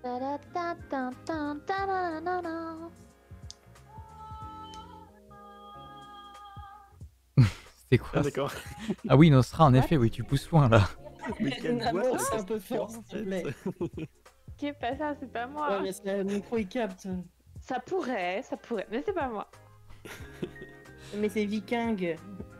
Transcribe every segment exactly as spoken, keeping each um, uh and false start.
Ta-da-ta-ta-ta-ta-da-da-da. C'était quoi Ah ça? d'accord. Ah oui, Nostra, en What? effet, oui, tu pousses loin là. Mais quelle voix Namour, ça c'est un fait peu cette fort, s'il te plaît. Ok, pas ça, c'est pas moi. Ouais, mais c'est le micro, il capte. Ça pourrait, ça pourrait, mais c'est pas moi. Mais c'est Viking.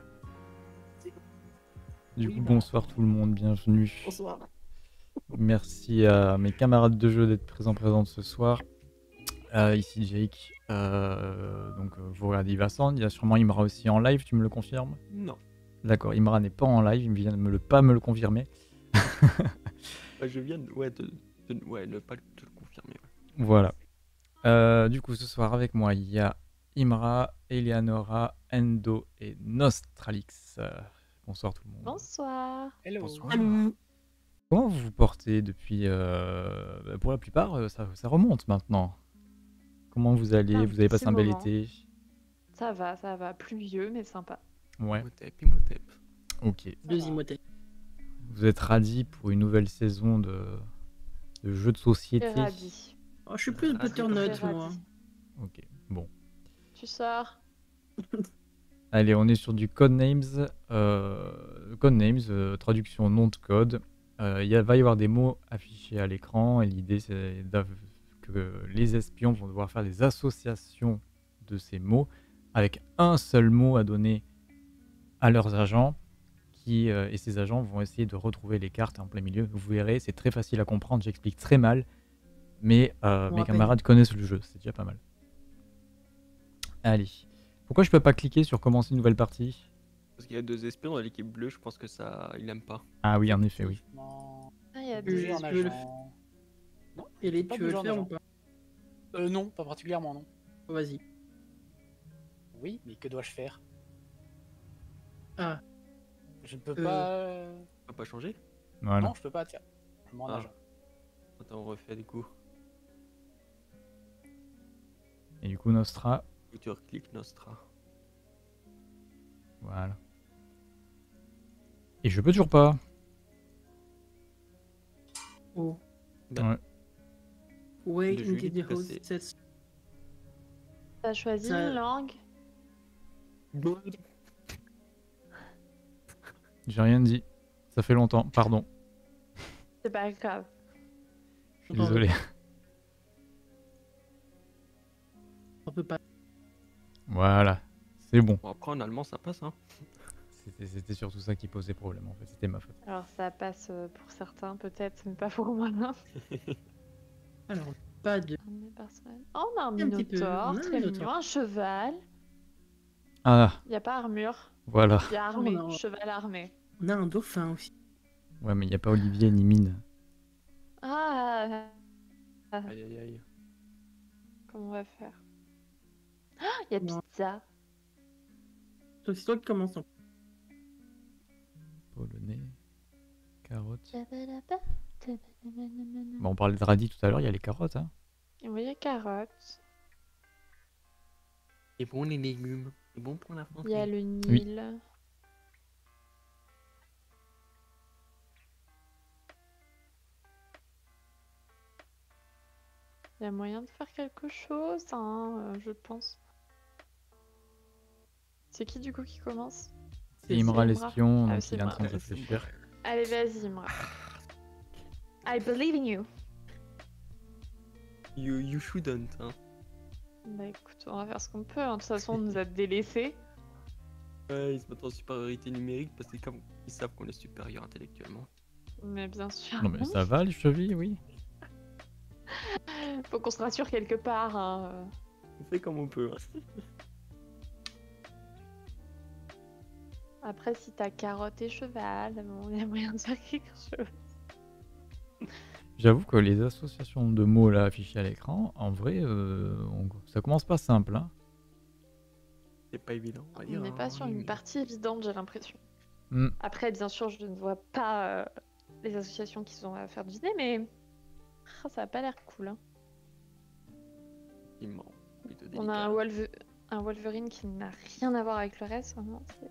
Du Oui, coup, bah. bonsoir tout le monde, bienvenue. Bonsoir. Merci à mes camarades de jeu d'être présents présentes ce soir. Euh, ici Jake. Euh, donc euh, vous regardez Vivassand, il y a sûrement Imra aussi en live, tu me le confirmes? Non. D'accord, Imra n'est pas en live, il vient de me le pas me le confirmer. Bah, je viens de, ouais, de, de- ouais, ne pas te le confirmer. Ouais. Voilà. Euh, du coup, ce soir avec moi, il y a Imra, Eleanora, Endo et Nostralix. Euh, bonsoir tout le monde. Bonsoir. Hello. Bonsoir. Salut. Comment vous vous portez depuis... euh, bah, pour la plupart, euh, ça, ça remonte maintenant. Comment vous allez? Un Vous avez passé petit un bel moment. été? Ça va, ça va. Pluvieux, mais sympa. Ouais, Imhotep, Imhotep. ok. Deux va. Imhotep. Vous êtes radis pour une nouvelle saison de, de jeux de T'es société? radis. Oh, je suis plus Ah, butternut, t'es moi. radis. Ok, bon. Tu sors. Allez, on est sur du Codenames. Euh, Codenames, euh, traduction nom de code. Euh, Il y a- va y avoir des mots affichés à l'écran et l'idée c'est d'av- que les espions vont devoir faire des associations de ces mots avec un seul mot à donner à leurs agents qui, euh, et ces agents vont essayer de retrouver les cartes en plein milieu. Vous verrez, c'est très facile à comprendre, j'explique très mal, mais euh, Bon, mes à peine. camarades connaissent le jeu, c'est déjà pas mal. Allez. Pourquoi je peux pas cliquer sur commencer une nouvelle partie? Parce qu'il y a deux espions dans l'équipe bleue, je pense que ça, il aime pas. Ah oui, en effet, oui. Effectivement. Ah, il y a Tu- deux. Bouger en tu veux le agent. Non, Et les, pas tu veux le bouger en faire ou agent. pas? Euh, non, pas particulièrement, non. Vas-y. Oui, mais que dois-je faire? Ah, Je ne peux Euh. pas. euh, On peut pas changer? Voilà. Non, je peux pas. Tiens, je m'en Ah. agent. Attends, on refait du coup. Et du coup, Nostra, Et tu recliques Nostra. voilà. Et je peux toujours pas. oh. Bah, Ouais. Wait De until Julie the de host passer. sets. T'as choisi Ça- une langue? J'ai rien dit. Ça fait longtemps, pardon. C'est pas grave. Je suis désolé. On peut pas. Voilà. C'est bon. Bon, après en allemand ça passe, hein. C'était c'était surtout ça qui posait problème en fait. C'était ma faute. Alors ça passe euh, pour certains peut-être, mais pas pour moi. Non. Alors, pas de. Armée personnelle. Oh, on a un Un petit peu, on minotaure, a un très minotaure. mignon, un cheval. Ah, Il y a pas armure, voilà. il y a armée, non. cheval armé. On a un dauphin aussi. Ouais, mais il n'y a pas Olivier ni Mine. Ah, Aïe aïe aïe. comment on va faire? Ah, il y a Non. pizza. Donc, c'est toi qui commence. en- Polonais. Carottes. Bon. Bon, on parlait de radis tout à l'heure, il y a les carottes. Hein. Oui, il y a carottes. C'est bon les légumes. C'est bon pour la santé. Il y a le Oui. Nil. Il y a moyen de faire quelque chose, hein, euh, je pense. C'est qui du coup qui commence? C'est Imra Imra. l'espion, Ah, donc c'est il est en Imra. train de Ouais, c'est réfléchir. Allez, vas-y, Imra. I believe in you. You, you shouldn't, hein. Bah écoute, on va faire ce qu'on peut. hein. De toute façon, on nous a délaissés. Ouais, ils se mettent en supériorité numérique parce qu'ils comme- ils savent qu'on est supérieur intellectuellement. Mais bien sûr. Non, mais ça va les chevilles, oui. Faut qu'on se rassure quelque part. hein. On fait comme on peut. Hein. Après, si t'as carotte et cheval, bon, il y a moyen de faire quelque chose. J'avoue que les associations de mots là affichées à l'écran, en vrai, euh, on- ça commence pas simple. Hein. C'est pas évident. On va On dire, n'est hein, pas sur une mais- partie évidente, j'ai l'impression. Hmm. Après, bien sûr, je ne vois pas euh, les associations qui sont à faire deviner, mais ah, ça a pas l'air cool. hein. Effectivement, plutôt On a un, délicat. Wolve- un Wolverine qui n'a rien à voir avec le reste, vraiment. c'est-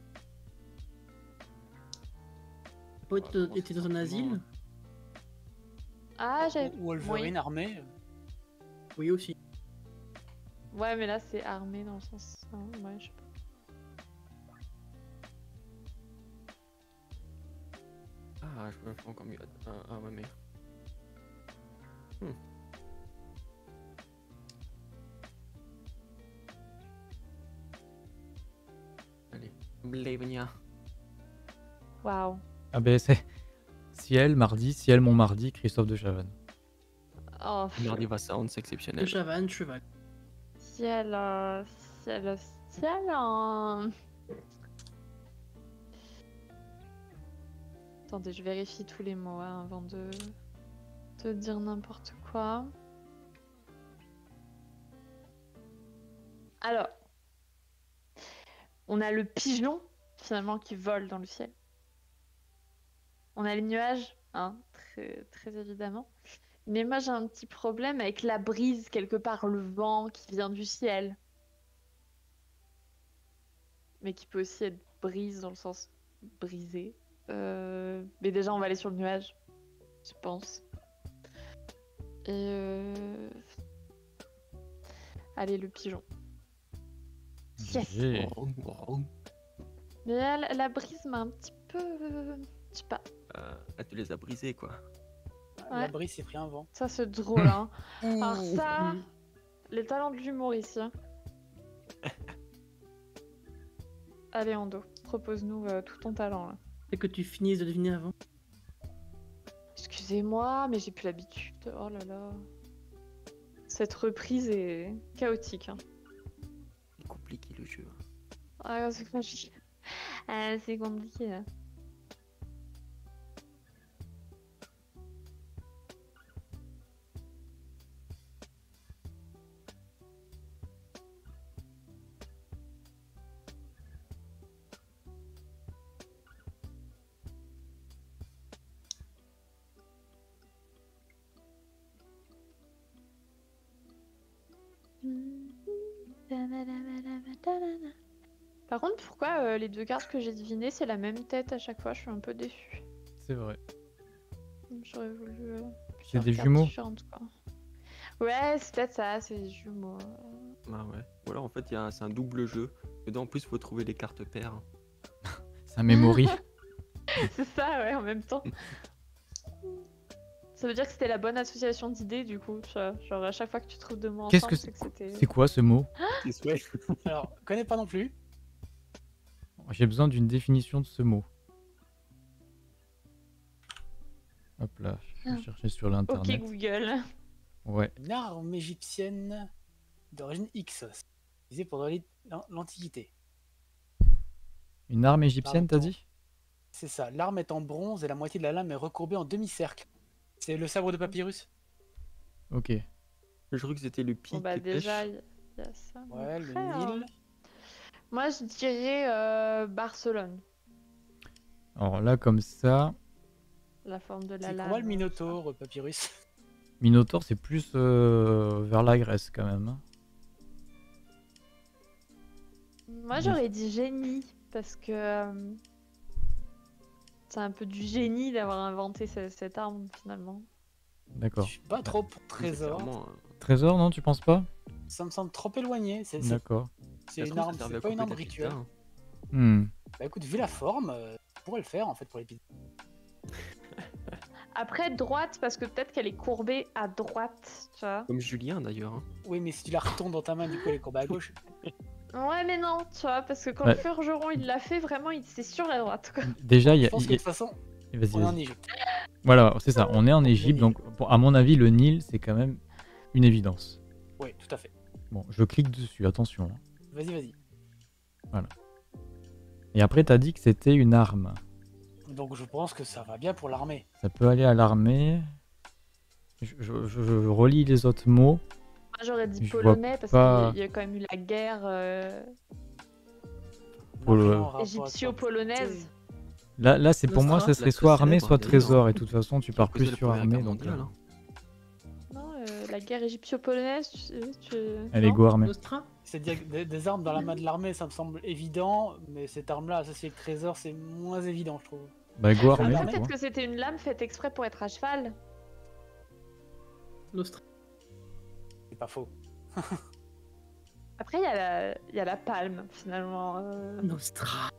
Toi, tu Ouais, étais dans un forcément, asile. hein. Ah, j'avais. Ou Wolverine armé. Oui, aussi. Ouais, mais là, c'est armé dans le sens. hein, Ouais, je sais pas. Ah, je me fais encore mieux. Ah, ah ouais, mais. Hmm. Allez, Blavenia. Waouh. Ah ben c'est Ciel, mardi, Ciel, mon mardi, Christophe de Chavannes. Oh, Mardi va sound, c'est De exceptionnel. Chavannes, cheval. ciel, euh, ciel, ciel. euh. Attendez, je vérifie tous les mots hein, avant de... de dire n'importe quoi. Alors, on a le pigeon finalement qui vole dans le ciel. On a les nuages, hein, très, très évidemment. Mais moi j'ai un petit problème avec la brise, quelque part le vent qui vient du ciel. Mais qui peut aussi être brise dans le sens brisé. Euh, Mais déjà on va aller sur le nuage, je pense. Et euh... allez le pigeon. Yes. G G. Oh, oh. Mais là, la, la brise m'a un petit peu... euh, Je sais pas, Euh, elle te les a brisés, quoi. Ouais. La brise s'est pris un vent. ça c'est drôle hein. Alors Ouh. ça, les talents de l'humour ici. hein. Allez Ando, propose-nous euh, tout ton talent là. C'est que tu finisses de deviner avant. Excusez-moi, mais j'ai plus l'habitude. Oh là là. Cette reprise est chaotique. Hein. C'est compliqué le jeu. Ah, c'est compliqué. Ah, c'est compliqué là. Par contre, pourquoi euh, les deux cartes que j'ai devinées, c'est la même tête à chaque fois? Je suis un peu déçue. C'est vrai. J'aurais voulu. euh, C'est plusieurs des cartes jumeaux? différentes, quoi. Ouais, c'est peut-être ça, c'est des jumeaux. Ah ouais. Ou alors en fait, il y a un- c'est un double jeu. Dedans, en plus, faut trouver les cartes paires. C'est un memory. C'est ça, ouais, en même temps. Ça veut dire que c'était la bonne association d'idées, du coup. tu vois. Genre, à chaque fois que tu trouves deux mots Qu'est-ce ensemble, que c'est que c'était. C'est quoi ce mot? C'est souhait. Alors, je connais pas non plus. J'ai besoin d'une définition de ce mot. Hop là, je vais Ah. chercher sur Ok, l'internet. Google. Ouais. Une arme égyptienne d'origine Hyksos, utilisée pendant l'I- l'An- l'Antiquité. Une arme égyptienne, t'as Pardon. dit? C'est ça. L'arme est en bronze et la moitié de la lame est recourbée en demi-cercle. C'est le sabre de papyrus. Ok. Je crois que c'était le pic Bon, bah, de pêche. déjà, il y, y a ça. Ouais, le Après, euh, Nil. Moi, je dirais euh, Barcelone. Alors là, comme ça, La forme de la C'est lame. quoi le Minotaure, papyrus? Minotaure, c'est plus euh, vers la Grèce quand même. hein. Moi, j'aurais dit génie, parce que euh, c'est un peu du génie d'avoir inventé ce- cette arme, finalement. Je D'accord. suis pas trop pour C'est trésor. clairement, euh, Trésor, non, tu penses pas? Ça me semble trop éloigné. C'est c'est- D'accord. c'est ça se une trouve, ça arme, servait c'est à pas une couper arme de la pizza, rituelle. hein. Hmm. Bah écoute, vu la forme, euh, je pourrais le faire en fait pour les pizzas. Après, droite, parce que peut-être qu'elle est courbée à droite, tu vois. Comme Julien d'ailleurs. hein. Oui, mais si tu la retournes dans ta main, du coup elle est courbée à gauche. Ouais, mais non, tu vois, parce que quand Ouais. le forgeron il l'a fait, vraiment, il c'est sur la droite, quoi. Déjà, il y Je a. pense il que y de a- toute façon, Vas-y, on est en vas-y. Égypte. Voilà, c'est ça. On est en Égypte, Nil. donc pour- à mon avis, le Nil, c'est quand même une évidence. Oui, tout à fait. Bon, je clique dessus, attention. hein. Vas-y, vas-y. Et après, t'as dit que c'était une arme. Donc je pense que ça va bien pour l'armée. Ça peut aller à l'armée. Je, je- je- je relis les autres mots. Moi, j'aurais dit Je vois polonais, parce pas- qu'il y a quand même eu la guerre euh, Pour le- L'argent en rapport à ça. égyptio-polonaise. Là, là c'est pour moi, Nostra, ça serait la soit très armée, célèbre, soit d'ailleurs. trésor. Et de toute façon, tu Qui a pars causé plus la sur Première armée. Guerre Donc, mondiale, euh, hein. Non, euh, la guerre égyptio-polonaise, tu, tu... elle est non go armée. Nostra? C'est-à-dire que des, des armes dans la main de l'armée, ça me semble évident, mais cette arme-là associée avec trésor, c'est moins évident, je trouve. Bah, go Ah, armée, bah, du Peut-être coup. que c'était une lame faite exprès pour être à cheval. Nostra. C'est pas faux. Après, il y, a la- il y a la palme, finalement. euh. Nostra.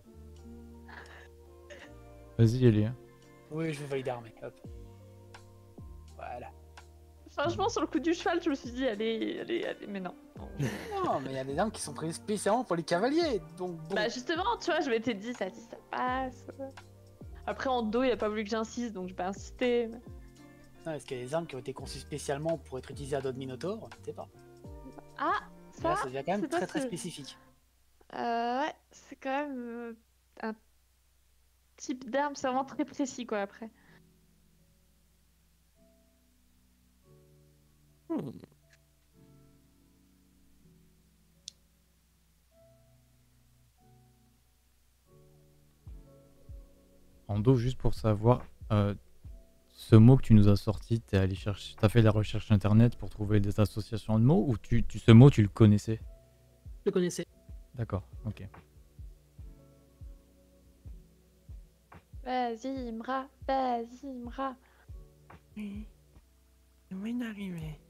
Vas-y, Elie. Oui, je vais valider armée. Hop. Voilà. Franchement, sur le coup du cheval, je me suis dit, allez, allez, allez, mais non. Non. Non, mais il y a des armes qui sont prises spécialement pour les cavaliers. Donc bon. Bah, justement, tu vois, je m'étais dit, ça dit, ça passe. Après, en dos, il a pas voulu que j'insiste, donc j'ai pas insisté. mais- Non, est-ce qu'il y a des armes qui ont été conçues spécialement pour être utilisées à dos de Minotaur? Je sais pas. Ah, Là, ça, ça devient quand même c'est pas très très ce- spécifique. euh, ouais, c'est quand même euh, un type d'arme, c'est vraiment très précis, quoi, après. Hmm. En dos, juste pour savoir, euh, ce mot que tu nous as sorti, t'es allé chercher, t'as fait la recherche internet pour trouver des associations de mots ou tu, tu- ce mot tu le connaissais? Je le connaissais. D'accord, ok. Vas-y, Imra, vas-y, Imra. Oui, je vais y arriver.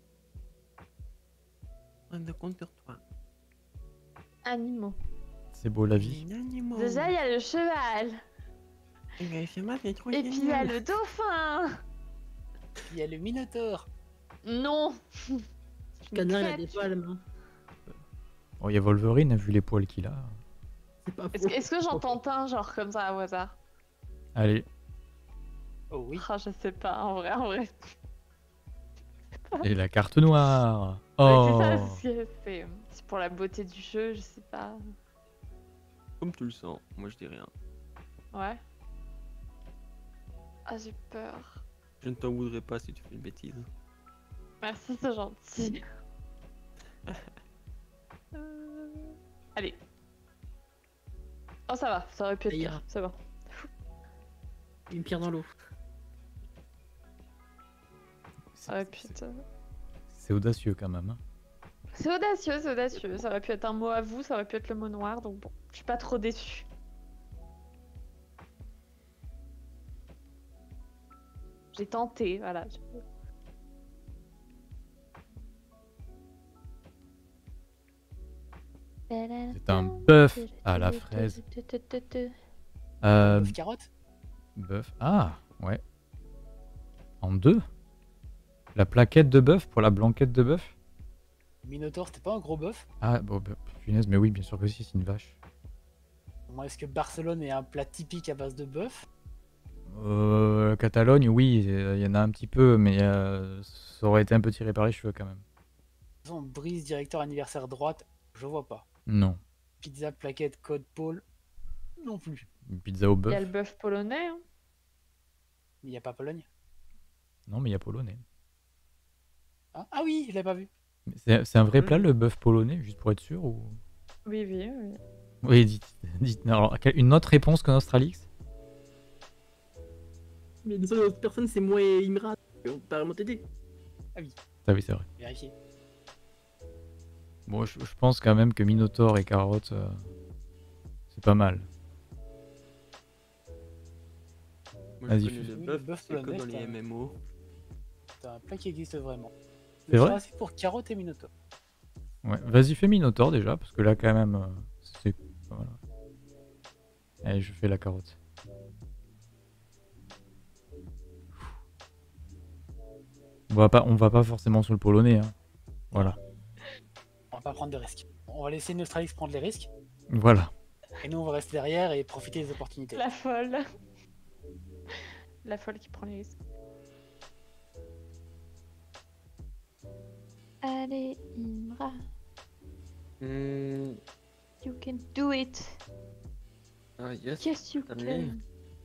Prends de compte sur toi. Animaux. C'est beau la vie. Les animaux. Déjà, il y a le cheval. Et bien, c'est moi, c'est trop Et puis, il y a génial. le dauphin. Il y a le Minotaur. Non. Le canard, il a des palmes. hein. Oh, il y a Wolverine, vu les poils qu'il a. C'est pas Est-ce faux. que, est-ce que j'entends un genre comme ça au hasard? Allez, Oh oui. Ah, je sais pas, en vrai, en vrai. et la carte noire. Ouais, Oh, c'est ça, c'est c'est- c'est pour la beauté du jeu, je sais pas. Comme tu le sens, moi je dis rien. Ouais. Ah, j'ai peur. Je ne t'en voudrais pas si tu fais une bêtise. Merci, c'est gentil. Euh, Allez. Oh, ça va, ça aurait pu être Ça ira. pire, c'est bon. Une pierre dans l'eau. Ça aurait c'est pu c'est- être... euh, c'est audacieux quand même. hein. C'est audacieux, c'est audacieux. Ça aurait pu être un mot à vous, ça aurait pu être le mot noir, donc bon, je suis pas trop déçue. J'ai tenté, voilà. C'est un bœuf à la fraise. Euh, Bœuf carotte. bœuf. Ah, ouais. En deux. La plaquette de bœuf pour la blanquette de bœuf. Minotaur, c'était pas un gros bœuf? Ah, bon, bah, punaise, mais oui, bien sûr que si, c'est une vache. Moi, est-ce que Barcelone est un plat typique à base de bœuf? Euh, Catalogne, oui, il y en a un petit peu, mais euh, ça aurait été un peu tiré par les cheveux quand même. De toute façon, brise, directeur, anniversaire, droite, je vois pas. Non. Pizza, plaquette, code, pôle, non plus. Une pizza au Il y a bœuf. le bœuf polonais. Hein. Il n'y a pas Pologne. Non, mais il y a polonais. Ah, ah oui, je l'ai pas vu. Mais C'est c'est un vrai plat le bœuf polonais, juste pour être sûr ou... Oui, oui, oui. Oui, dites, dites. Alors, quelle- une autre réponse qu'un Australix? Mais les autres personnes, c'est moi et Imra. On peut pas vraiment t'aider. Ah oui, c'est vrai. Vérifier. Bon, je, je pense quand même que Minotaur et Carotte, euh, c'est pas mal. Moi Vas-y, je connais fais- le Oui, bœuf, le bœuf c'est comme polonais, dans les t'as- M M O. C'est un plat qui existe vraiment. C'est vrai? C'est pour carotte et Minotaur. Ouais, vas-y, fais Minotaur déjà, parce que là, quand même, euh, c'est. Voilà. Allez, je fais la carotte. On va pas, on va pas forcément sur le polonais, hein. Voilà. On va pas prendre de risques. On va laisser Nostralix prendre les risques. Voilà. Et nous, on va rester derrière et profiter des opportunités. La folle. La folle qui prend les risques. Allez, Imra. Hmm, You can do it. Ah yes. Yes, you Allez. can.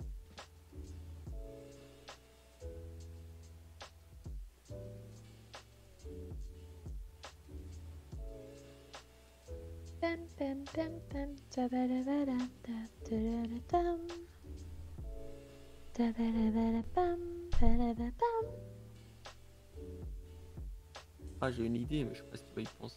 Pam, pam, pam, pam, tabadabadam, tabadabadam. Tabadabadam, badabadam. Ah j'ai une idée, mais je sais pas si tu vas y penser.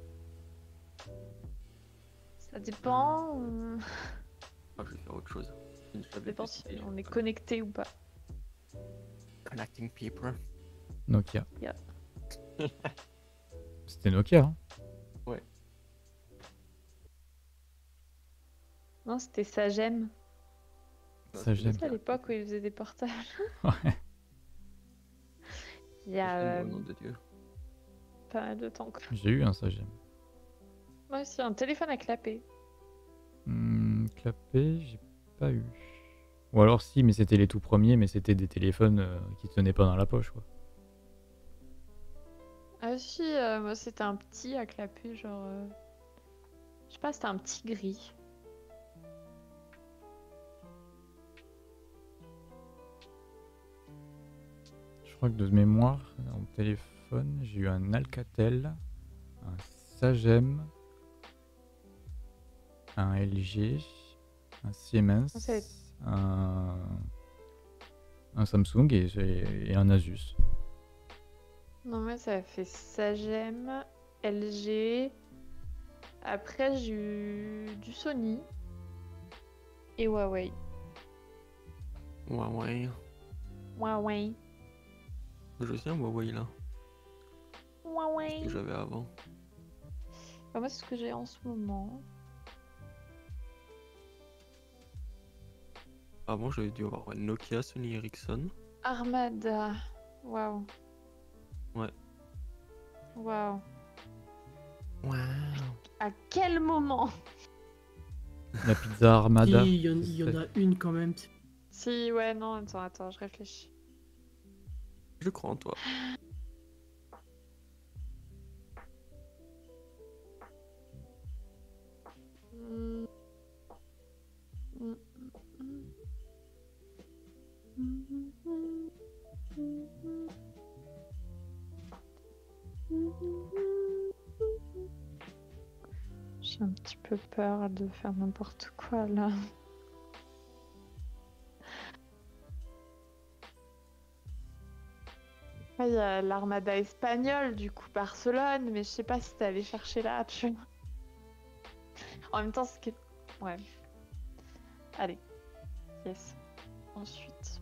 Ça dépend. euh, Ah je vais faire autre chose. Je Ça l'avais dépend si décidé. on est connecté ou pas. Connecting people. Nokia. C'était Nokia. Hein. Non, c'était Sagem. Ça, j'aime. C'est à l'époque où ils faisaient des portables. Ouais. Il y a Au euh, nom de Dieu. pas mal de temps. Quoi. J'ai eu un ça, j'aime. Moi aussi, un téléphone à clapper. Hmm, clapé, j'ai pas eu. Ou alors si, mais c'était les tout premiers, mais c'était des téléphones euh, qui tenaient pas dans la poche, quoi. Ah si, euh, moi c'était un petit à clapper, genre... euh, Je sais pas, c'était un petit gris. Je crois que de mémoire, en téléphone, j'ai eu un Alcatel, un Sagem, un L G, un Siemens, Ça, c'est- un, un Samsung et, et- et un Asus. Non, mais ça fait Sagem, L G. Après, j'ai eu du Sony et Huawei. Ouais, ouais. Huawei. Je sais un Huawei là. Ce Huawei. que j'avais avant. Bah, moi, c'est ce que j'ai en ce moment. Avant, j'avais dû avoir ouais, Nokia, Sony Ericsson. Armada. Waouh. Ouais. Waouh. Wow. À quel moment? La pizza Armada. Si, il y, en- il y en a une quand même. Si, ouais, non, attends, attends, je réfléchis. Je crois en toi. Hmm. Hmm, hmm, hmm. Hmm, hmm, hmm, hmm. Hmm, hmm, hmm. J'ai un petit peu peur de faire n'importe quoi là. Ah, il y a l'Armada espagnole, du coup Barcelone, mais je sais pas si t'es allé chercher là, tu vois. En même temps, c'est que... Ouais. Allez. Yes. Ensuite.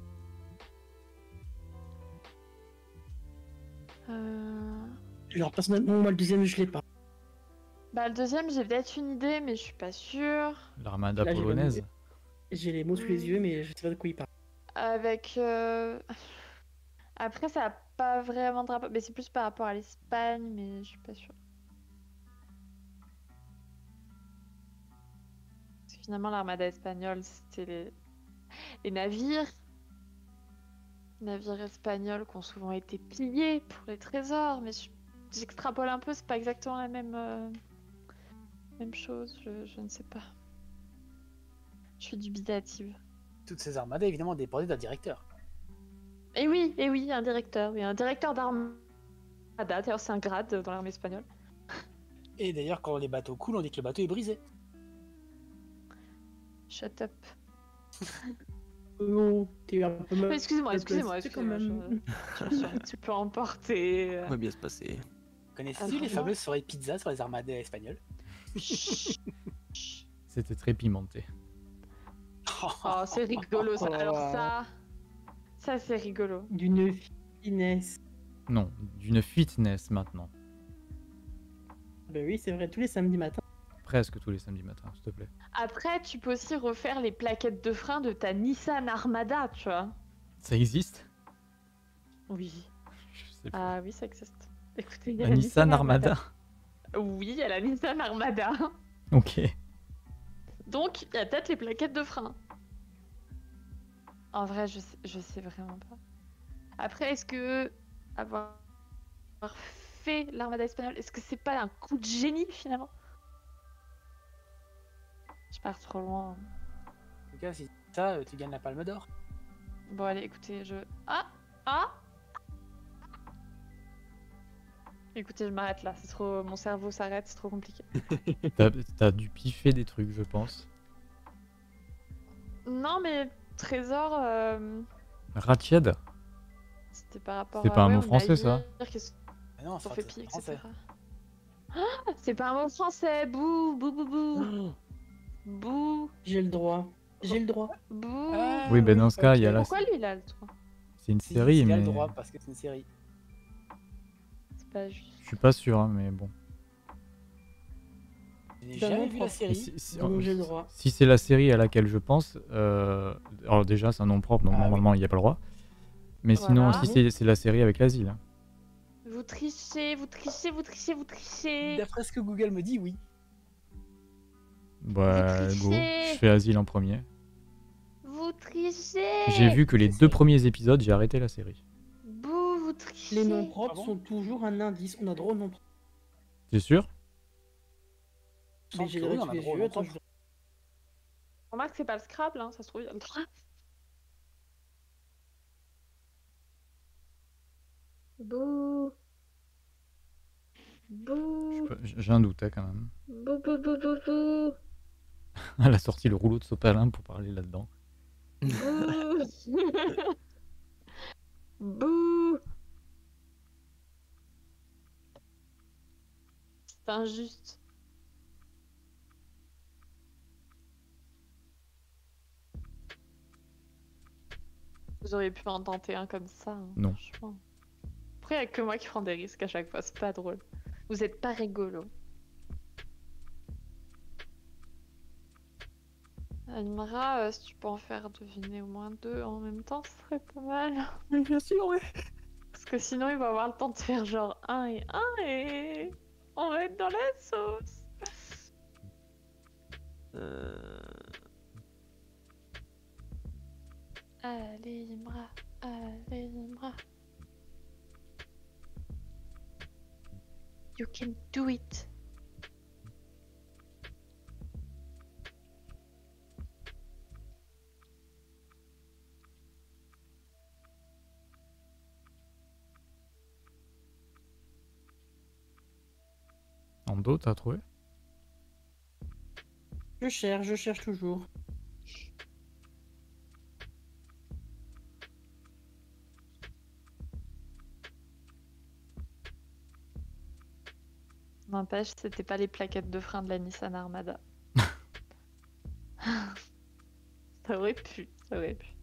Euh... Alors personnellement, moi le deuxième je l'ai pas. Bah le deuxième, j'ai peut-être une idée, mais je suis pas sûre. L'Armada Là, j'ai polonaise. vraiment- J'ai les mots sous les yeux, mais je sais pas de quoi il parle. Avec... euh, Après, ça a pas vraiment de rapport... Mais c'est plus par rapport à l'Espagne, mais je suis pas sûre. Parce que finalement, l'Armada espagnole, c'était les... les navires. Les navires espagnols qui ont souvent été pillés pour les trésors, mais je- j'extrapole un peu, c'est pas exactement la même, euh, même chose, je, je ne sais pas. Je suis dubitative. Toutes ces armadas, évidemment, dépendaient d'un directeur. Et oui, et oui, un directeur, oui, un directeur d'armada, d'ailleurs c'est un grade dans l'armée espagnole. Et d'ailleurs, quand les bateaux coulent, on dit que le bateau est brisé. Shut up. Oh, t'es un peu mal. Mais excusez-moi, excusez-moi, C'est quand excusez-moi, même. je, je me suis un petit peu emportée. Ça va bien se passer. Connaissez-vous Alors, les moi- fameuses soirées pizza sur les armadas espagnols? C'était très pimenté. Oh, c'est rigolo ça. Oh. Alors ça, ça c'est rigolo. D'une finesse. Non, d'une fitness maintenant. Ben oui, c'est vrai, tous les samedis matins. Presque tous les samedis matins, s'il te plaît. Après, tu peux aussi refaire les plaquettes de frein de ta Nissan Armada, tu vois. Ça existe? Oui. Je sais pas. Ah oui, ça existe. Écoutez, il y a La Nissan Armada. Oui, il y a la Nissan Armada. Ok. Donc, il y a peut-être les plaquettes de frein. En vrai, je sais, je sais vraiment pas. Après, est-ce que avoir fait l'Armada espagnole, est-ce que c'est pas un coup de génie finalement? Je pars trop loin. En tout cas, si c'est ça, euh, tu gagnes la palme d'or. Bon, allez, écoutez, je... Ah! Ah! Écoutez, je m'arrête là. C'est trop... Mon cerveau s'arrête, c'est trop compliqué. T'as t'as dû piffer des trucs, je pense. Non, mais Trésor, euh, Ratched? c'était par rapport C'est à... pas un ouais, mot aux français, ça navires qui se Ah non, sont c'est fait français. piller, français. et cetera. Ah, c'est pas un mot français! Bouh! Bouh, bouh, bouh! Bouh! J'ai le droit. J'ai le droit. Bouh! Ah, Oui, ben dans ce cas, il y a ok. la- Pourquoi lui, il a le droit? C'est une Si, série, il a mais. le droit parce que c'est une série. C'est pas juste. Je suis pas sûr, hein, mais bon. Je n'ai D'un jamais nom vu la propre. série. Si, si- Donc j'ai le droit. si c'est la série à laquelle je pense, euh, alors déjà c'est un nom propre, donc Ah oui. normalement il n'y a pas le droit. Mais sinon, Voilà. si c'est c'est la série avec l'asile. hein. Vous trichez, vous trichez, vous trichez, vous trichez. D'après ce que Google me dit, oui. Bah, go. trichez. Je fais asile en premier. Vous trichez. J'ai vu que les deux J'essaye. premiers épisodes, j'ai arrêté la série. Bouh, vous trichez. Les noms propres Ah bon sont toujours un indice. On a droit aux noms propres. T'es sûr? Il Mais semble j'ai que le oui, droit on de a les droit au yeux. nom Attends, propre. je- Remarque, c'est pas le Scrabble, hein, ça se trouve, il y a le droit. Bouh. Bouh. Je peux- J'ai un doute hein, quand même. Bouh, bouh, bouh, bouh, bouh. Elle a sorti le rouleau de sopalin pour parler là-dedans. Bouh. Bouh. C'est injuste. Vous auriez pu en tenter un comme ça. hein, Non. franchement. Après, il n'y a que moi qui prends des risques à chaque fois, c'est pas drôle. Vous êtes pas rigolo. Animera, euh, si tu peux en faire deviner au moins deux en même temps, ce serait pas mal. Mais bien sûr, ouais. Parce que sinon, il va avoir le temps de faire genre un et un et on va être dans la sauce. Euh... Allez, Imra, allez, Imra. You can do it. En dos, t'as trouvé? Je cherche, je cherche toujours. N'empêche, c'était pas les plaquettes de frein de la Nissan Armada. Ça aurait pu, ça aurait pu.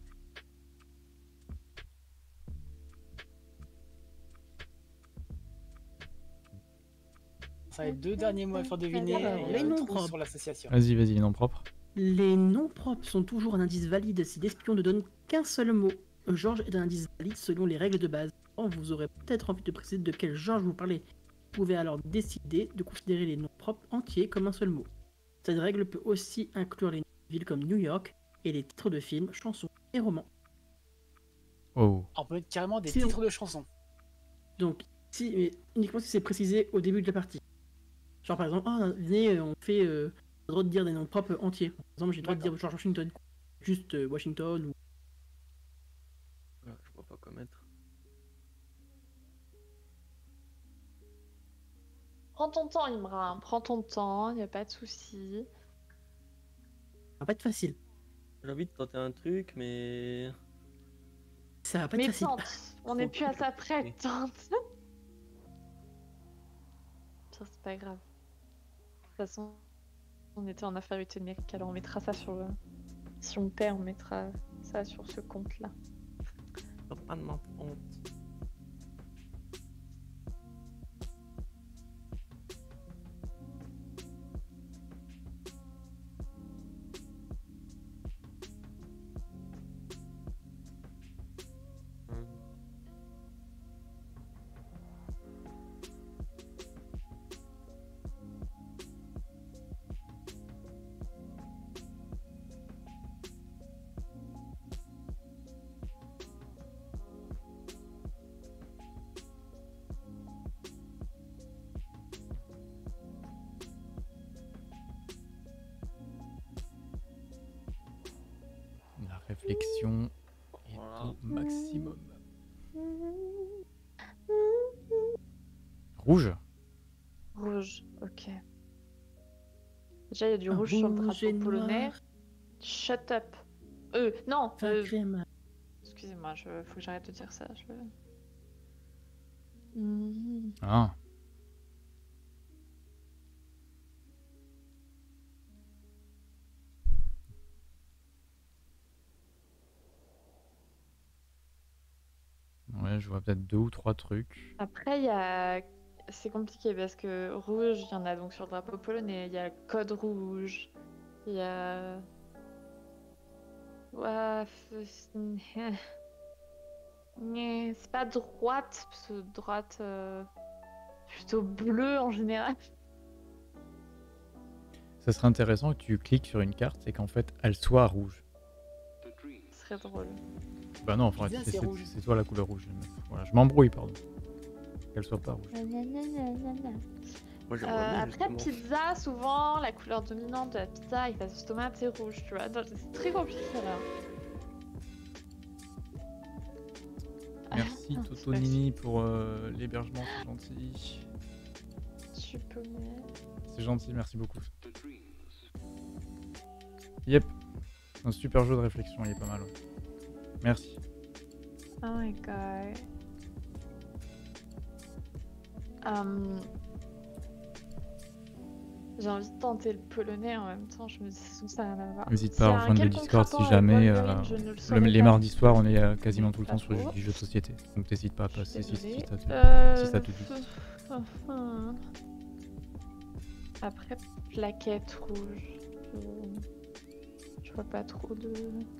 Ça va être deux derniers mots à faire deviner Alors, et il y les a le noms trou propres. sur l'association. Vas-y, vas-y, nom propre. Les noms propres sont toujours un indice valide si l'espion ne donne qu'un seul mot. Georges est un indice valide selon les règles de base. Or, vous aurez peut-être envie de préciser de quel Georges vous parlez. Vous pouvez alors décider de considérer les noms propres entiers comme un seul mot. Cette règle peut aussi inclure les noms de villes comme New York et les titres de films, chansons et romans. Oh. On peut mettre carrément des Si on- titres de chansons. Donc, si, mais uniquement si c'est précisé au début de la partie. Genre par exemple, ah, venez, on fait euh, on a le droit de dire des noms propres entiers. Par exemple, j'ai le droit de dire George Washington, juste euh, Washington ou Ouais, je vois pas quoi mettre. Prends ton temps, Imra, hein, prends ton temps, y a pas de souci. ça va pas être facile. J'ai envie de tenter un truc, mais... Ça va pas Mais être facile. tente, on n'est plus à ça près, tente. Pire, c'est pas grave. De toute façon, on était en affaires numériques, alors on mettra ça sur le... Si on perd, on mettra ça sur ce compte-là. T'as pas de honte. Hum. La réflexion est Voilà. au maximum. Rouge? Rouge, ok. Déjà, il y a du Un rouge sur le rouge et drapeau polonais. noir. Shut up. Euh, non, Fin euh, crème. excusez-moi, je... faut que j'arrête de dire ça. Je... Mhm. Ah. Ouais, je vois peut-être deux ou trois trucs. Après, il y a c'est compliqué parce que rouge, il y en a donc sur le drapeau polonais, il y a le code rouge, il y a. Ouais, f- c'est pas droite, parce que droite euh, plutôt bleue en général. Ça serait intéressant que tu cliques sur une carte et qu'en fait elle soit rouge. Ce serait drôle. Bah non, enfin, Pizza, c'est c'est c'est- rouge. c'est toi la couleur rouge. meuf. Voilà, je m'embrouille, pardon. Qu'elle soit pas rouge. Gna, gna, gna, gna, gna, gna. Moi, j'aimerais Euh, bien, après, justement. pizza, souvent, la couleur dominante de la pizza avec la sauce tomate, c'est rouge, tu vois. Donc, c'est très compliqué là. Merci Ah, Totonini pour euh, l'hébergement, c'est gentil. Tu peux me- C'est gentil, merci beaucoup. Yep, un super jeu de réflexion, il est pas mal. Ouais. Merci. Oh my god. Hum, J'ai envie de tenter le polonais en même temps, je me dis que ça n'a rien à voir. N'hésite S'il pas y à a un rejoindre le quelconque Discord si rapport avec jamais. Wolverine, euh, je ne le le- saurais les pas. mardis soirs, on est euh, quasiment tout le Pas temps sur trop. du jeu de société. Donc t'hésites pas à Je suis passer si, si, désolée. ça te, Euh, si ça te dit. hum. Après, plaquette rouge. Je... je vois pas trop de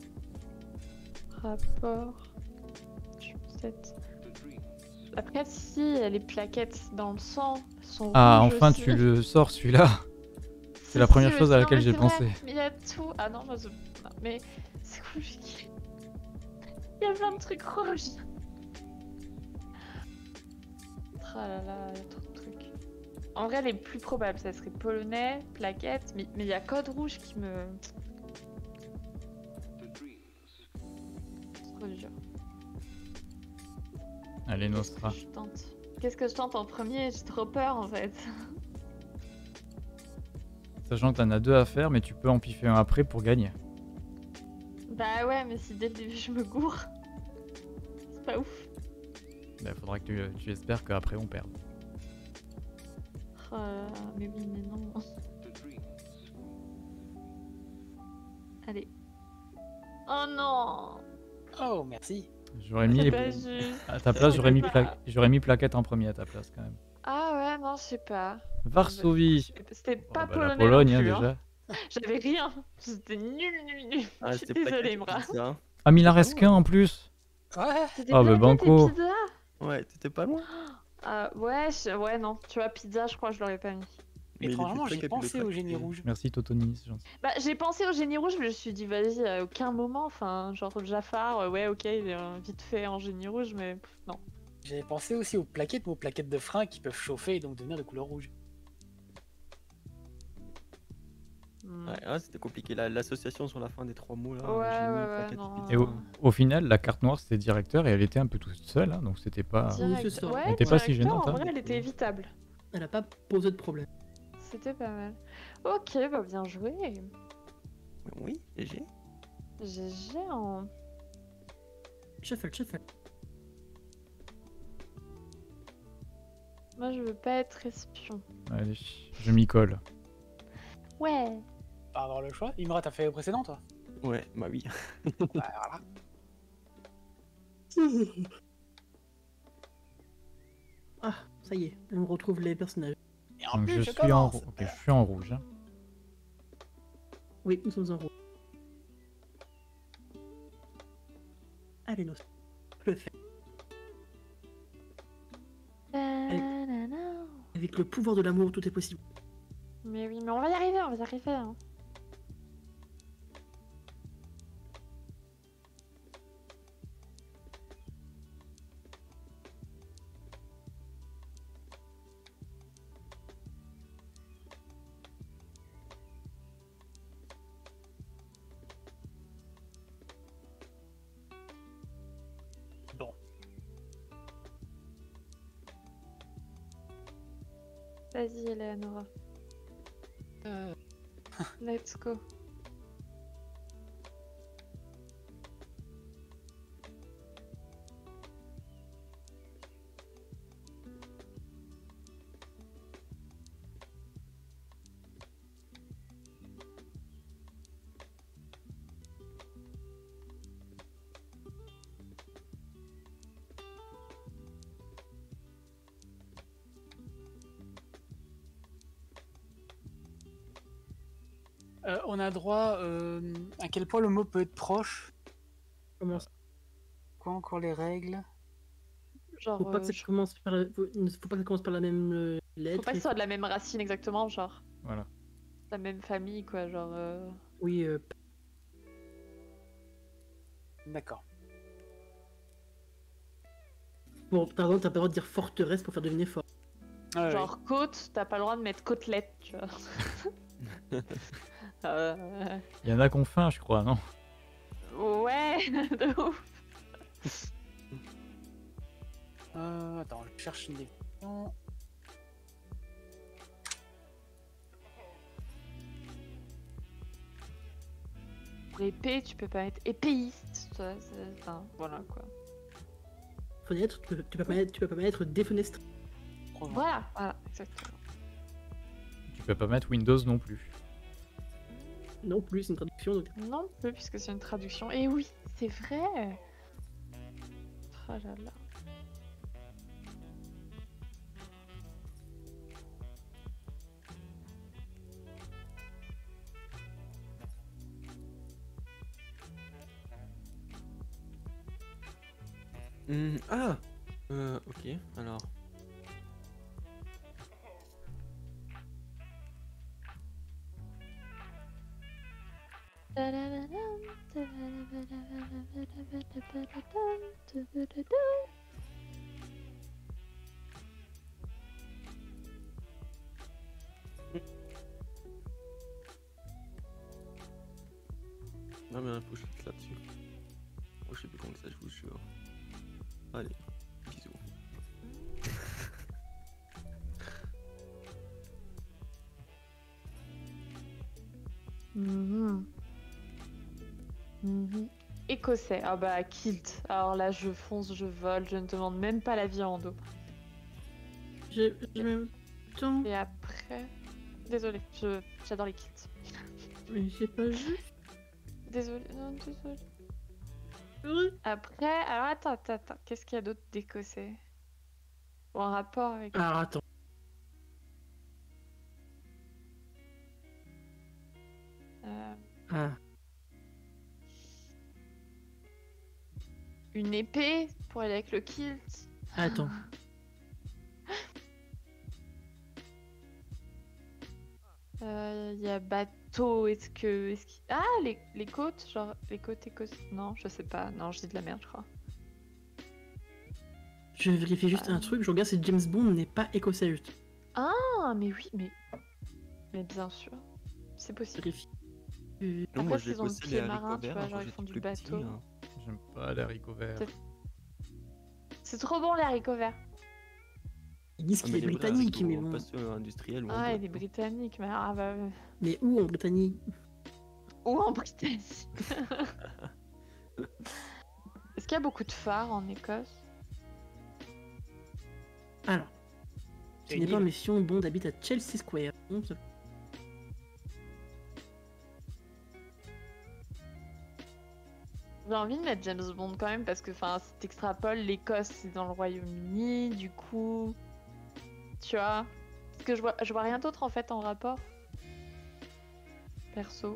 rapport. Je suis peut-être. Après, si, les plaquettes dans le sang sont Ah, rouges enfin aussi. tu le sors celui-là. Si, la si, première mais chose à sinon, laquelle mais j'ai c'est vrai, pensé. mais il y a tout. Ah non, moi, je... non, mais c'est compliqué. Il y a plein de trucs rouges. Ah là là, il y a trop de trucs. En vrai, les plus probables, ça serait polonais, plaquettes, mais mais il y a code rouge qui me. C'est trop dur. Allez, Qu'est-ce que Nostra. je tente Qu'est-ce que je tente en premier? J'ai trop peur en fait. Sachant que t'en as deux à faire, mais tu peux en piffer un après pour gagner. Bah ouais, mais si dès le début je me gourre, c'est pas ouf. Il faudra que tu, tu espères qu'après on perde. Oh là là, mais oui, mais non. Allez. Oh non. Oh, merci. J'aurais mis, C'est pas juste. à ta place, j'aurais mis, pas. pla- j'aurais mis plaquette en premier à ta place quand même. Ah ouais, non, je sais pas. Varsovie. C'était Oh, pas bah, polonais la Pologne non hein, plus, hein. déjà. J'avais rien. C'était nul, nul, nul. Ah, je suis c'était pas désolée, quelque Mra. pizza. Ah, mais il en reste qu'un en plus. Ouais. C'était Ah, bah, plaquettes et banco. pizza. Ouais, t'étais pas loin. Ah ouais, je- ouais, non. Tu vois, pizza, je crois que je l'aurais pas mis. Mais il franchement, était j'ai très pensé au génie capillotracté. rouge. Merci Totoni, c'est gentil. Bah, j'ai pensé au génie rouge, mais je me suis dit, vas-y, à aucun moment. Enfin, genre Jafar, euh, ouais, ok, il est euh, vite fait en génie rouge, mais pff, non. J'avais pensé aussi aux plaquettes, mais aux plaquettes de frein qui peuvent chauffer et donc devenir de couleur rouge. Hmm. Ouais, ah, c'était compliqué. la- L'association sur la fin des trois mots là. Ouais, génie, ouais, ouais, plaquette, non. pizza. Et au, au final, la carte noire c'était directeur et elle était un peu toute seule, hein, donc c'était pas. Oui, Direct. c'est ça. Ouais, Elle était pas si directeur, gênante, en hein. vrai, elle était évitable. Elle a pas posé de problème. C'était pas mal. Ok, bah bien joué. Oui, G G. G G en. Shuffle, shuffle. Moi, je veux pas être espion. Allez, je m'y colle. Ouais. Pas avoir le choix. Imra, t'as fait le précédent, toi? Ouais, bah oui. Bah, voilà. Ah, ça y est, on retrouve les personnages. Et en Donc plus, je, je, suis en, commence. rou- ok, je suis en rouge. hein. Oui, nous sommes en rouge. Allez, nous. Le fait. Ta-da-da. Avec le pouvoir de l'amour, tout est possible. Mais oui, mais on va y arriver, on va y arriver. Hein. Bon. Vas-y, Eleonora. Euh, Let's go. Euh, on a droit euh, à quel point le mot peut être proche. Comment ça? Quoi encore les règles? Genre, Faut pas que euh, ça je- commence par la... faut... il ne faut pas que ça commence par la même euh, faut lettre. pas que et ce soit faut- de la même racine exactement, genre Voilà. la même famille, quoi. Genre, euh, Oui, euh, D'accord. bon, par exemple, t'as pas le droit de dire forteresse pour faire deviner fort. Ah ouais, genre côte, t'as pas le droit de mettre côtelette, tu vois. Euh, Il y en a qu'on faim, je crois, non? Ouais, de ouf. Euh, attends, je cherche une définition. Pour épée, tu peux pas être épéiste, tu vois, c'est- enfin, voilà quoi. Fenêtre, tu peux, tu peux pas mettre, tu peux pas mettre défenestré. Provenance. Voilà, voilà, exactement. Tu peux pas mettre Windows non plus. Non plus, c'est une traduction. Donc... Non plus, puisque c'est une traduction. Et oui, c'est vrai. Oh là là. Hmm, ah euh, ok, alors. Non mais faut que je clique là-dessus. Oh, je sais plus comment ça, je vous jure. Allez, bisous. Mhm. Mhm. Écossais. Ah bah, kilt. Alors là, je fonce, je vole, je ne demande même pas la vie en dos. J'ai j'ai même temps, Et après... Désolée, je... j'adore les kilts. mais j'ai pas vu. Désolée, non, désolée. Oui. Après, alors attends, attends, attends. Qu'est-ce qu'il y a d'autre d'écossais? Ou en rapport avec... Alors attends. euh, Ah, une épée pour aller avec le kilt. attends. Euh, Il y a bateau, est-ce que... Est-ce qu'il- Ah, les, les côtes, genre les côtes écossaises. Non, je sais pas. Non, je dis de la merde, je crois. Je vérifie juste Ah. un truc. Je regarde si James Bond n'est pas écossais juste. Ah, mais oui, mais... Mais bien sûr. C'est Je possible. vérifie. Euh, Non, Après, moi je s'ils l'ai ont le bossé pied les marin, haricots tu verts vois, hein, genre, quand ils font j'étais du plus petit. bateau. hein. J'aime pas les haricots verts. C'est- C'est trop bon, les haricots verts. Ils disent Ah, qu'il mais est les vrais britannique, haricots, mais hein, bon. pas ceux industriels ou en Ah, boîte, il est hein. britannique, mais ah bah... euh, Mais où en Britannique? Ou en Britannique. Est-ce qu'il y a beaucoup de phares en Écosse? Alors, C'est ce n'est une pas île. mission. Bond habite à Chelsea Square. Bon, ça- J'ai envie de mettre James Bond quand même parce que enfin, si t'extrapoles, l'Écosse c'est dans le Royaume-Uni, du coup, tu vois, parce que je vois, je vois rien d'autre en fait en rapport. Perso.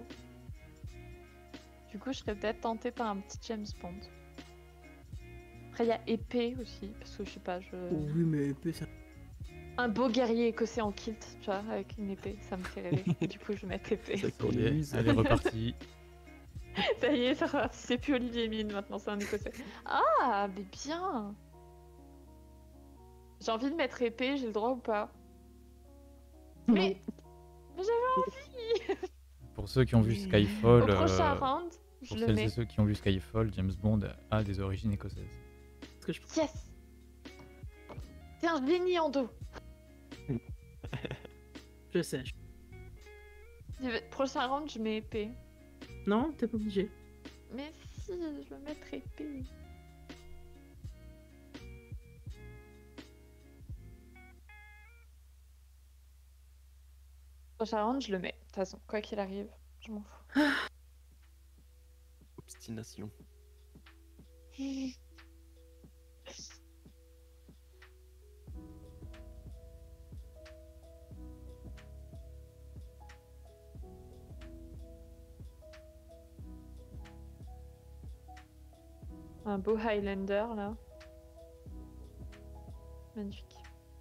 Du coup, je serais peut-être tentée par un petit James Bond. Après, il y a épée aussi, parce que je sais pas, je... Oh oui, mais peu ça. Un beau guerrier écossais en kilt, tu vois, avec une épée, ça me fait rêver. Du coup, je vais mettre épée. Ça Allez, s'amuse. allez, reparti. Ça y est, ça va, c'est plus Olivier Mine maintenant, c'est un écossais. Ah, mais bien! J'ai envie de mettre épée, j'ai le droit ou pas? Mais, mais j'avais envie! Pour ceux qui ont vu Skyfall, Au prochain euh, round, je pour le celles mets. et ceux qui ont vu Skyfall, James Bond a des origines écossaises. Parce que je... Yes! T'es un génie en dos! je sais. Je vais- Prochain round, je mets épée. Non, t'es pas obligé. Mais si, je veux mettre épée. Prochain round, je le mets. De toute façon, quoi qu'il arrive, je m'en fous. Obstination. Un beau Highlander là. Magnifique.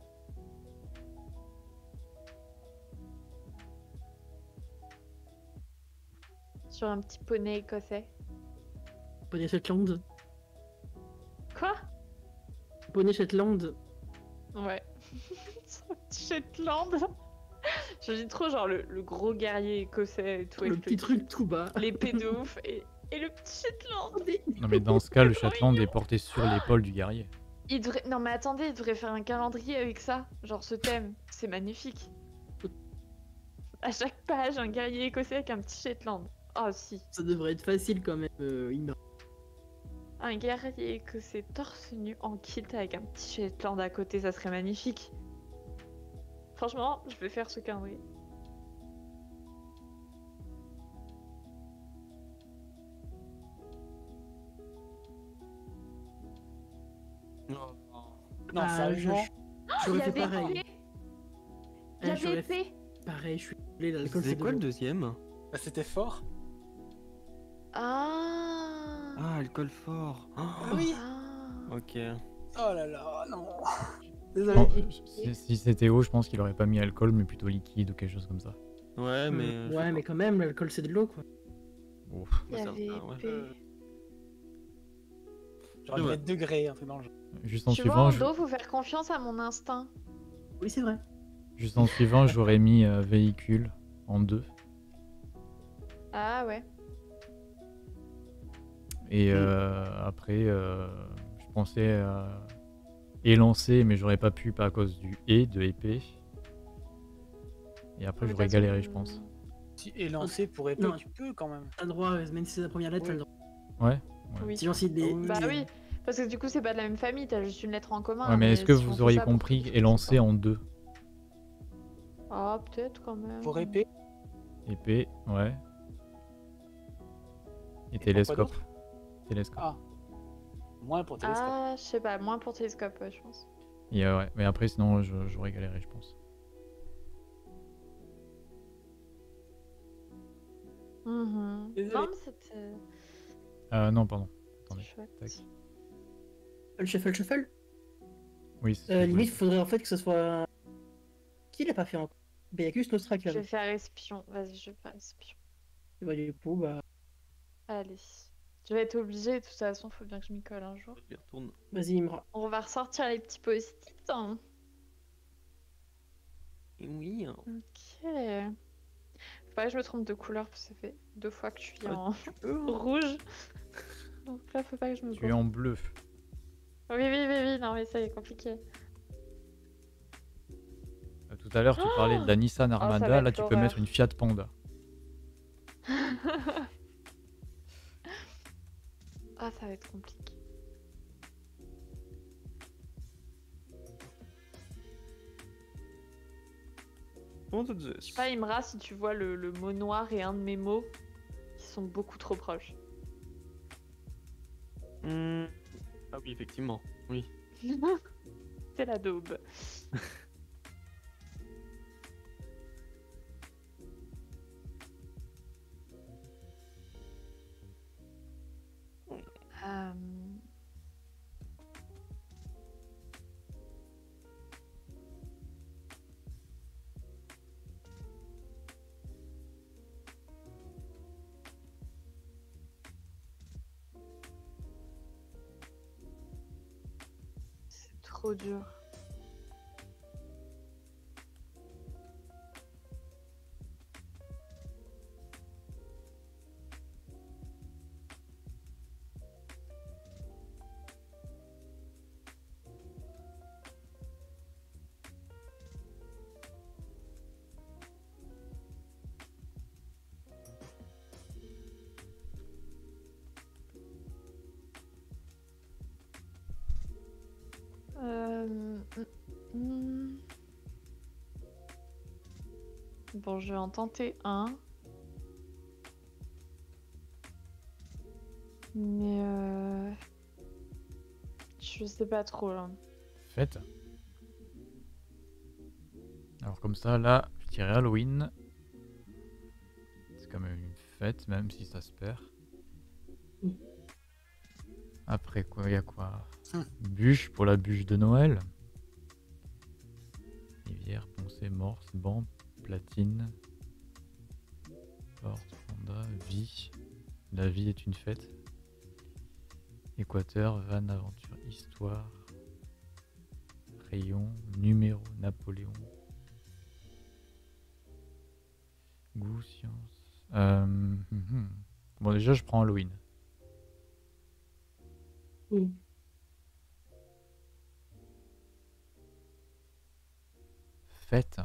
Sur un petit poney écossais. Poney Shetland. Quoi? Poney Shetland. Ouais. Sur un petit Shetland. Je dis trop genre le, le gros guerrier écossais et tout. Le avec petit truc tout bas. L'épée de ouf et, et le petit Shetland. Non mais dans ce cas, le Trop Shetland mignon. est porté sur l'épaule du guerrier. Il devrait... Non mais attendez, il devrait faire un calendrier avec ça. Genre ce thème. C'est magnifique. À chaque page, un guerrier écossais avec un petit Shetland. Oh si. Ça devrait être facile quand même, euh, Imra. Un guerrier écossais torse nu en kit avec un petit Shetland à côté, ça serait magnifique. Franchement, je vais faire ce calendrier. Non. Non, Ah, sérieusement. je- J'aurais Il y fait avait pareil. épée. Il y Ah, avait j'aurais fait épée. pareil, je suis désolé, l'alcool C'est c'est quoi le de l'eau. deuxième? Bah, c'était fort. Ah. Ah, alcool fort. Oh, Oui. Ah. ok. Oh là là, non. Désolé. Bon, euh, si si c'était eau, je pense qu'il aurait pas mis alcool, mais plutôt liquide ou quelque chose comme ça. Ouais, Hmm, mais. euh, je ouais, sais mais pas. quand même, l'alcool c'est de l'eau quoi. Ouf. Il y Ouais, ça avait va, ouais. épée. J'aurais Ouais. dû mettre degré, un truc dans le genre. Juste en Tu vois, suivant, en je- dos, faut faire confiance à mon instinct. Oui, c'est vrai. juste en suivant, j'aurais mis euh, véhicule en deux. Ah ouais. Et Mm. euh, après, euh, je pensais à élancer, mais j'aurais pas pu, pas à cause du et de épée. Et après, Mais j'aurais t'as galéré, ton- je pense. Si élancé pour épée, Non. tu peux quand même. T'as le droit, euh, même si c'est la première lettre, t'as le droit. Ouais. Oui. C'est genre si des. oui. Bah des- oui, parce que du coup, c'est pas de la même famille, t'as juste une lettre en commun. Ouais, mais est-ce que si on vous fait auriez ça pour compris tout le truc, élancer c'est pas- en deux? Ah, peut-être quand même. Pour épée, Épée, ouais. Et Et télescope. pourquoi d'autre Télescope. Ah. Moins pour télescope. Ah, je sais pas, moins pour télescope, ouais, je pense. Et euh, ouais. Mais après, sinon, je- j'aurais galéré, je pense. Mhm. Désolé. Non, mais c'était Euh, non, pardon. c'était Attendez. chouette. Tac. Le shuffle, shuffle. Oui, c'est ce que Euh, je limite, voulais il faudrait en fait que ce soit. Qui l'a pas fait encore? Bah, y a que juste Nostra qui Je vais l'avait. faire espion. Vas-y, je vais faire espion. Et bah, du coup, bah. Allez. Je vais être obligée, de toute façon, faut bien que je m'y colle un jour. Je les retourne. Vas-y, Imra. On va ressortir les petits post-it. hein. Et oui. hein. Ok. Faut pas que je me trompe de couleur, parce que ça fait deux fois que je suis Ah, en Tu peux. hein. rouge. Donc là, faut pas que je me dire. Tu es gourre. en bleu. Oui, oui, oui, oui, non, mais ça est compliqué. Euh, tout à l'heure, tu parlais de la Nissan Oh, ça Armada. va Là, être tu peux l'horreur. mettre une Fiat Panda. Ah, ça va être compliqué. Comment ça te Je sais pas, Imra, si tu vois le, le mot noir et un de mes mots qui sont beaucoup trop proches. Hmm. Ah oui, effectivement. Oui. C'est la daube. Euh, C'est trop dur. Euh, mm, mm. Bon, je vais en tenter un. Mais euh... je sais pas trop là. Fête. Alors comme ça, là, je dirais Halloween. C'est quand même une fête, même si ça se perd. Après quoi, il y a quoi? Hum. Bûche pour la bûche de Noël. Rivière, Poncé, Morse, Ban, Platine. Porte, Fonda, Vie. La vie est une fête. Équateur, Van, Aventure, Histoire. Rayon, Numéro, Napoléon. Goût, Science. Euh, hum, hum. Bon, déjà, je prends Halloween. Oui. Fête.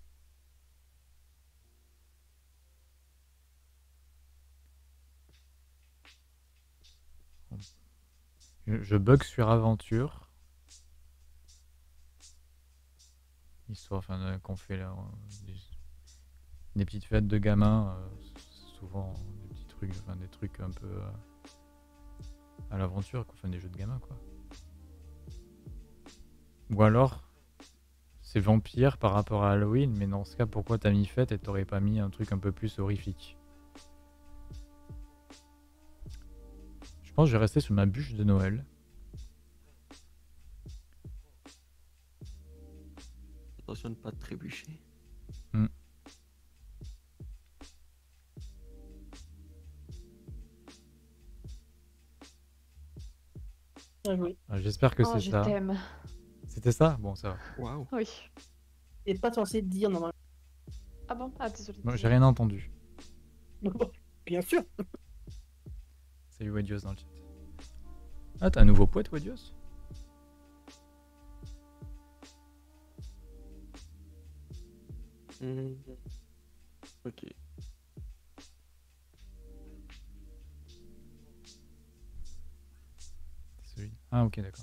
Je, je bug sur aventure. Histoire enfin, euh, qu'on fait là, euh, des, des petites fêtes de gamins, euh, souvent des petits trucs, enfin, des trucs un peu euh, à l'aventure, quoi, enfin des jeux de gamins quoi. Ou alors c'est vampire par rapport à Halloween, mais dans ce cas pourquoi t'as mis fête et t'aurais pas mis un truc un peu plus horrifique? Je pense que je vais rester sur ma bûche de Noël. Attention de pas te trébucher. Hmm. Bien joué. Ah, j'espère que Oh, c'est je ça. t'aime. C'était ça? Bon, ça va. Waouh. Oui. T'es pas censé dire normalement. Ah bon? Ah, désolé. Bon, j'ai rien entendu. Bien sûr. Salut Wedios dans le chat. Ah, t'as un nouveau poète, Wedios? Mmh. Ok. C'est celui. Ah, ok, d'accord.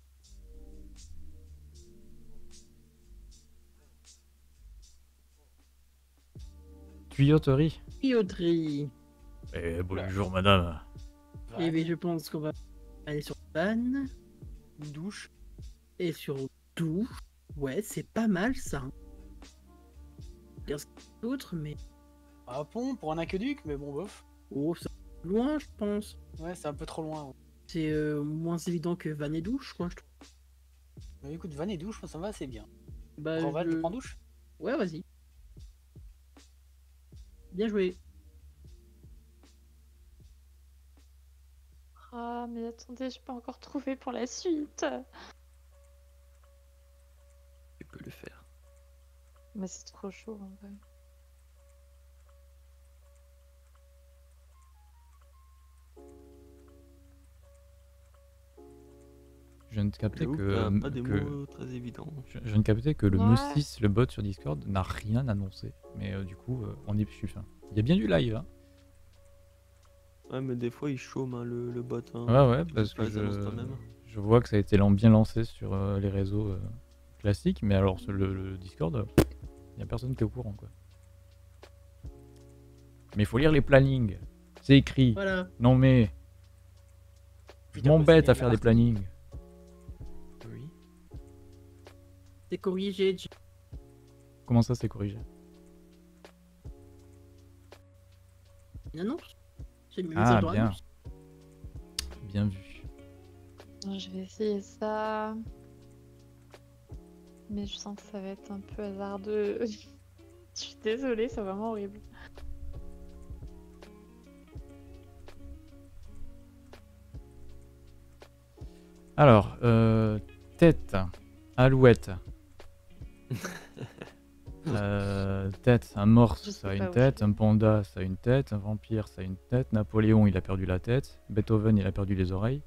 Tuyauterie. Tuyauterie. Eh, bonjour madame. Et bien, je pense qu'on va aller sur Van Une douche. et sur douche. Ouais, c'est pas mal ça. Il y a d'autres, mais Un pont pour un aqueduc, mais bon, bof. oh, c'est loin, je pense. Ouais, c'est un peu trop loin. Ouais. C'est euh, moins évident que Van et douche, quoi. Je trouve. Mais écoute, van et douche, moi, ça me va assez bien. Bah, Prends van, je- tu prends douche? Ouais, vas-y. Bien joué. Ah, mais attendez, je peux encore trouver pour la suite. Tu peux le faire. Mais c'est trop chaud en vrai. Je viens de capter J'avoue que, t'as pas des que- mots très évidents. je je viens de capter que le Ouais. Moussis, le bot sur Discord, n'a rien annoncé. Mais euh, du coup, euh, on est plus fin. Il y a bien du live, hein. Ouais, mais des fois il chôme hein, le, le bot. Hein. Ouais, ouais, Tu parce peux que faire les annonces je, toi-même. je vois que ça a été lan- bien lancé sur euh, les réseaux euh, classiques, mais alors sur le, le Discord, il n'y a personne qui est au courant, quoi. Mais il faut lire les plannings. C'est écrit. Voilà. Non mais, je Putain, m'embête c'est à faire des plannings. Oui. C'est corrigé. J- Comment ça, c'est corrigé? Une annonce. J'ai mis Ah, ça dans bien. l'annonce. Bien vu. Je vais essayer ça. Mais je sens que ça va être un peu hasardeux. Je suis désolée, c'est vraiment horrible. Alors, euh, tête, alouette. Euh, tête, un morse, Je ça a sais une pas où tête. je vais. Un panda, ça a une tête. Un vampire, ça a une tête. Napoléon, il a perdu la tête. Beethoven, il a perdu les oreilles.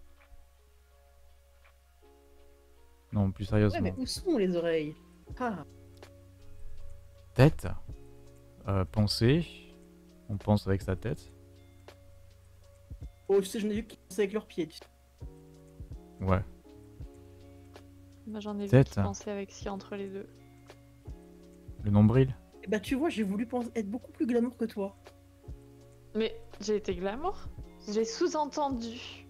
Non, plus Ouais, sérieusement. mais où sont les oreilles? Ah, Tête, euh, penser. On pense avec sa tête. oh, je sais, j'en ai vu qui pensaient avec leurs pieds. tu sais. Ouais. Moi j'en ai vu Tête. qui pensaient avec ce qu'il y a entre les deux. Le nombril. Et bah, tu vois, j'ai voulu penser- être beaucoup plus glamour que toi. Mais j'ai été glamour. J'ai sous-entendu.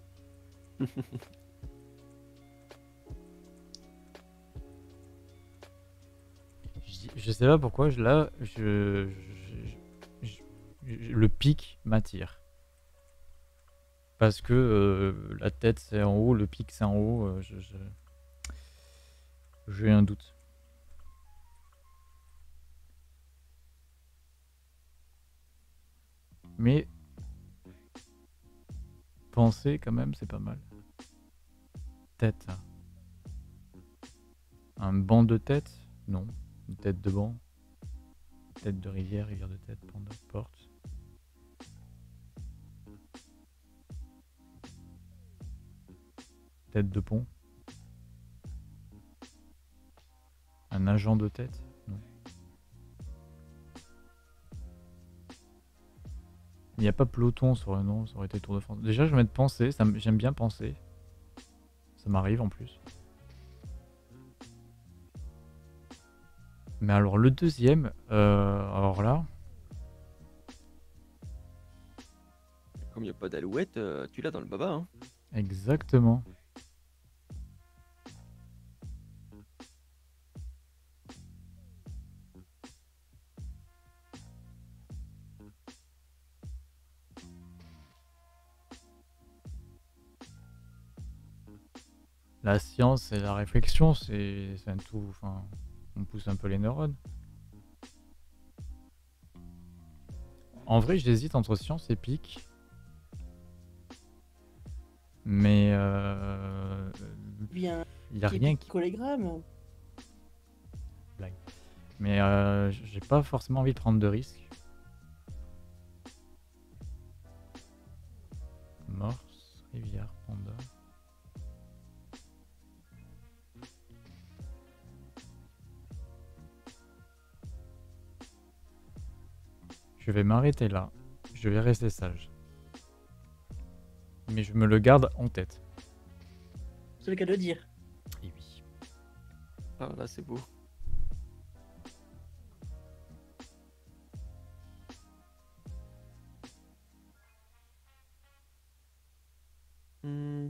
Je, je sais pas pourquoi, je, là, je, je- je- je- le pic m'attire. Parce que euh, la tête c'est en haut, le pic c'est en haut. euh, je, je- J'ai un doute. Mais penser quand même, c'est pas mal. Tête. Un banc de tête? Non. Une tête de banc. Tête de rivière, rivière de tête, panda, porte. Tête de pont. Un agent de tête? Non. Il n'y a pas peloton sur le nom, ça aurait été Tour de France. Déjà, je vais mettre penser, ça m- j'aime bien penser. Ça m'arrive en plus. Mais alors le deuxième, euh, alors là, Comme il n'y a pas d'alouette, euh, tu l'as dans le baba. Hein. exactement. La science et la réflexion, c'est c'est un tout. Enfin, on pousse un peu les neurones. En vrai, j'hésite entre science et pique. Mais euh, Bien. il n'y a rien qui. Collégramme. Mais euh, j'ai pas forcément envie de prendre de risques. Morse, rivière, panda. Je vais m'arrêter là. Je vais rester sage. Mais je me le garde en tête. C'est le cas de dire. Et oui. Ah là, c'est beau. Hmm.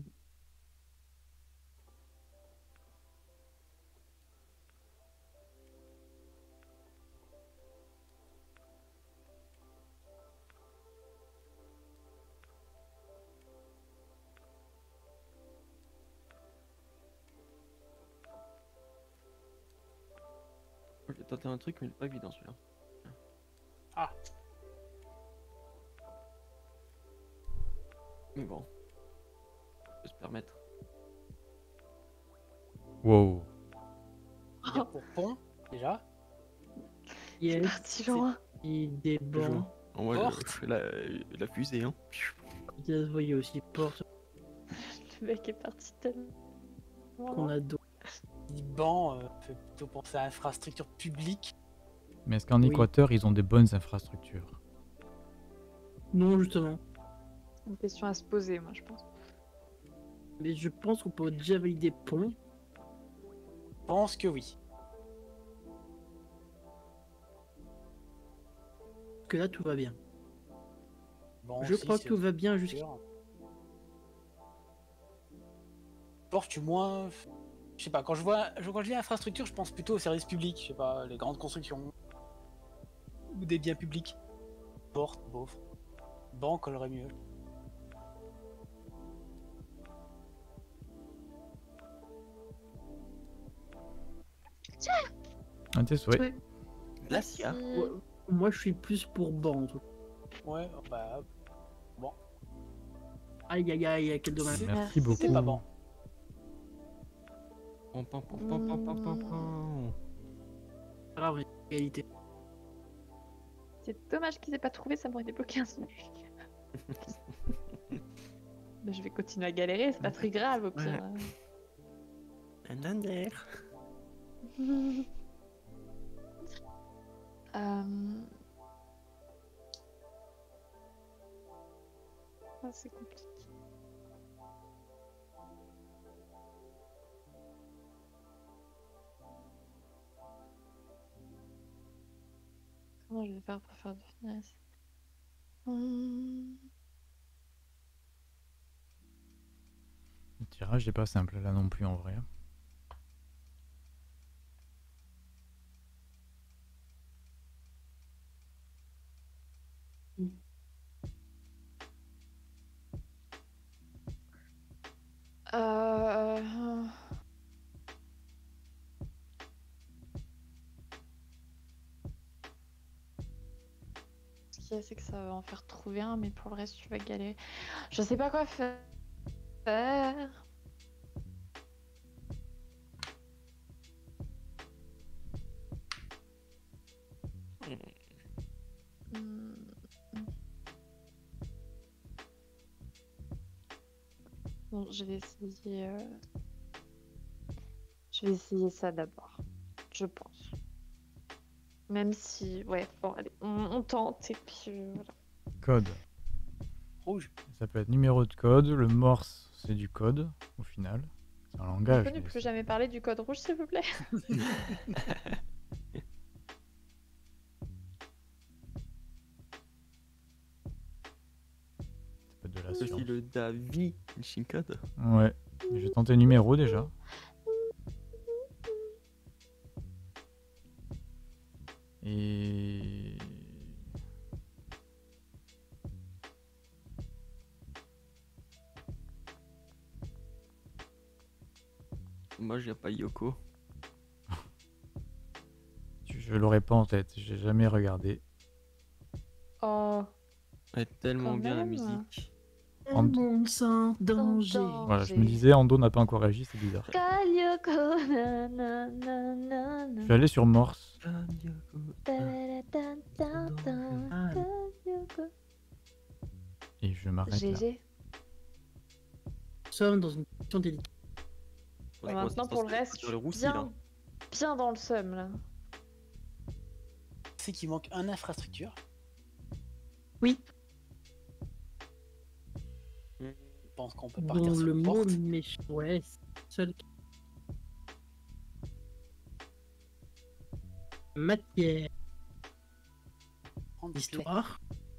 Je vais tenter un truc, mais il est pas évident celui-là. Ah, Mais bon, on peut se permettre. Wow. dire pour pont, déjà. C'est Yes. parti loin. Et des Je joue. bancs. En moi, je, Porte. je fais la, la fusée. Hein. Vous voyez aussi porte Le mec est parti tellement qu'on loin. a d'autres. Liban euh, fait plutôt penser à infrastructure publique. Mais est-ce qu'en Oui. Équateur, ils ont des bonnes infrastructures? Non, justement. Une question à se poser, moi, je pense. Mais je pense qu'on peut déjà valider pont. Je pense que oui. Parce que là, tout va bien. Bon, je si, crois que c'est tout va bien jusqu'à. sûr. Porte, tu moins. Je sais pas, quand je vois, je- quand je dis infrastructure, je pense plutôt aux services publics. Je sais pas, les grandes constructions. Ou des biens publics. Porte, bof. Banque collerait mieux. Un tes souhaits. Oui. Merci. Merci. Ouais, moi, je suis plus pour banc. en tout cas. Ouais, bah. Bon. Aïe, aïe, aïe, quel dommage. C'est- Merci beaucoup. C'est pas bon. Pam, pam, pam, pam, pam, pam, pam, pam. Pas grave, égalité. C'est dommage qu'ils aient pas trouvé, ça m'aurait débloqué un truc. Mais je vais continuer à galérer, c'est pas très grave au pire. Un under. Euh... Ah, c'est compliqué. Comment je vais faire pour faire du finesse? Hum, Le tirage n'est pas simple là non plus en vrai. c'est que ça va en faire trouver un, mais pour le reste, tu vas galérer. Je sais pas quoi faire. faire. Hmm. Bon, je vais essayer. euh, Je vais essayer ça d'abord, je pense. Même si, ouais, bon, allez, on, on tente et puis euh, voilà. Code. Rouge. Ça peut être numéro de code. Le morse, c'est du code, au final. C'est un On langage. peut ne mais plus c'est- jamais parler du code rouge, s'il vous plaît. Ça peut être de la C'est science. aussi le Davi Code. Ouais. Je vais tenter numéro déjà. Et... Moi, j'ai pas Yoko. tu- Je l'aurais pas en tête. J'ai jamais regardé. Oh, Elle est tellement Quand bien la même. musique. Un monde sans danger. danger. Voilà, je me disais, Ando n'a pas encore réagi, c'est bizarre. Kalioko, na, na, na, na, Je na. vais aller sur morse. Ah, Yoko. Ta, ta, ta, ta, Ah. Kalioko. Et je m'arrête là. G G. Nous sommes dans une question délicate. Ouais, Maintenant, moi, pour le c'est reste, je sur le suis roussi, bien, là. bien dans le seum, là. C'est qu'il manque un infrastructure. Oui, Je pense qu'on peut partir dont sur le une mot porte. méchant. Ouais, c'est seul. Matière, Prendre des clés. histoire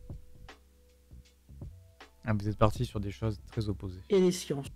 Ah, vous êtes parti sur des choses très opposées. et les sciences.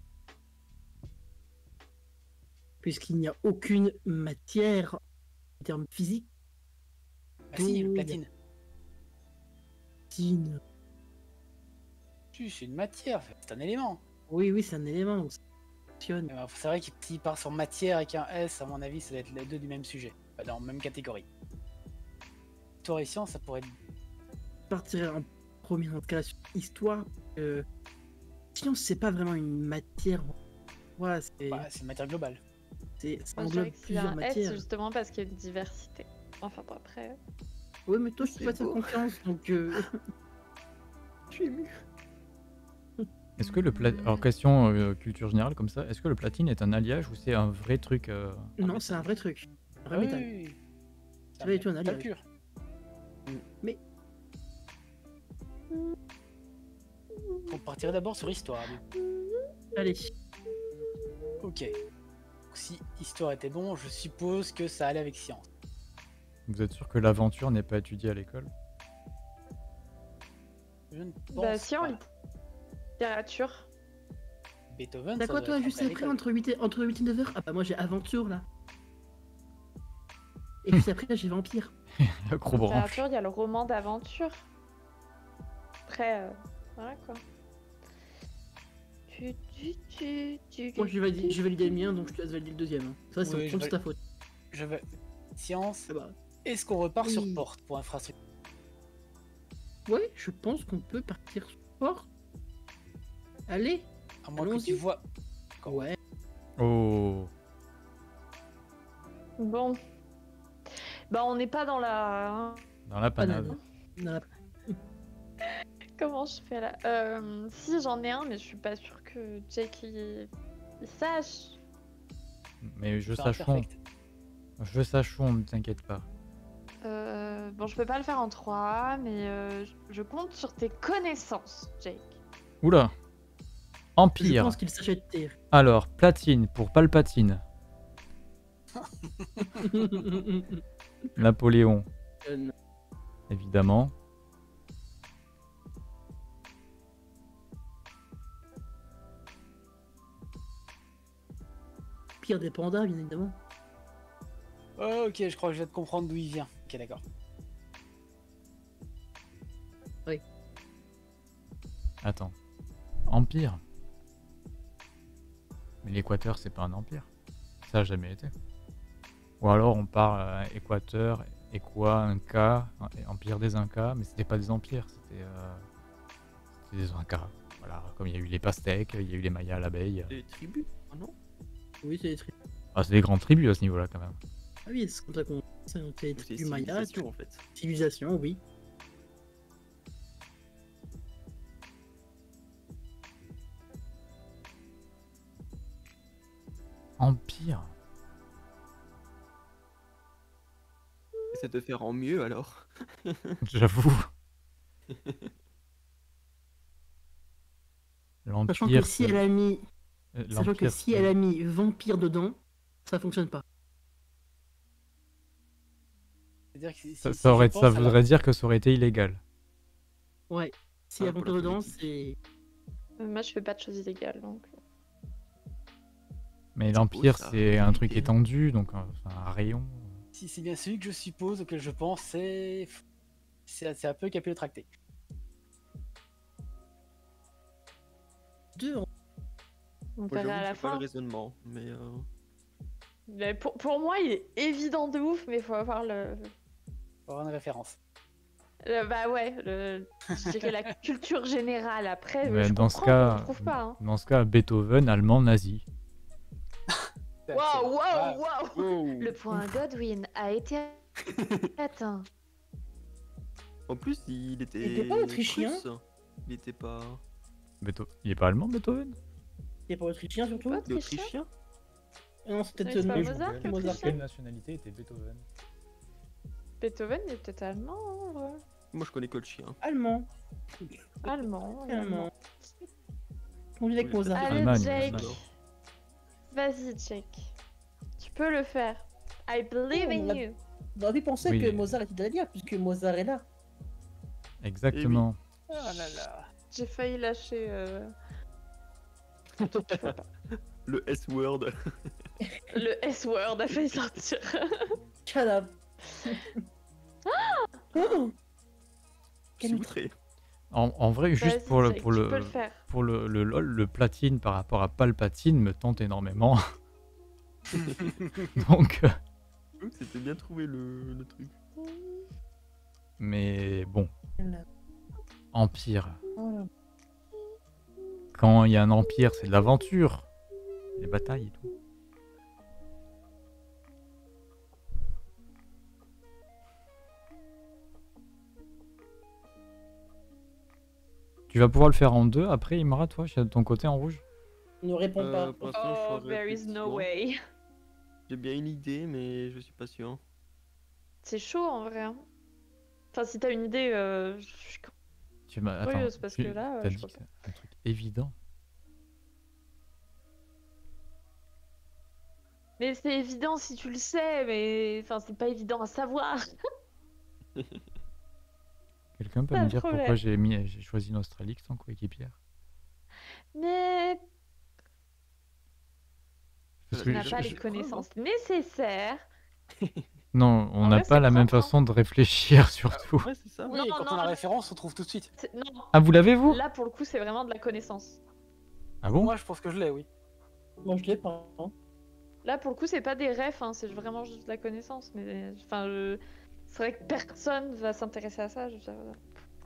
Puisqu'il n'y a aucune matière en termes physiques. Ah si, le Douille. platine. Platine. Si, c'est une matière, c'est un élément. Oui, oui, c'est un élément. Ça fonctionne. Mais, euh, C'est vrai qu'il s'il part sur matière avec un S, à mon avis, ça doit être les deux du même sujet. Pas dans la même catégorie. Histoire et science, ça pourrait être. Partir en premier dans ce cas-là sur histoire. Euh... Science, c'est pas vraiment une matière. Ouais, c'est. Bah, c'est une matière globale. c'est- ça Moi, je dirais englobe que s'il y a plusieurs un S, matières. c'est justement parce qu'il y a une diversité. Enfin, bon, après... Oui, mais toi, je C'est te fais ta beau. confiance, donc. Euh... je suis ému. Est-ce que le plat... Alors, question euh, culture générale comme ça, est-ce que le platine est un alliage ou c'est un vrai truc euh, Non, mais c'est ça- un vrai truc. Un vrai Ah oui, métal. oui, oui. Ça va être un métal alliage. pur. Mais On partirait d'abord sur histoire. du coup. allez, Ok. Donc, si histoire était bon, je suppose que ça allait avec science. Vous êtes sûr que l'aventure n'est pas étudiée à l'école? Je ne pense Bah si, en pas. littérature. Beethoven, t'as ça quoi doit toi, être juste après après, l'école. entre huit et, entre huit et neuf heures? Ah bah moi j'ai aventure là. Et puis après j'ai vampire. Acrobranche. Littérature, il y a le roman d'aventure. Après, euh, voilà quoi. Tu, tu, tu, tu, Moi je vais tu, valider, je vais valider le mien, donc je te laisse valider le deuxième. hein. Ça c'est Oui, je contre val- ta faute. Je vais. Science. Ah bah, Est-ce qu'on repart sur Oui. porte pour infrastructure? ouais, je pense qu'on peut partir fort. Allez, À moins que Allons-y. tu vois. ouais. Oh. Bon. Bah on n'est pas dans la... Dans la panade. Panade. Non, la- Comment je fais là euh, Si, j'en ai un, mais je suis pas sûre que Jake il, il sache. Mais je C'est un sachons. perfect. Je sachons, ne t'inquiète pas. Euh, bon, je peux pas le faire en trois, mais euh, je- je compte sur tes connaissances, Jake. Oula. Je Empire. pense qu'il s'achète terre. Alors, platine pour Palpatine. Napoléon, Euh, évidemment. Pire des pandas, bien évidemment. Oh, ok, je crois que je viens de comprendre d'où il vient. Ok, d'accord. Attends. Empire. Mais l'Équateur, c'est pas un empire. Ça a jamais été. Ou alors on part à Équateur Et quoi, Inca, Empire des Incas, mais c'était pas des empires, c'était euh, c'était des Incas. Voilà, comme il y a eu les Pastèques, il y a eu les Mayas à l'abeille. Des tribus, ah non? Oui, c'est des tribus. Ah, c'est des grandes tribus à ce niveau-là quand même. Ah oui, c'est comme ça qu'on c'est des C'est tribus mayas. civilisation en fait. Civilisation, oui. Empire. Essaie de faire en mieux alors. J'avoue. Sachant que L'Empire, si c'est- elle a mis, euh, sachant que l'Empire, si c'est- elle a mis vampire dedans, ça fonctionne pas. C'est-à-dire que si- ça, si- ça si aurait, je ça pense à la- voudrait dire que ça aurait été illégal. Ouais. S'il y Ah, a pour vampire la dedans, politique. c'est. Euh, Moi, je fais pas de choses illégales, donc. Mais C'est l'Empire, beau, ça. c'est un truc Et- étendu, donc euh, enfin, un rayon. Si c'est bien celui que je suppose, auquel je pense, c'est. C'est c'est un peu capillotracté. Deux en On Moi, verra j'avoue à que la je vois fin. le raisonnement, mais euh, Mais pour, pour moi, il est évident de ouf, mais il faut avoir le, Pour avoir une référence. le- Bah ouais, le, je dirais la culture générale. Après, Mais je dans ce comprends qu'on cas, le trouve pas. Hein. dans ce cas, Beethoven, allemand, nazi. Waouh, Ah, waouh, waouh! Le point Godwin a été atteint. en plus il était. Il était pas autrichien? russe. Il était pas. Beetho- Il est pas allemand, Beethoven? Il est pas autrichien surtout. Pas Il est autrichien? autrichien? Ah non, c'est peut-être Oui, c'est pas euh, Mozart, Mozart. qui est Mozart. autrichien. nationalité était Beethoven? Beethoven il est peut-être allemand, hein, en vrai. Moi je connais que le chien. Allemand. Allemand. Allemand. On dit avec Oui, Mozart. Allez, Allemagne, Jake. Allemagne. Vas-y, Jake. Tu peux le faire. I believe Oh, on in l'a- you. On aurait pu penser Oui. que Mozart est italien, puisque Mozart est là. Exactement. Oh là là. J'ai failli lâcher. Euh... Le S-word. Le S-word a failli sortir. Shut up. Oh Je suis outré. En, en vrai, juste Vas-y, pour le, Jake, pour tu le, peux le faire. pour le, le LOL, le platine par rapport à Palpatine me tente énormément. Donc, euh, C'était bien trouvé le, le truc. mais bon, là. Empire. Oh là. Quand il y a un empire, c'est de l'aventure. Les batailles et tout. Tu vas pouvoir le faire en deux après, Imra, toi, de ton côté en rouge? Ne réponds Euh, pas. pour l'instant, je suis Oh, en there is no réflexion. way. J'ai bien une idée, mais je suis pas sûr. C'est chaud en vrai. hein. Enfin, si t'as une idée, euh, je suis Tu m'as- attends, curieuse parce tu- que là, euh, t'as je dit vois que c'est un truc évident. Mais c'est évident si tu le sais, mais enfin, c'est pas évident à savoir. Quelqu'un peut Pas me de dire pourquoi problème. j'ai mis, j'ai choisi Nostralix en coéquipière? Mais Parce tu que n'as je- pas je- les connaissances nécessaires. Non, on En n'a vrai, pas c'est la même propre, hein. façon de réfléchir surtout. Ouais, c'est ça. Oui, Non, quand non, on a la non. référence, on trouve tout de suite. C'est- Non, Ah, vous l'avez vous? là pour le coup, c'est vraiment de la connaissance. Ah bon? Moi, je pense que je l'ai, oui. Moi, je l'ai pas. hein. Là pour le coup, c'est pas des refs, hein, c'est vraiment juste de la connaissance. Mais enfin, je... c'est vrai que personne va s'intéresser à ça. Je veux dire, voilà.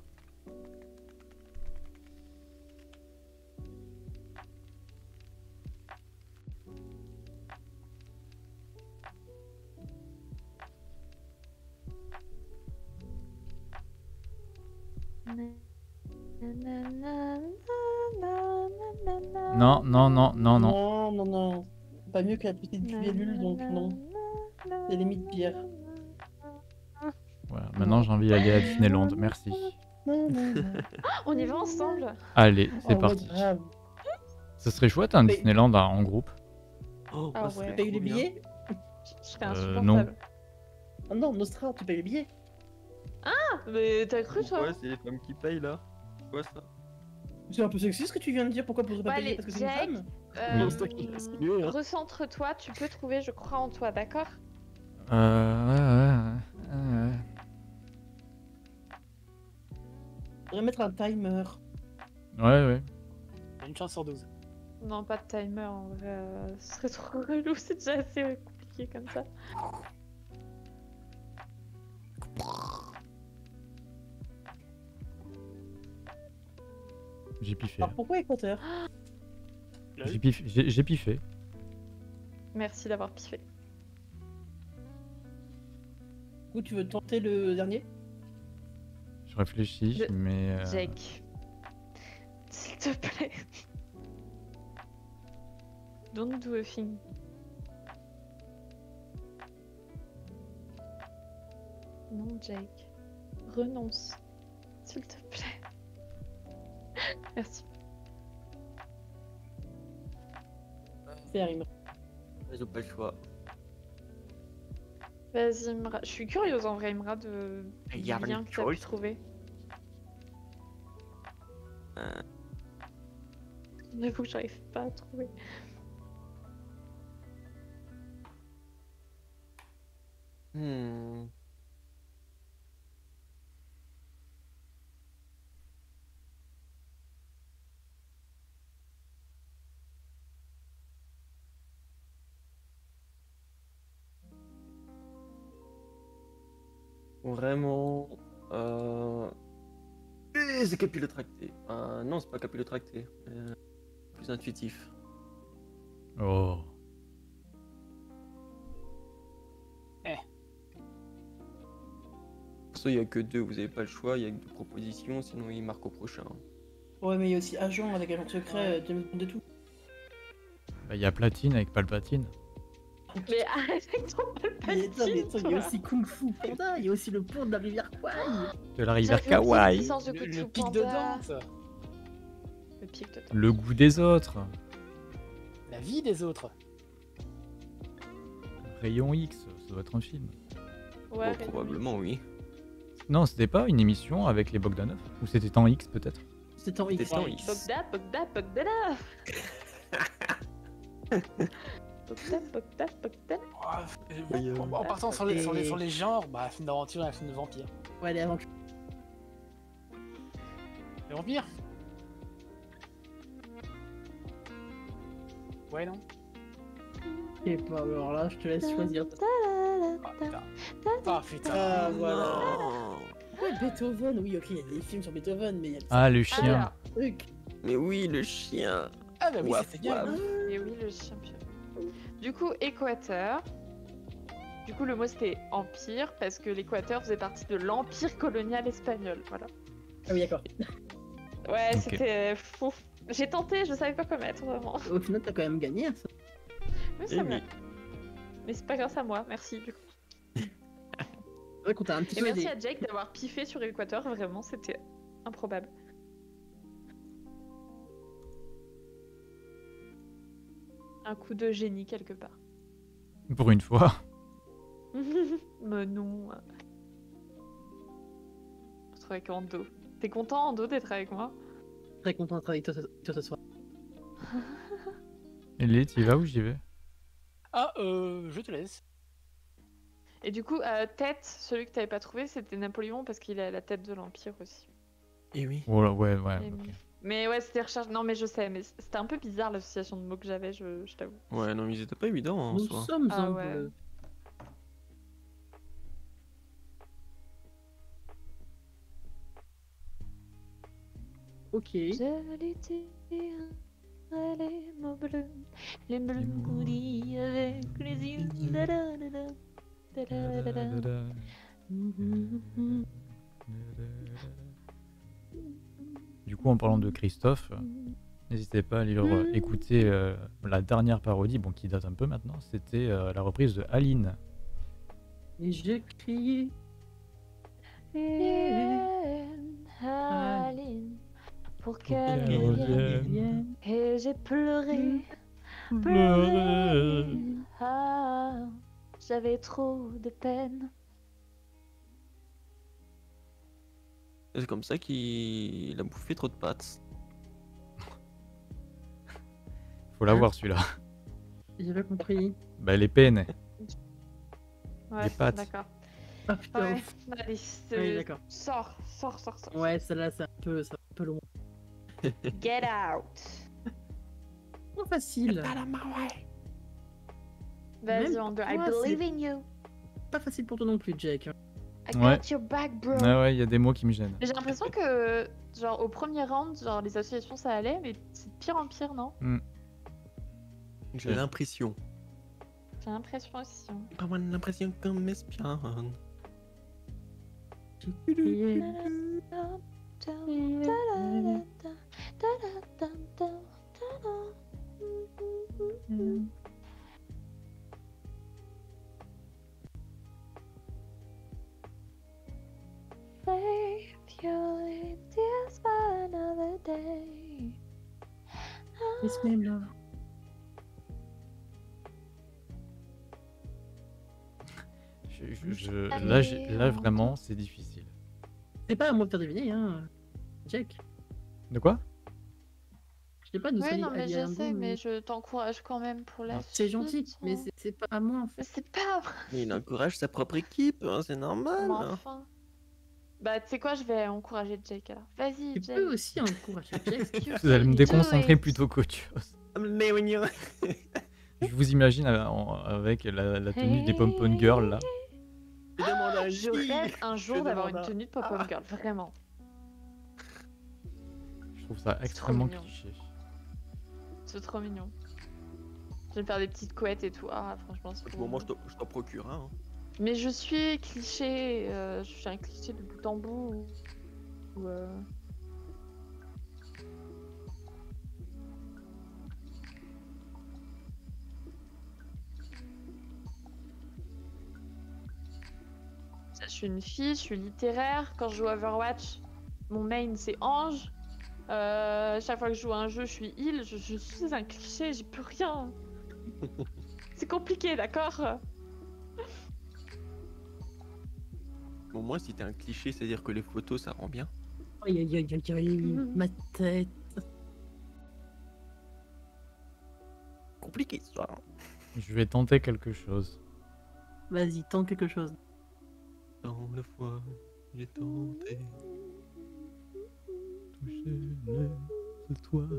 Non, non, non, non, non. Non, non, non. Pas mieux que la petite libellule, donc non. C'est limite pire. Voilà, maintenant j'ai envie d'aller à Disneyland, merci. Non, non, non. On y va ensemble. Allez, c'est Oh, parti. ouais, grave. Ce serait chouette un Mais- Disneyland hein, en groupe. Oh, Ah bah, ça ouais. serait Tu payes trop les bien. billets? Je serais Euh, insupportable. Ah non, Nostra, tu payes les billets? Mais t'as cru toi? Ouais, c'est les femmes qui payent là. Quoi ça? C'est un peu sexy ce que tu viens de dire, pourquoi vous ne Bon, pas payer allez, parce que c'est une Jake. femme? Euh, Oui, c'est toi qui l'as signé, hein. Recentre-toi, tu peux trouver, je crois en toi, d'accord? Euh, ouais, ouais, ouais, ouais. On devrait mettre un timer. Ouais, ouais. Une chance sur douze. Non, pas de timer en vrai, euh, ce serait trop relou, c'est déjà assez compliqué comme ça. J'ai piffé. Alors pourquoi Équateur? J'ai piffé. J'ai j'ai piffé. Merci d'avoir piffé. Ou tu veux tenter le dernier? Je réfléchis, Je- mais. euh, Jake. S'il te plaît. Don't do a thing. Non, Jake. Renonce. S'il te plaît. Merci. Faire Imra. J'ai pas le choix. Vas-y, Imra. Je suis curieuse en vrai, Imra, de... du You have lien any que t'as pu choice? trouver. Euh, J'avoue que j'arrive pas à trouver. hmm. Vraiment. Euh... eh, c'est capillotracté. Euh, non, c'est pas capillotracté. Euh, plus intuitif. Oh. Soit il y a que deux, vous avez pas le choix, il y a que deux propositions, sinon il marque au prochain. Ouais, mais il y a aussi agent avec agent secret, euh, James Bond et tout. Bah, il y a Platine avec Palpatine. Mais arrête avec ton Mais attends, mais palpatine, attends, il y a toi. aussi Kung Fu Panda, il y a aussi le pont de la rivière Kwai. De la rivière J'avais oublié Kawaii. l'essence de Le, Kung le Fu pic Panda. de danse. Le pic de danse. Le goût des autres. La vie des autres. Rayon X, ça doit être un film. Ouais, Bon, probablement oui. Non, c'était pas une émission avec les Bogdanov? Ou c'était en X peut-être? C'est en X. C'était en X. Bogda, Bogda, Bogdana. Bogda, Bogda, Bogda. Oh, Oui, euh, en, en partant sur les, sur, les, et- sur les genres, bah, un film d'aventure et un film de vampire. Ouais, les aventures. Les vampires. Ouais, non. Et bah, alors là, je te laisse choisir. Ah putain. Ah putain. Ah, voilà. Non. Ouais, Beethoven, oui, ok, il y a des films sur Beethoven, mais il y a Ah, le chien. Alors, des trucs. Mais oui, le chien. Ah bah oui, Waf, c'était bien. waf. et oui, le champion. Du coup, Équateur. Du coup, le mot c'était empire parce que l'Équateur faisait partie de l'empire colonial espagnol. Voilà. Ah oui, d'accord. Ouais, Ok. c'était fou. J'ai tenté, je savais pas quoi mettre vraiment. Au final, t'as quand même gagné, hein, ça. Oui, Eh c'est vrai. oui. Mais c'est pas grâce à moi, merci du coup. C'est vrai qu'on t'a un petit Et peu merci aidé. à Jake d'avoir piffé sur Équateur, vraiment, c'était improbable. Un coup de génie quelque part. Pour une fois. Mais non. Je trouve avec Ando. T'es content, Ando, d'être avec moi? Très content de travailler avec toi ce- toi ce soir. Et les, t'y vas ou j'y vais? Ah, euh, je te laisse. Et du coup, euh, tête, celui que t'avais pas trouvé, c'était Napoléon parce qu'il a la tête de l'Empire aussi. Et oui. Oh là, ouais, ouais. Et ok. oui. Mais ouais, c'était recherche. Non, mais je sais, mais c'était un peu bizarre l'association de mots que j'avais, je, je t'avoue. Ouais, non, mais ils étaient pas évidents hein, en Nous soi. sommes Ah en ouais. bleu. Ok. Je l'étais, les mots bleus, les bleus Les mots. goudis avec les yeux. da da da da, da da da da. Da-da-da-da. Mhm. Du coup, en parlant de Christophe, n'hésitez pas à aller re- écouter euh, la dernière parodie, bon, qui date un peu maintenant. C'était euh, la reprise de Aline. Et j'ai crié. Vienne, Aline, pour qu'elle qu'elle revienne. revienne. Et j'ai pleuré, Pleurer. pleuré. Ah, j'avais trop de peine. C'est comme ça qu'il a bouffé trop de pâtes. Faut l'avoir celui-là. J'ai pas compris. Bah, les peines. Ouais, Les pattes. d'accord. Ah putain. Ouais, ouf. allez, c'est- Oui, d'accord. sors, sors, sors, sors. Ouais, celle-là, c'est un peu, c'est un peu long. Get out. Pas facile. Vas-y, Même Wonder, pour I toi, believe in you. Pas facile pour toi non plus, Jack. hein. I Ouais. got your back, bro. Ah ouais, il y a des mots qui me gênent. Mais j'ai l'impression que, genre, au premier round, genre, les associations ça allait, mais c'est de pire en pire, non? J'ai Ouais. l'impression. J'ai l'impression aussi. hein. Pas moins l'impression qu'on m'espionne. Miss Même là. Je- je- je- Là, j'ai- là, vraiment, c'est difficile. C'est pas à moi de faire deviner, hein. Jack. De quoi? Je sais pas d'où ça Oui, y- non, mais allié je à un sais, goût, mais je t'encourage quand même pour la Ah, C'est suite. gentil, mais hein. c'est- c'est pas à moi en Mais fait. c'est pas Mais il encourage sa propre équipe, hein, c'est normal. Mais hein. enfin. Bah, tu sais quoi, je vais encourager Jake alors. Vas-y, Tu Jake. peux aussi encourager Jack. You Vous allez me can do déconcentrer it. plutôt qu'autre chose. Mais oui, oui. Je vous imagine euh, en- avec la, la tenue des pom-pom girls là. Je demande un Je J. rêve un jour Je d'avoir demande une un- tenue de pop-up Ah. girl, vraiment. Je trouve ça trop extrêmement mignon. cliché. C'est trop mignon. Je vais me faire des petites couettes et tout. Ah, franchement, c'est trop Bon, moi, mignon. je t'en- je t'en procure un. hein. Mais je suis cliché. euh, je suis un cliché de bout en bout. Ou, euh, Je suis une fille, je suis littéraire. Quand je joue à Overwatch, mon main c'est Ange. Euh, chaque fois que je joue à un jeu, je suis heal. Je, je suis un cliché, j'ai plus rien. C'est compliqué, d'accord? Bon, moi, si t'es un cliché, c'est-à-dire que les photos, ça rend bien. Aïe aïe aïe aïe aïe, ma tête. Compliqué, ça. hein. Je vais tenter quelque chose. Vas-y, tente quelque chose. Dans le foie, j'ai tenté. Toucher les étoiles.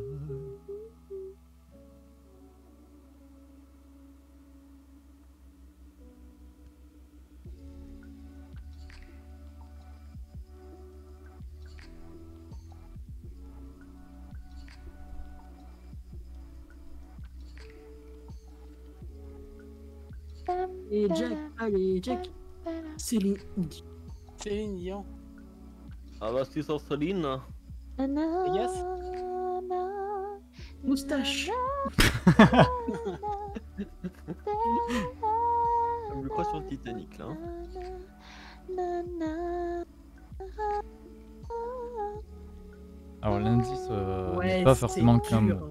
Et Jack, allez, Jack. Céline. Céline Dion. Ah bah, c'est sans Céline. Vegas. Moustache. Je crois sur le Titanic, là. hein. Alors l'indice euh, Ouais, n'est pas c'est forcément dur. qu'un mot.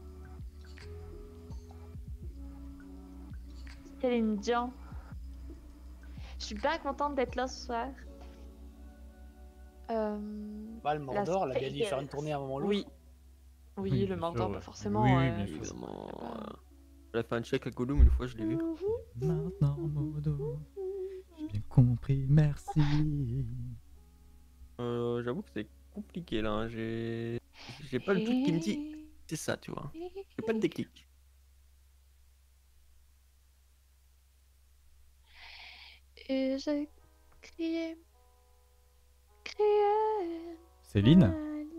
Céline Dion. Je suis pas contente d'être là ce soir. Euh... Bah, le Mordor, elle a bien dû Spaghetti. faire une tournée à un moment ou l'autre. Oui. Oui, Oui, le bien Mordor, sûr, bah ouais. forcément. Oui, oui, euh, bien sûr. Évidemment. je sais pas. euh, Elle a fait un check à Gollum une fois, je l'ai vu. Maintenant, Modo, j'ai bien compris, merci. Euh, J'avoue que c'est compliqué, là. hein. J'ai j'ai pas le truc qui me dit c'est ça, tu vois. J'ai pas le déclic. Et j'ai crié, crié. Céline?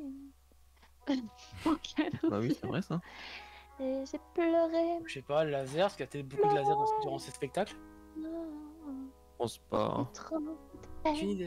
Ok. Bah oui, c'est vrai, ça. Et j'ai pleuré. Je sais pas, le laser, parce qu'il y a peut-être beaucoup de laser dans- durant ces spectacles. Je pense pas. hein. Trop. Aucune idée.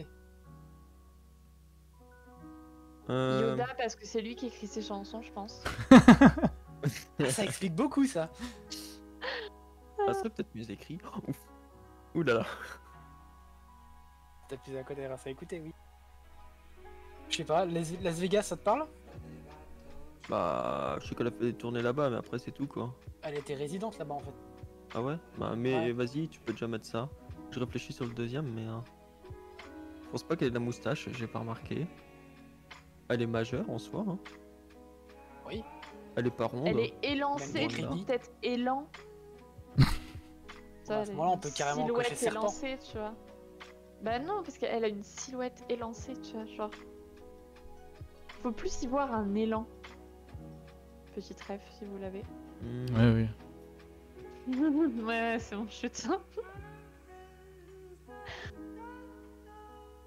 Euh, Yoda, parce que c'est lui qui écrit ses chansons, je pense. Ah, ça explique beaucoup ça. Ça serait peut-être mieux écrit. Oh, ouf. Ouh là là. Peut-être plus à côté grâce à écouter, oui. Je sais pas, Las Las Vegas, ça te parle? Bah, je sais qu'elle a fait des tournées là-bas, mais après, c'est tout, quoi. Elle était résidente là-bas en fait. Ah ouais? Bah, mais Ouais. vas-y, tu peux déjà mettre ça. Je réfléchis sur le deuxième, mais. euh, Je pense pas qu'elle ait de la moustache, j'ai pas remarqué. Elle est majeure en soi. Hein. Oui. Elle est pas ronde. Elle est élancée, Même du Wanda. coup, peut-être élan. À ce moment-là, on peut carrément cocher silhouette serpent. élancée, tu vois. Bah non, parce qu'elle a une silhouette élancée, tu vois, genre. Faut plus y voir un élan. Petite rêve, si vous l'avez. Hmm. Ouais, oui. ouais, ouais, c'est bon, chute.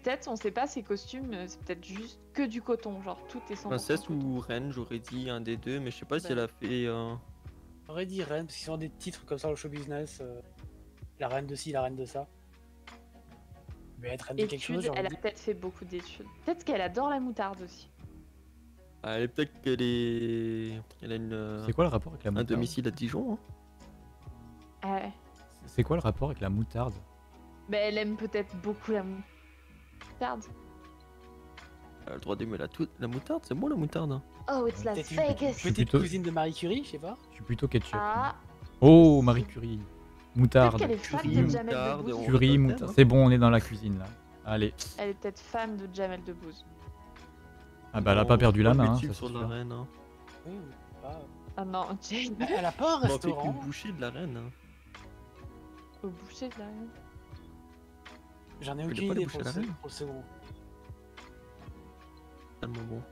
peut-être, on sait pas, ces costumes, euh, c'est peut-être juste que du coton, genre tout est cent pour cent Princesse coton. ou reine, j'aurais dit un des deux, mais je sais pas si Ben. elle a fait. euh, J'aurais dit reine, parce qu'ils ont des titres comme ça au show business. euh, la reine de ci, la reine de ça. Mais être reine de quelque chose, Études, j'aurais elle a dit. peut-être fait beaucoup d'études. Peut-être qu'elle adore la moutarde aussi. Ah, elle est peut-être qu'elle est. Elle a une. euh, C'est quoi le rapport avec la un moutarde? domicile à Dijon. Hein. Ah ouais. C'est quoi le rapport avec la moutarde? Mais elle aime peut-être beaucoup la moutarde. Elle a le droit d'aimer la, tou- la moutarde, c'est bon la moutarde. Hein. Oh, it's Las Peut-être une Vegas. petite plutôt- cousine de Marie Curie, je sais pas. Je suis plutôt ketchup. Ah, Oh, Marie Curie. peut-être Moutarde. qu'elle est fan Curie, de Jamel moutarde, Debbouze. on- Curie, peut-être, moutarde. hein. C'est bon, on est dans la cuisine là. Allez. Elle est peut-être fan de Jamel Debbouze. Ah bah elle a Non, pas perdu la je vais main, hein, suivre ça c'est sur la sûr. reine. Hein. Oui, ou pas. Ah non, Jane. Elle elle a pas un On en fait restaurant. qu'une bouchée de la reine. Hein. Au boucher de la reine. J'en ai connais aucune pas les idée pour bouchées le, à la reine. pour le second. Tellement bon.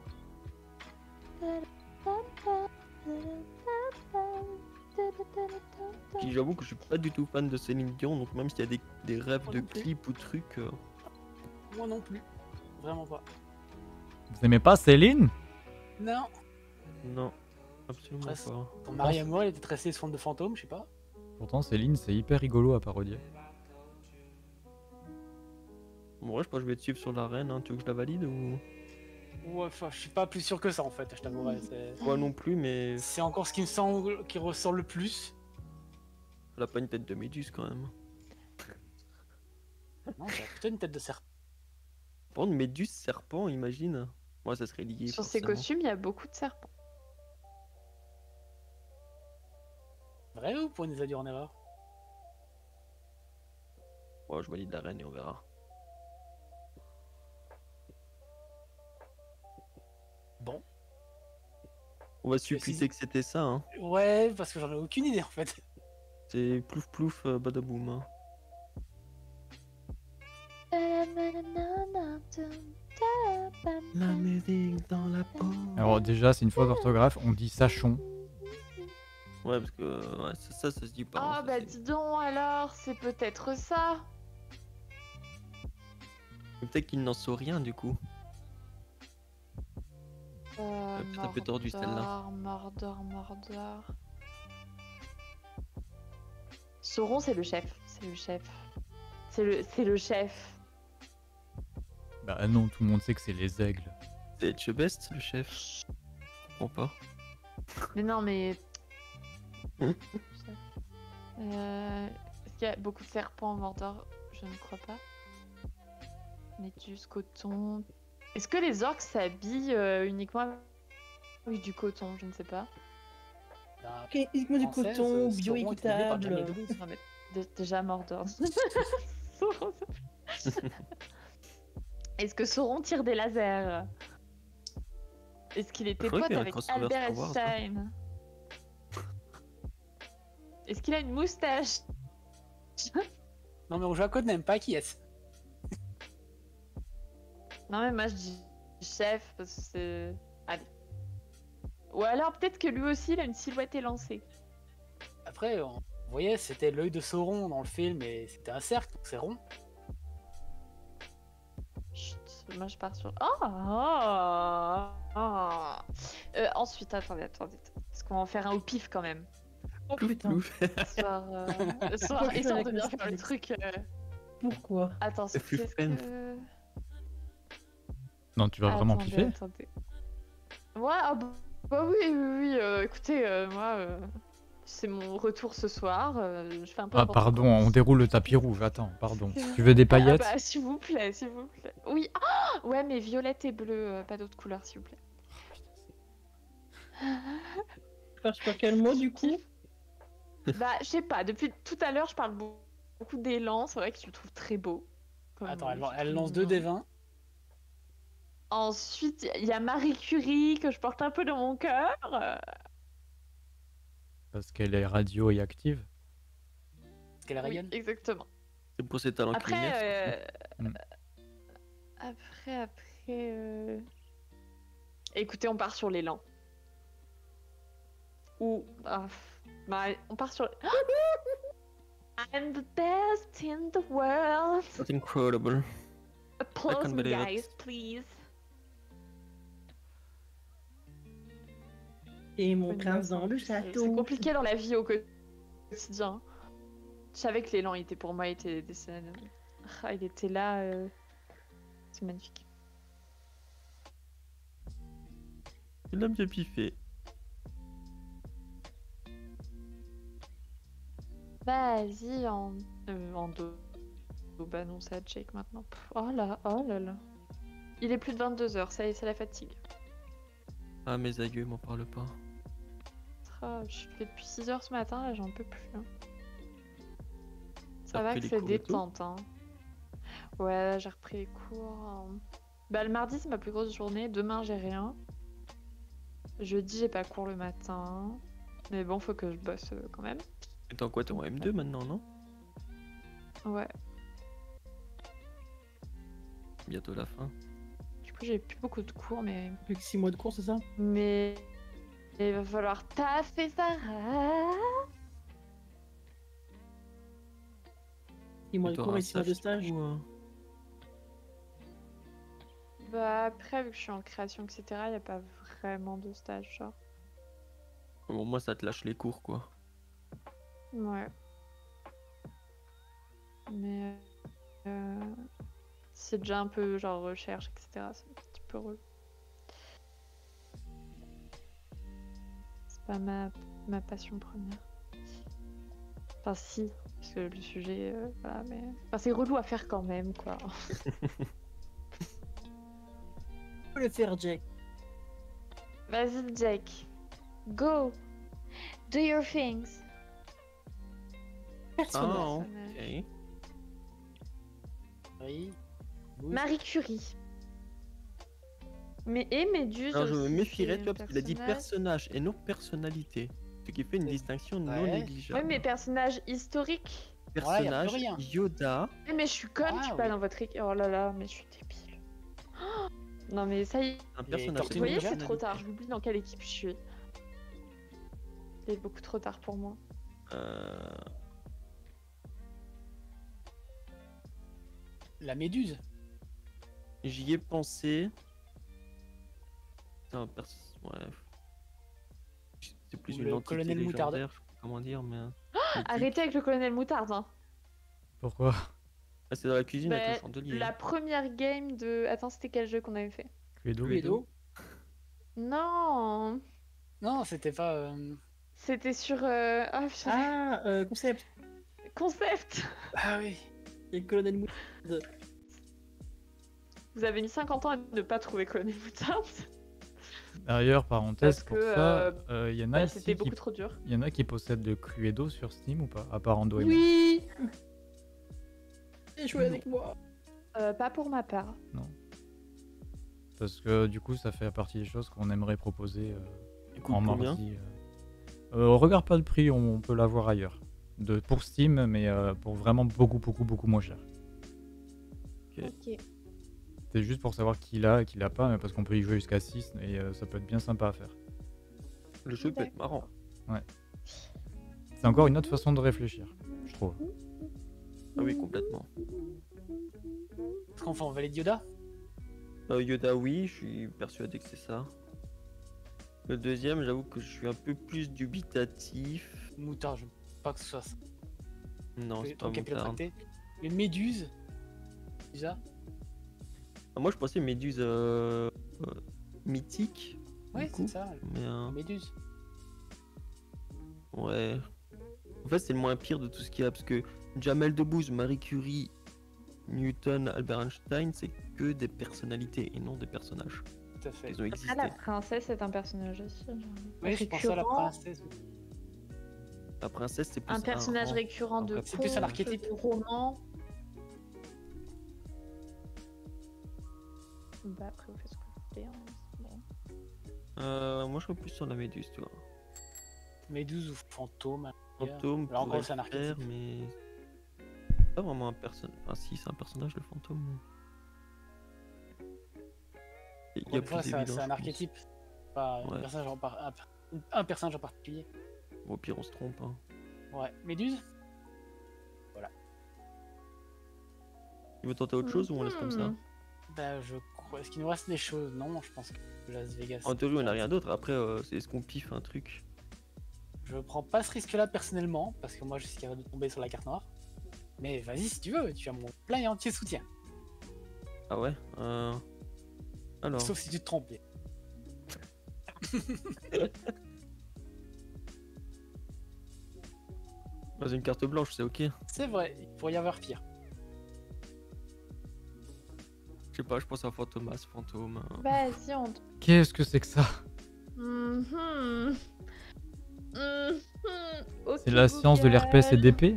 Puis j'avoue que je suis pas du tout fan de Céline Dion, donc même s'il y a des, des rêves Moi de non plus. clips ou trucs. euh, Moi non plus. Vraiment pas. Vous aimez pas Céline? Non. Non, absolument Presque. pas. Ton mari à moi, elle était tressée sous forme de fantôme, je sais pas. Pourtant Céline c'est hyper rigolo à parodier. Bon, ouais, je pense que je vais te suivre sur la reine. Hein. Tu veux que je la valide ou. Ouais, enfin, je suis pas plus sûr que ça en fait, je t'avouerai. C'est... Moi non plus, mais c'est encore ce qui me semble qui ressort le plus. elle a pas une tête de méduse quand même. Non, c'est plutôt une tête de serpent. Par contre, méduse, serpent, imagine. Moi, ça serait lié. Sur ses forcément. costumes, il y a beaucoup de serpents. Vrai ou pour nous a dit en erreur? Ouais, je valide la reine et on verra. Bon. On va si- suppuser que c'était ça. Hein. Ouais, parce que j'en ai aucune idée en fait. C'est plouf plouf euh, badaboum. Hein. La musique dans la peau. Alors déjà c'est une faute d'orthographe, on dit Sachon. Ouais, parce que ouais, ça, ça, ça se dit pas. hein, Ah ça, bah c'est- dis donc alors, c'est peut-être ça. Mais peut-être qu'il n'en saut rien du coup. Euh, peut-être un peu tordu, celle-là. Mordor, Mordor, Mordor. Sauron, c'est le chef. C'est le chef. C'est le, c'est le chef. Bah non, tout le monde sait que c'est les aigles. C'est Etchebest le chef. Je comprends pas. Mais non, mais. Hmm. Euh, Est-ce qu'il y a beaucoup de serpents en Mordor? Je ne crois pas. Méduse, coton. Est-ce que les orques s'habillent euh, uniquement avec du coton? Je ne sais pas. La Ok, uniquement du française, coton, euh, Sauron était doublé par Jamel bio-équitable. Debbouze. Non, mais dé- déjà Mordor. Est-ce que Sauron tire des lasers? Est-ce qu'il était Je crois pote qu'il y a un avec crossover Albert Star Wars, hein. Einstein? Est-ce qu'il a une moustache? Non mais on joue à Codename, pas à qui est-ce? Non mais moi je dis chef parce que c'est... Allez. Ou alors peut-être que lui aussi il a une silhouette élancée. Après, on voyait, c'était l'œil de Sauron dans le film et c'était un cercle, donc c'est rond. Chut, moi je pars sur... Oh, oh, oh. Euh, Ensuite, attendez, attendez. Est-ce qu'on va en faire un au pif quand même? Oh Plouf putain, plouf. Histoire, euh, histoire, Pourquoi histoire je de fais bien avec faire le ça truc. euh. pourquoi? Attends, C'est plus qu'est-ce fun. que... Non, tu vas vraiment Attendez, piffer? attendez. Ouais, ah bah, bah oui, oui, oui. euh, écoutez, euh, moi, euh, c'est mon retour ce soir. euh, je fais un peu. Ah n'importe pardon, quoi. on déroule le tapis rouge, attends, pardon. Tu veux des Ah paillettes? bah, s'il vous plaît, s'il vous plaît. Oui, ah ouais, mais violette et bleu, euh, pas d'autres couleurs, s'il vous plaît. Je cherche pas quel mot du coup? Bah, je sais pas, depuis tout à l'heure, je parle beau- beaucoup d'élan. C'est vrai que tu le trouves très beau. comme, Attends, euh, elle, elle comme lance deux nom. des vingt. Ensuite, il y a Marie Curie que je porte un peu dans mon cœur. euh, Parce qu'elle est radio et active. Parce qu'elle oui, rayonne. exactement. C'est pour ses talents culinaires. Après, surtout. euh, Mm. après, après. euh, Écoutez, on part sur l'élan. Ou. ah, bah, on part sur. I'm the best in the world. C'est incredible. A Close can't me, believe it. guys, please. Et mon Bonne prince note, dans hein. le C'est- château. C'est compliqué dans la vie au quotidien. Je savais que l'élan était pour moi, était décédé. Ah, il était là. euh, C'est magnifique. L'homme j'ai piffé. Vas-y, en, euh, en dos. Oh, bah non, c'est à Jake maintenant. Pff, oh là, oh là là. Il est plus de vingt-deux heures, ça y est, c'est la fatigue. Ah, mes aïeux, m'en parle pas. Ah, je fais depuis six heures ce matin, là, j'en peux plus. hein. Ça T'as va repris que les c'est cours et tout détente. Hein. Ouais, j'ai repris les cours. hein. Bah, le mardi, c'est ma plus grosse journée. Demain, j'ai rien. Jeudi, j'ai pas cours le matin. Mais bon, faut que je bosse euh, quand même. Et t'es en quoi? T'es en M deux maintenant, non? Ouais. Bientôt la fin. Du coup, j'ai plus beaucoup de cours, mais. Plus que six mois de cours, c'est ça? Mais. Il va falloir taffer, Sarah. six mois Et de t'auras cours un et six mois de stage, du stage. coup, hein. Bah, après, vu que je suis en création, et cetera, il a pas vraiment de stage, genre. Bon, moi, ça te lâche les cours, quoi. Ouais. Mais. euh, C'est déjà un peu genre recherche, et cetera. C'est un petit peu relou. C'est pas ma, ma passion première. Enfin, si, parce que le sujet, euh, voilà, mais. Enfin, c'est relou à faire quand même, quoi. Faut le faire, Jack. Vas-y, Jack. Go! Do your things. Personnage. Ah, Personnage. ok. Oui. Marie Curie. Mais et Méduse. Alors, je me aussi, méfierais, c'est tu vois, un parce qu'il a dit personnage et non personnalité. Ce qui fait une C'est- distinction non Ouais. négligeable. Ouais, mais personnage historique. Ouais, y a plus Personnage, rien. Yoda. Eh, mais je suis conne, Ah, je suis pas oui. dans votre équipe. Oh là là, mais je suis débile. Oh non, mais ça y est. Un Et personnage. Tortue Vous voyez, Ninja, c'est trop tard. J'oublie dans quelle équipe je suis. C'est beaucoup trop tard pour moi. Euh... La méduse. J'y ai pensé. C'est un perso... Ouais. C'est plus Ou une le entité colonel Moutarde. légendaire, je sais pas comment dire, mais... mythique. Arrêtez avec le colonel Moutarde. Hein. Pourquoi? Ah, c'est dans la cuisine avec Bah, le chandelier. la première game de. Attends, c'était quel jeu qu'on avait fait? Cluedo. Cluedo. Non, Non, c'était pas. euh, c'était sur. euh, Ah, putain, Ah, euh, concept. concept. Ah oui. Et le colonel Mou. Vous avez mis cinquante ans à ne pas trouver colonel Moutarde. D'ailleurs, parenthèse, Parce pour que, ça, euh, euh, il y en a Bah, ici c'était qui... beaucoup trop dur. Il y en a qui possèdent le Cluedo sur Steam ou pas? À part Ando et moi. Oui. Et jouer Non. avec moi. Euh, pas pour ma part. Parce que du coup, ça fait partie des choses qu'on aimerait proposer euh, Il coûte en combien? mardi. Euh... Euh, on regarde pas le prix, on, on peut l'avoir ailleurs. De, pour Steam, mais euh, pour vraiment beaucoup, beaucoup, beaucoup moins cher. Ok. C'est juste pour savoir qui l'a et qui l'a pas, mais parce qu'on peut y jouer jusqu'à six et euh, ça peut être bien sympa à faire. Le jeu peut être marrant. C'est encore une autre façon de réfléchir, je trouve. Ah oui, complètement. Est-ce qu'on fait en Valet de Yoda? Euh, Yoda, oui, je suis persuadé que c'est ça. Le deuxième, j'avoue que je suis un peu plus dubitatif. Moutarde, je veux pas que ce soit ça. Non, Le c'est pas truc Moutarde. capillotracté. Les méduses. Déjà. Ah, moi, je pensais Méduse euh, euh, mythique. du Ouais, coup. c'est ça. Mais euh, Les méduses. ouais. En fait, c'est le moins pire de tout ce qu'il y a parce que Jamel Debbouze, Marie Curie, Newton, Albert Einstein, c'est que des personnalités et non des personnages. Tout à fait. Ils ont Après, existé. la princesse est un personnage aussi. genre. Oui, je pensais à la Récurrent. princesse. La princesse, c'est plus Un personnage rang. récurrent de C'est plus un conte, archétype. de roman. Bah après vous faites ce que vous voulez. hein, c'est bon. Euh, moi, je serais plus sur la Méduse, tu vois. Méduse ou fantôme. Fantôme, Alors, en pourrait gros, c'est un le faire, archétype. mais pas vraiment un personnage. Enfin, si, c'est un personnage, le fantôme. Il y Encore a une fois, plus c'est un- d'évidence, c'est un je pense. archétype. Pas Ouais. un, personnage en par- un, un personnage en particulier. Bon, au pire, on se trompe. Hein. Ouais. Méduse. Il veut tenter autre chose ou on laisse comme ça? Hmm. Bah, je crois. Est-ce qu'il nous reste des choses? Non, je pense que Las Vegas. En théorie, on n'a rien d'autre. Après, euh, c'est est-ce qu'on piffe un truc? Je prends pas ce risque-là personnellement, parce que moi je risquerais de tomber sur la carte noire. Mais vas-y si tu veux, tu as mon plein et entier soutien. Ah ouais euh... Alors. Sauf si tu te trompes. Dans une carte blanche, c'est ok. C'est vrai, il pourrait y avoir pire. Je sais pas, je pense à Fantomas, Fantôme. euh. Vas-y, on. Qu'est-ce que c'est que ça? Mhm. Mhm. Ok, C'est la science de l'herpès et Google. d'épée?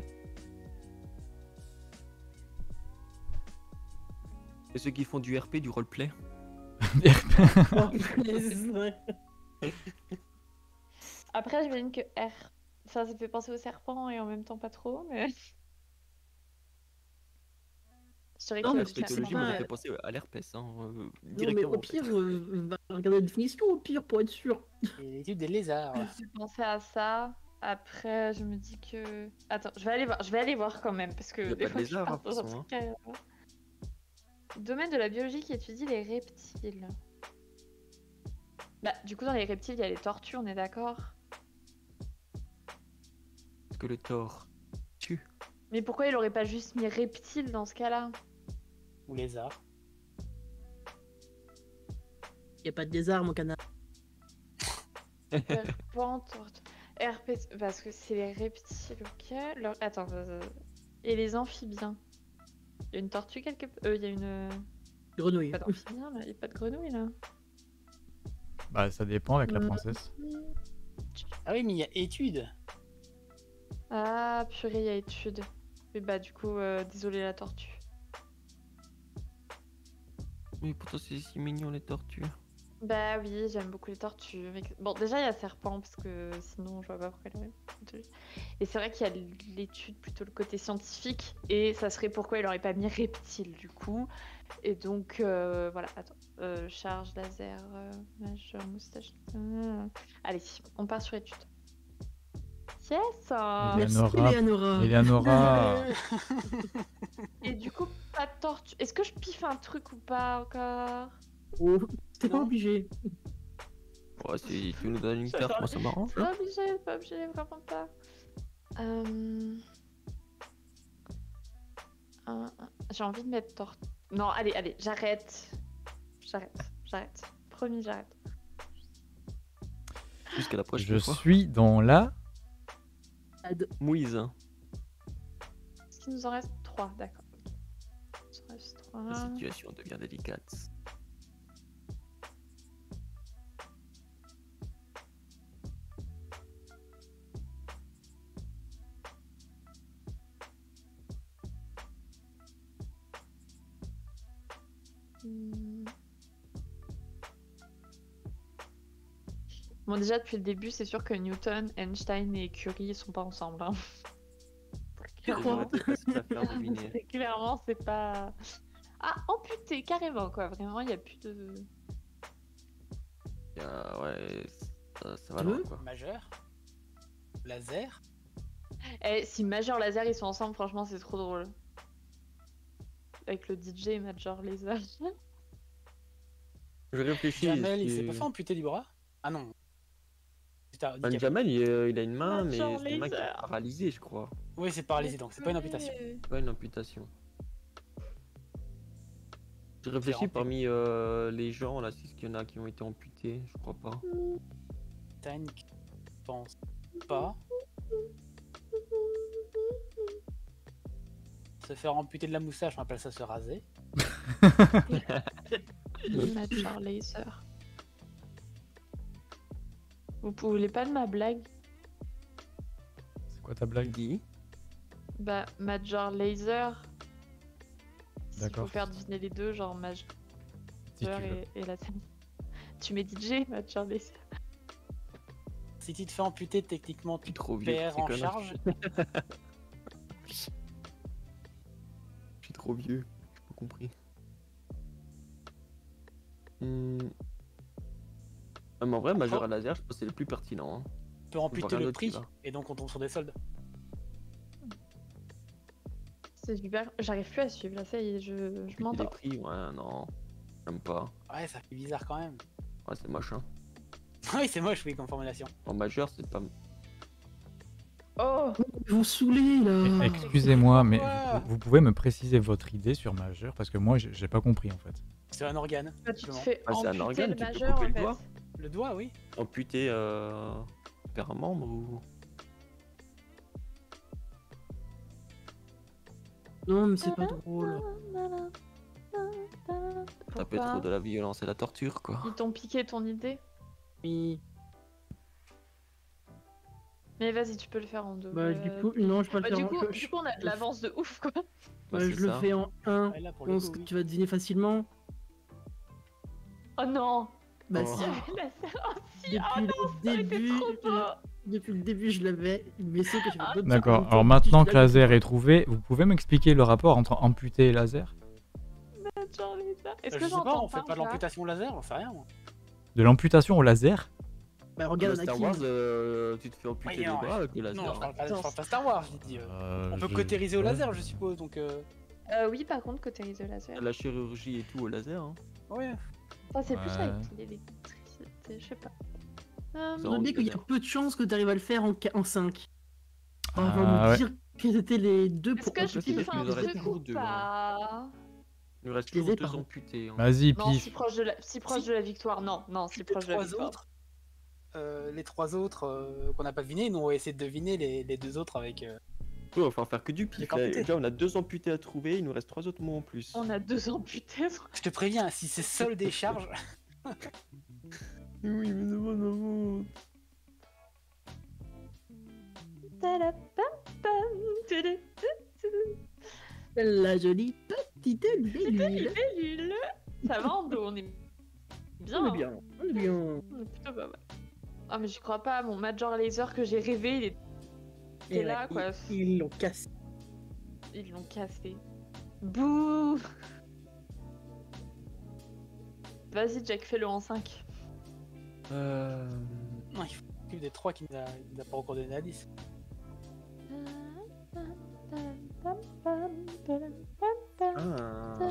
Et ceux qui font du R P, du roleplay. Oh, punaise. Après, j'imagine que R. Ça, ça fait penser au serpent et en même temps pas trop, mais. Je dirais Non, que mais La c'est- c'est spéciologie pas- m'aurait fait penser à l'herpès, hein, euh, Non, mais directement. au en fait. pire, euh, va regarder la définition, au pire, pour être sûr. Et l'étude des lézards. J'ai pensé à ça. Après, je me dis que. Attends, je vais aller voir. Je vais aller voir quand même parce que Y a des pas de fois, je lézard, pars hein, de dans un toute façon, truc à- Domaine de la biologie qui étudie les reptiles. Bah, du coup, dans les reptiles, il y a les tortues, on est d'accord? Parce que le Thor tue. Mais pourquoi il aurait pas juste mis reptiles dans ce cas-là? Ou lézards. Y a pas de lézard, mon canard. Serpent, tortue. Herpès, parce que c'est les reptiles, ok. Leur- Attends, euh, et les amphibiens? Il y a une tortue quelque part? Euh, il y a une. Grenouille. Pas d'amphibien là, il y a pas de grenouille là. Bah ça dépend avec la Hmm. princesse. Ah oui, mais il y a étude. Ah, purée, il y a étude. Mais bah, du coup, euh, désolé la tortue. Oui, pourtant c'est si mignon les tortues. Bah oui, j'aime beaucoup les tortues. mais- Bon, déjà, il y a serpent, parce que sinon, je vois pas pourquoi il aurait plutôt- Et c'est vrai qu'il y a l'étude, plutôt le côté scientifique, et ça serait pourquoi il aurait pas mis reptile, du coup. Et donc, euh, voilà, attends. Euh, charge, laser, euh, majeur, moustache. euh, Allez, on part sur étude. Yes! euh, Merci. Merci, Eleanora. Eleanora. Eleanora. Et du coup, pas de tortue. Est-ce que je piffe un truc ou pas encore? Oh, t'es pas Non. obligé. Ouais, si tu nous donnes une carte, moi ça m'arrange. Pas obligé, pas obligé, vraiment pas. Euh... un- un- J'ai envie de mettre tortue. Non, allez, allez, j'arrête. J'arrête, j'arrête. Promis, j'arrête. Jusqu'à la prochaine Je fois. suis dans la... Ad- Mouise. hein. Est-ce qu'il nous en reste trois? D'accord. ok. Il nous en reste trois. La situation devient délicate. Hmm. Bon, déjà, depuis le début, c'est sûr que Newton, Einstein et Curie ils sont pas ensemble. Hein. Clairement, J'aurais été facile à faire deviner. c'est- clairement, c'est pas. Ah, amputé, carrément, quoi. Vraiment, il n'y a plus de. Ah, ouais, ça, ça va Tu loin, veux quoi. Majeur. Laser. Eh, si Major Laser ils sont ensemble, franchement, c'est trop drôle. Avec le D J et Major Laser. Je réfléchis. Jamel, il est-ce s'est que- pas fait amputer du bras? Ah non. C'était Ben, handicapé. Jamel, il, euh, il a une main, mais Major c'est une main qui est Laser. paralysée, je crois. Oui, c'est paralysé donc c'est pas une amputation. C'est pas une amputation. Je réfléchis rampé. parmi euh, les gens, là, c'est ce qu'il y en a qui ont été amputés, je crois pas. Einstein, je pense pas. Se faire amputer de la moustache, on appelle ça se raser. Major Laser. Vous voulez pas de ma blague? C'est quoi ta blague? Guy. Bah, Major Laser. S'il faut D'accord. faire deviner les deux, genre Major Si tu veux. et, et la scène. Tu mets D J, Major Laser. Si tu te fais amputer, techniquement, tu Je suis trop vieux. perds pour ces en conneries. charge. Je suis trop vieux, j'ai pas compris. Hmm. Ah, mais en vrai, Major à laser, je pense que c'est le plus pertinent. Hein. Tu peux amputer rien le d'autre qui prix, va. et donc on tombe sur des soldes. C'est super. J'arrive plus à suivre là, ça y est, je, je Amputer les m'endors. prix, ouais, non. J'aime pas. Ouais, ça fait bizarre quand même. Ouais, c'est moche, hein. Oui, c'est moche, oui, comme formulation. En majeur, c'est pas. Oh, Ils vont saouler là. Eh, Excusez-moi, mais Pourquoi vous, vous pouvez me préciser votre idée sur majeur parce que moi j'ai j'ai pas compris en fait. C'est un organe. bah, tu te simplement. fais Ah, c'est un amputer organe, le tu peux majeur couper en le fait. doigt. Le doigt, oui. Amputé euh... vers un membre ou. Non, mais c'est pas drôle. Ça peut être Pourquoi de la violence et la torture, quoi. Ils t'ont piqué ton idée? Oui. Mais vas-y, tu peux le faire en deux. Bah, du Euh, coup, non, je vais pas bah, le du faire. coup, en- du je, coup, on a de je- l'avance de ouf, quoi. Bah, ouais, c'est je le ça. fais en un. Ouais, là, pour Je le pense coup, que oui. tu vas deviner facilement. Oh non! Bah, Oh. si. La- Oh si! Depuis Oh non, le ça aurait été début, trop beau! depuis le début, je l'avais. Mais sauf que j'ai fait d'autres trucs en D'accord, même temps, alors du coup, maintenant je que suis là, laser est trouvé, vous pouvez m'expliquer le rapport entre amputé et laser? Genre, les gars. Est-ce Euh, que je sais pas, j'entends on fait pas de là l'amputation laser, j'en sais rien, moi. De l'amputation au laser? Bah, Dans regarde Star Anakin. Wars, euh, tu te fais amputer Oui, les non, bras avec le laser. Non, je parle pas, je Attends, parle pas Star Wars, je dis. euh. Euh, On peut je- cautériser au ouais. laser, je suppose, donc. Euh... Euh, oui, par contre, côté de laser. La chirurgie et tout au laser. Hein. Ouais. Ça, c'est plus Ouais. avec l'électricité, je sais pas. Euh, Ça Je rend dis qu'il y a laser. peu de chances que tu arrives à le faire en, ca- en cinq. On Ah, va me ouais. dire quels étaient les deux Est-ce pour que je amputer, kiffe parce un qu'il nous en reste truc toujours ou deux, pas? Il nous reste Je les ai, toujours par deux contre. amputés. Hein. Vas-y, Non, si pif. proche de la, si proche Si. de la victoire, non, non, si Les proche de la trois victoire. autres, euh, les trois autres euh, qu'on n'a pas deviné, nous on va essayer de deviner les, les deux autres avec. euh, Oui, on va falloir faire que du Les pif. amputés. Là, déjà, on a deux amputés à trouver, il nous reste trois autres mots en plus. On a deux amputés. Je te préviens, si c'est seul des charges. Oui, mais c'est pas normal. La jolie petite bellule. Bellule. Ça va en dos, on est bien. On est hein. bien, on est bien. On est plutôt pas mal. Ah mais j'y crois pas, mon Major Laser que j'ai rêvé, il était Et là ouais, quoi. Ils ils l'ont cassé. Ils l'ont cassé. Bouh. Vas-y Jack, fais-le en cinq. Euh... Non, il faut qu'il des trois qui nous a, il nous a pas encore donné l'indice. Ah.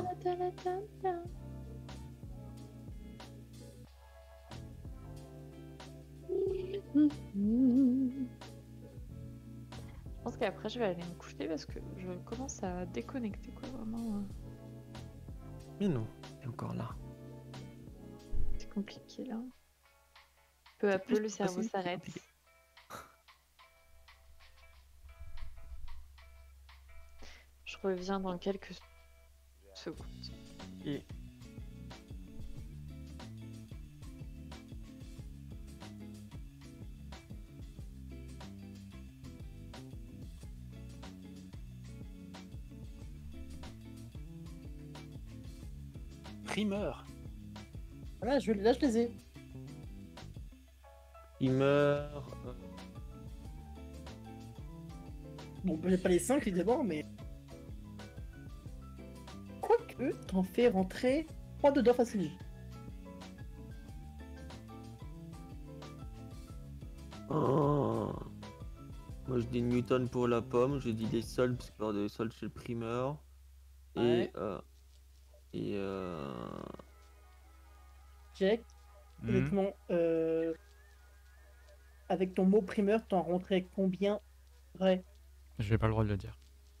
Je pense qu'après je vais aller me coucher parce que je commence à déconnecter quoi, vraiment. euh, Mais non, il est encore là. C'est compliqué là. Peu à peu le cerveau facile, c'est s'arrête. compliqué. Je reviens dans quelques secondes. Et... Primeur. Voilà, je, là je les ai. Il meurt... euh, Bon, j'ai pas les cinq évidemment, mais. Quoique, t'en fais rentrer trois dedans facile. Oh. Moi je dis Newton pour la pomme, je dis les soldes parce qu'il y aura des soldes chez le primeur. Et... Ouais. Euh... Et... Euh... Jack, Hmm. honnêtement, euh, avec ton mot primeur, t'en rentrais combien vrai? J'ai pas le droit de le dire.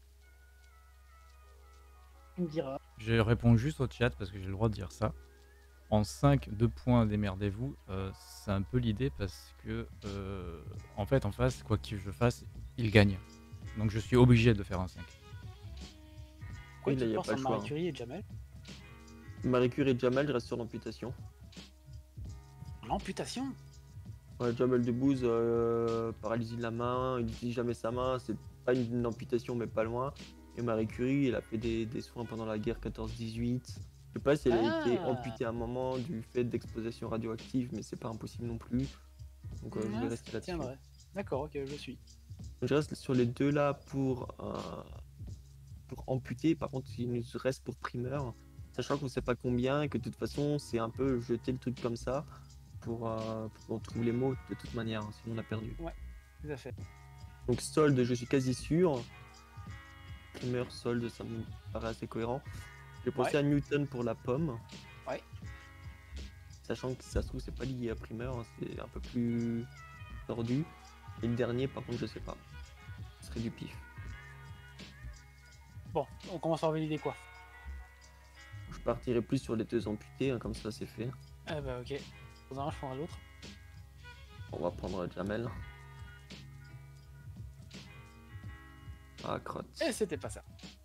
Tu me diras. Je réponds juste au chat parce que j'ai le droit de dire ça. En cinq, deux points, démerdez-vous. Euh, c'est un peu l'idée parce que, euh, en fait, en face, quoi que je fasse, il gagne. Donc je suis obligé de faire un cinq. Pourquoi Oui, là, tu y a penses pas à le choix, Marie hein. Curie et Jamel? Marie Curie et Jamel, je reste sur l'amputation. L'amputation? Ouais, Jamel Debbouze, euh, paralysie de la main, il n'utilise jamais sa main, c'est pas une, une amputation mais pas loin. Et Marie Curie, elle a fait des, des soins pendant la guerre quatorze dix-huit. Je sais pas si elle a été Ah. amputée à un moment du fait d'exposition radioactive, mais c'est pas impossible non plus. Donc euh, je vais Ouais, rester ça là-dessus. tiendrait. D'accord, ok, je suis. Je reste sur les deux là pour, euh, pour amputer, par contre il nous reste pour primeur, sachant qu'on sait pas combien et que de toute façon c'est un peu jeter le truc comme ça pour, euh, pour qu'on trouve les mots de toute manière, hein, sinon on a perdu. Tout à fait. Donc solde, je suis quasi sûr. Primeur, solde, ça me paraît assez cohérent. J'ai pensé Ouais. à Newton pour la pomme. Ouais. Sachant que si ça se trouve, c'est pas lié à primeur, hein, c'est un peu plus tordu. Et le dernier, par contre, je sais pas. Ce serait du pif. Bon, on commence à valider quoi? Je partirais plus sur les deux amputés, hein, comme ça c'est fait. Ah bah ok. Dans un, je prendrai l'autre. On va prendre Jamel. Ah, crotte. Et c'était pas ça.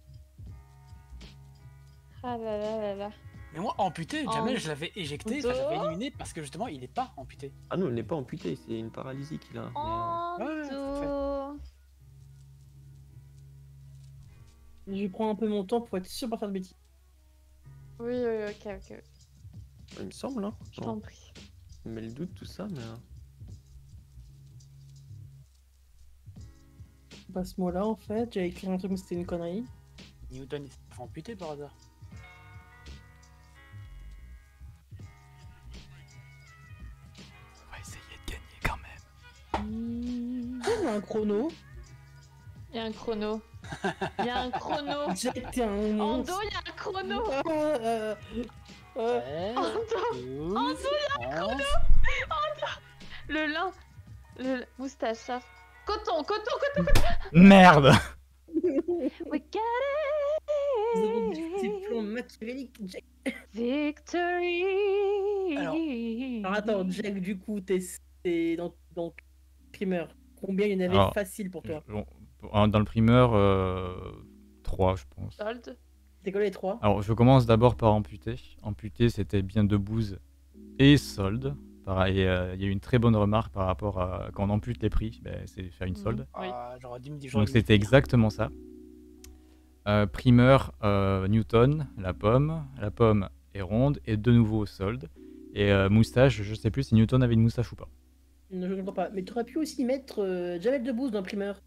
Ah là là là là. Mais moi, amputé, En Jamel, je l'avais éjecté, enfin, dos. j'avais éliminé parce que justement, il est pas amputé. Ah non, il n'est pas amputé, c'est une paralysie qu'il a. mais, euh, En ouais, tout à fait. dos. Je prends un peu mon temps pour être sûr de pas faire de bêtises. Oui, oui, ok, ok. il me semble, hein. Je Bon, t'en prie. mais le doute, tout ça, mais. euh, Pas ce mot-là en fait, j'avais écrit un truc mais c'était une connerie. Newton, il s'est fait amputer par hasard. On va essayer de gagner quand même. Il y a un chrono. Il y a un chrono. Il y a un chrono. Jack, t'es un En monstre. dos, il y a un chrono. Ah, euh, euh, Ouais, En dos. douze, En dos, il y a un chrono. onze. En dos. Le lin. Le moustache. ça. Coton, coton, coton, coton. Merde. We got Vous avez it. des plans machiavéliques, Jack. Victory. Alors, Alors attends, Jack, du coup, t'es t'es dans, dans primeur. Combien il y en avait Alors, facile pour toi? Bon, pour- dans le primeur, euh, trois, je pense. Solde. C'était quoi les trois? Alors, je commence d'abord par amputé. Amputé, c'était bien de bouse et solde. Pareil, euh, il y a eu une très bonne remarque par rapport à quand on ampute les prix, ben, c'est faire une solde. Oui. ah, j'aurais dû me dire. j'aurais Donc dû me c'était dire. exactement ça. Euh, primeur, euh, Newton, la pomme. La pomme est ronde et de nouveau solde. Et euh, moustache, je sais plus si Newton avait une moustache ou pas. Non, je ne comprends pas. Mais tu aurais pu aussi mettre euh, Jamel Debbouze dans primeur.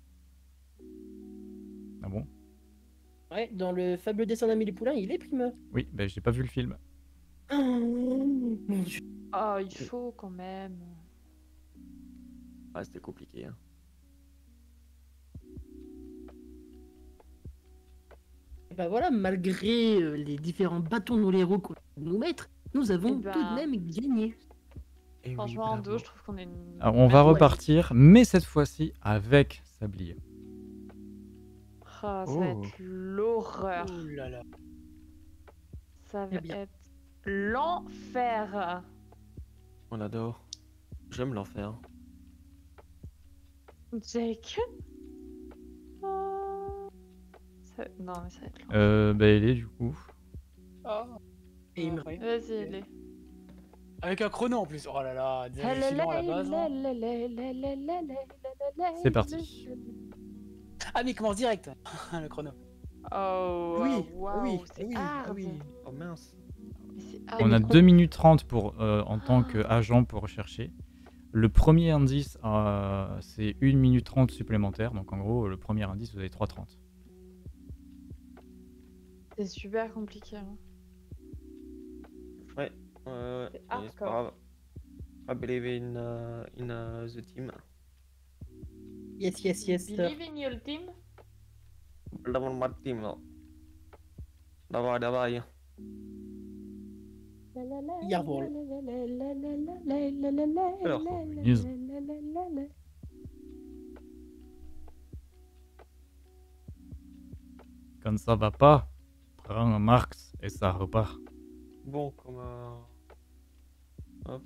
Ah bon? Ouais, dans le fabuleux dessin d'Amélie Poulain, il est primeur. Oui, ben j'ai pas vu le film. Oh, mon Dieu. Oh, il faut quand même. Ah, c'était compliqué, hein. Et bah voilà, malgré euh, les différents bâtons dans les roues qu'on va nous mettre, nous avons Eh ben, tout de même gagné. Et oui, Franchement, en bravo. dos, je trouve qu'on est une. Alors, on va Ouais. repartir, mais cette fois-ci avec Sablier. Ah, ça va Oh. être l'horreur. Oh là là. Ça Eh va bien. être l'enfer. On adore. J'aime l'enfer. Jake. Ah. Ça- Non, mais ça va être l'enfer. Euh, bah, elle est du coup. Ah. Et il me- Ouais. Vas-y, allez. Avec un chrono en plus. Oh là là, des hallucinants à la base. hein. C'est parti. Ah, mais il commence direct, le chrono. Oh, Oui, waouh, oui, c'est oui, hard. oui. Oh mince. Mais c'est On a hard. deux minutes trente pour, euh, en tant qu'agent pour rechercher. Le premier indice, euh, c'est une minute trente supplémentaire. Donc en gros, le premier indice, vous avez trois trente. C'est super compliqué. hein. Ouais. Euh, C'est et c'est pas hardcore. grave. I believe in, uh, in uh, the team. Yes, yes, yes. sir. Believe in your team. Lawan my team là. Давай, давай. Jawohl. Alors, Mise. Quand ça va pas, prends un Marx et ça repart. Bon, comme. euh, Hop.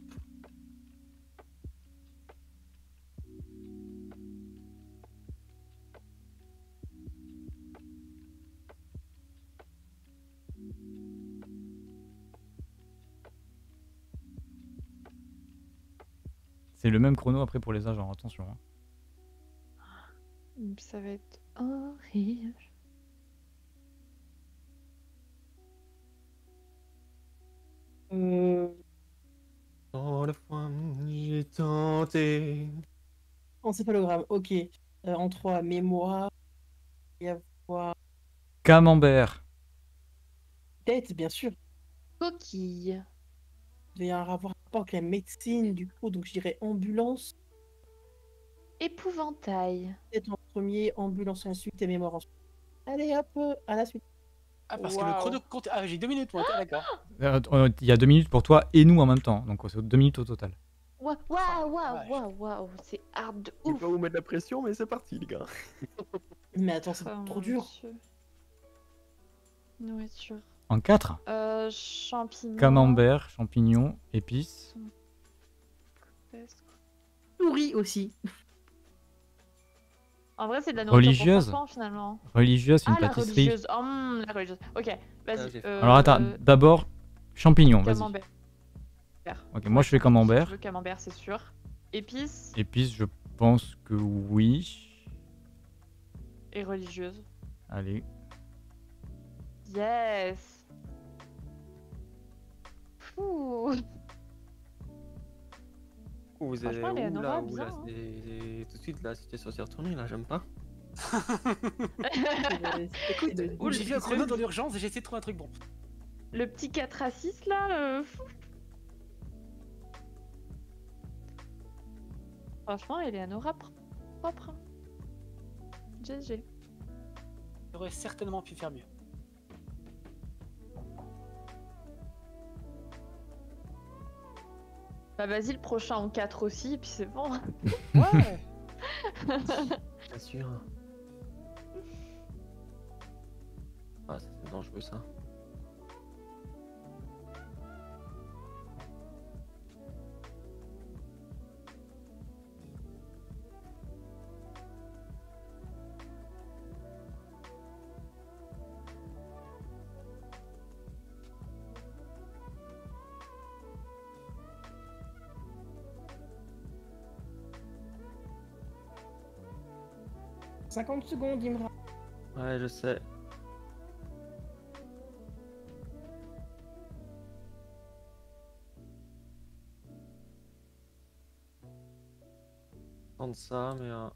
C'est le même chrono après pour les agents, attention. hein. Ça va être horrible. Euh, Tant de fois j'ai tenté. encéphalogramme, ok. Euh, en trois, mémoire. Il y avoir Camembert. tête, bien sûr. Coquille. Il doit y avoir un rapport avec la médecine, du coup, donc je dirais ambulance. Épouvantail. Tête en premier, ambulance ensuite et mémoire ensuite. Allez hop, euh, à la suite. Ah, parce que le Waouh. chrono compte. Ah, j'ai deux minutes, moi, ok, d'accord. Euh, euh, Il y a deux minutes pour toi et nous en même temps, donc c'est deux minutes au total. Waouh, Oh, waouh, vache. waouh, waouh, c'est hard de Je vais ouf. pas vous mettre la pression, mais c'est parti, les gars. Mais attends, c'est Oh, trop mon dur. Dieu. Nourriture. En quatre, Euh, champignons. camembert, champignons, épices. Souris aussi. En vrai, c'est de la nourriture Religieuse. pour enfants, finalement. Religieuse, c'est une Ah, la pâtisserie. religieuse. Oh, hmm, la religieuse. Ok, Ah, vas-y. j'ai- euh, Alors attends, d'abord, champignons, vas-y. Camembert. Ok, moi je fais camembert. Je veux camembert, c'est sûr. Épices Épices, je pense que oui. et religieuse. Allez. Yes. Ouh. Vous avez Franchement, où Eleonora, là, où, bien, là, hein. c'est- Tout de suite, là, c'était censé retourner, là, j'aime pas. Écoute, Ouh, j'ai vu le- un chrono dans l'urgence et j'ai essayé de trouver un truc bon. Le petit quatre à six là. euh, fou. Franchement, Eleonora pr- propre. hein. G G. J'aurais certainement pu faire mieux. Bah vas-y, le prochain en quatre aussi, et puis c'est bon. Ouais. Bien sûr. Ah, ça, c'est dangereux, ça. cinquante secondes, Imra. Ouais, je sais. Tente ça, mais... euh,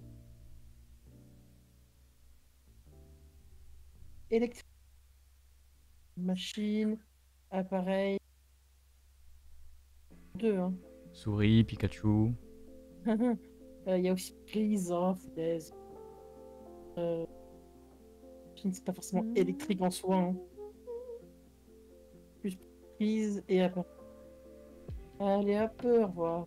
Électrique. Machine. Appareil. Deux, hein. Souris, Pikachu. Il euh, y a aussi prise, oh, foutaise. Euh... Machine, c'est pas forcément électrique en soi. Hein. Plus prise et appareil. Allez, à peu, au revoir.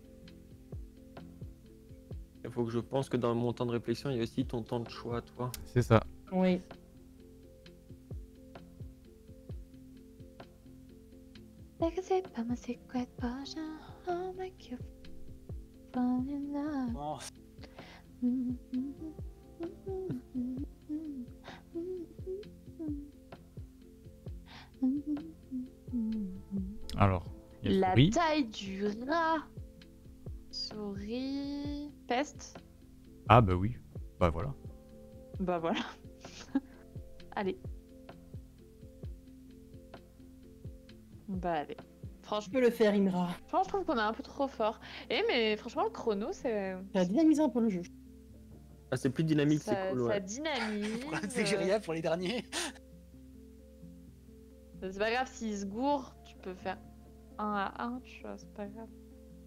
Il faut que je pense que dans mon temps de réflexion, il y a aussi ton temps de choix, toi. C'est ça. Oui. Take a sip, I'm a secret potion. I'll make you fall in love. Bon, Alors, il y a La souris. taille du rat. Souris. Peste. Ah bah oui. Bah voilà. Bah voilà. Allez. Bah allez. Je Franchement, peux le faire, Imra. franchement, je trouve qu'on est un peu trop fort. Eh mais franchement, le chrono, c'est... Ça dynamise un peu le jeu. Ah, c'est plus dynamique, c'est Ça, cool, ça ouais. dynamise. le problème, c'est que j'ai euh, rien pour les derniers. C'est pas grave, s'il se gourre, tu peux faire un à un, tu vois, c'est pas grave.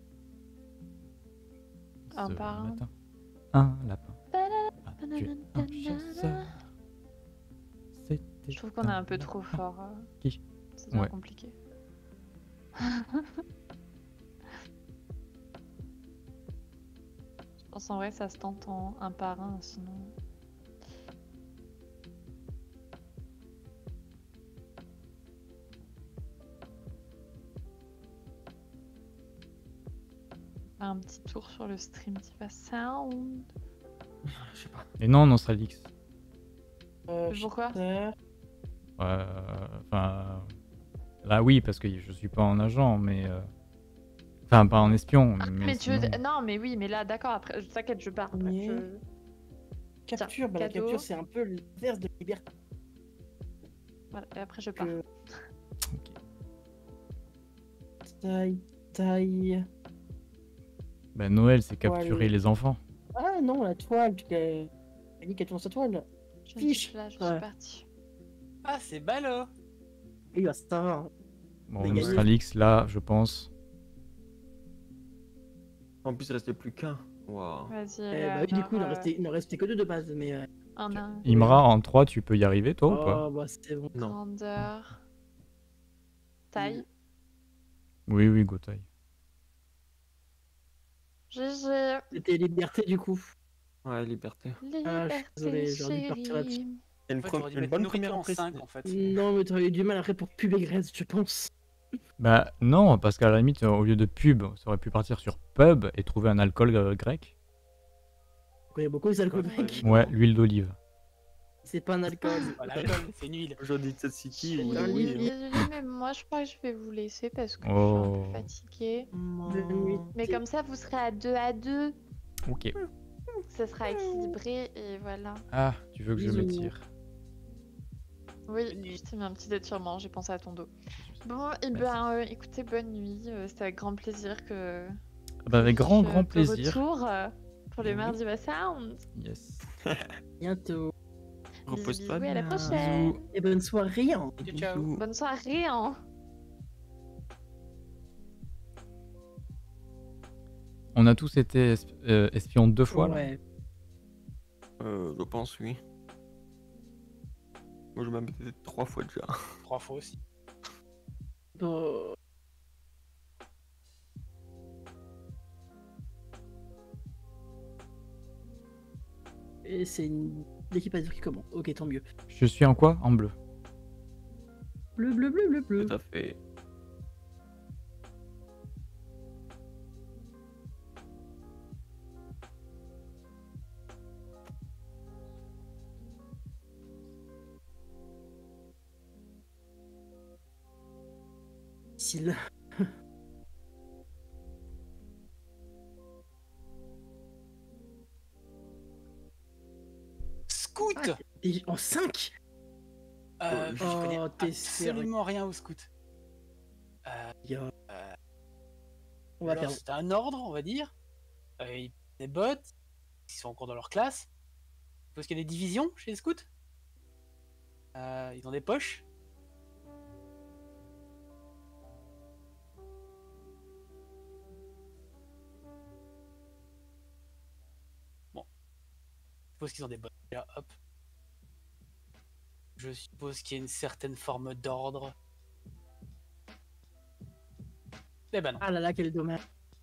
Un Ce par un. matin, un lapin a tué un Bananana. chasseur. C'était Je trouve qu'on est un peu lapin. trop fort. euh, Qui C'est bien Ouais. compliqué. Je pense en vrai ça se tente en un par un, sinon... Un petit tour sur le stream Diva Sound. Je sais pas. Et non, Nostralix. Euh, Pourquoi chasseur. Euh, Enfin. Là, oui, parce que je suis pas en agent, mais. euh, Enfin, pas en espion. Ah, mais mais tu veux... sinon- Non, mais oui, mais là, d'accord, après, je t'inquiète, je pars. après, Premier. je- Capture, bah, la cadeau. capture, c'est un peu l'inverse de liberté. Voilà, et après, je pars. Que... Ok. Taille, taille. Bah, Noël, c'est capturer Ouais, les enfants. Ah non, la toile, tu l'as t'as dit qu'elle tourne sa toile. Je me Fiche. dis, là, je Ouais. suis partie. Ah, c'est ballot. Et bah, ça va. hein. Bon, Mais gagné. Nostralix, là, je pense. En plus, il restait plus qu'un. Waouh. Vas-y, Eh bah oui, du coup, il en Eleanor, restait, il en restait que deux de base, mais euh, Un, un. Imra, en trois, tu peux y arriver, toi, ou pas? Oh, bah c'est bon. Non. Grandeur. Taille. Oui, oui, go taille. G G. C'était liberté du coup. Ouais, liberté. Ah, je suis Liberté, désolé, j'ai envie de partir là-dessus. chérie. Une, En fait, pre- t'aurais dû une mettre bonne nourriture première en cinq impression. en fait. Non, mais t'aurais eu du mal après pour pub et graisse, je pense. Bah non, parce qu'à la limite, au lieu de pub, ça aurait pu partir sur pub et trouver un alcool euh, grec. On connaît beaucoup les alcools Ouais, grecs. Ouais, l'huile d'olive. C'est pas un alcool. Pas l'alcool, c'est une huile. Aujourd'hui, Je Tzatziki suis ou un oui. lit. hein. désolée, mais moi je crois que je vais vous laisser parce que je suis un Oh. peu fatiguée. Bonne nuit. Mais comme ça, vous serez à deux à deux. Ok. Ça sera équilibré et voilà. Ah, tu veux que je Bisous. m'étire? Oui, Bonne nuit. je t'ai mis un petit étirement, j'ai pensé à ton dos. Bon, et ben euh, écoutez, bonne nuit. euh, C'était avec grand plaisir que. Bah, avec que grand, je suis, grand euh, de plaisir. retour euh, pour le Oui. mardi va sound. Yes. Bientôt. Bisous, Repose-toi bisous et à la bien. prochaine. Bisous. Et bonne soirée. Hein. Ciao, ciao. Bisous. Bonne soirée. Hein. On a tous été esp- euh, espions deux fois, là. Ouais. Euh, je pense, oui. Moi, je m'en mettais trois fois déjà. Trois fois aussi. Bon. Et c'est une... l'équipe à dire qui commence. Ok, tant mieux. Je suis en quoi? En bleu. Bleu, bleu, bleu, bleu, bleu. Tout à fait. Facile. Scout Ah, t'es en cinq. euh, Je Oh, connais t'es sérieux. absolument rien au scout. Euh, Yo. euh, On va alors, perdre. c'est un ordre, on va dire. Euh, ils- des bots, ils sont encore dans leur classe. Parce qu'il y a des divisions chez les scouts. Euh, ils ont des poches. Bon. Je suppose qu'ils ont des bots. Là, hop. Je suppose qu'il y a une certaine forme d'ordre. Eh ben non. Ah là là, quel dommage.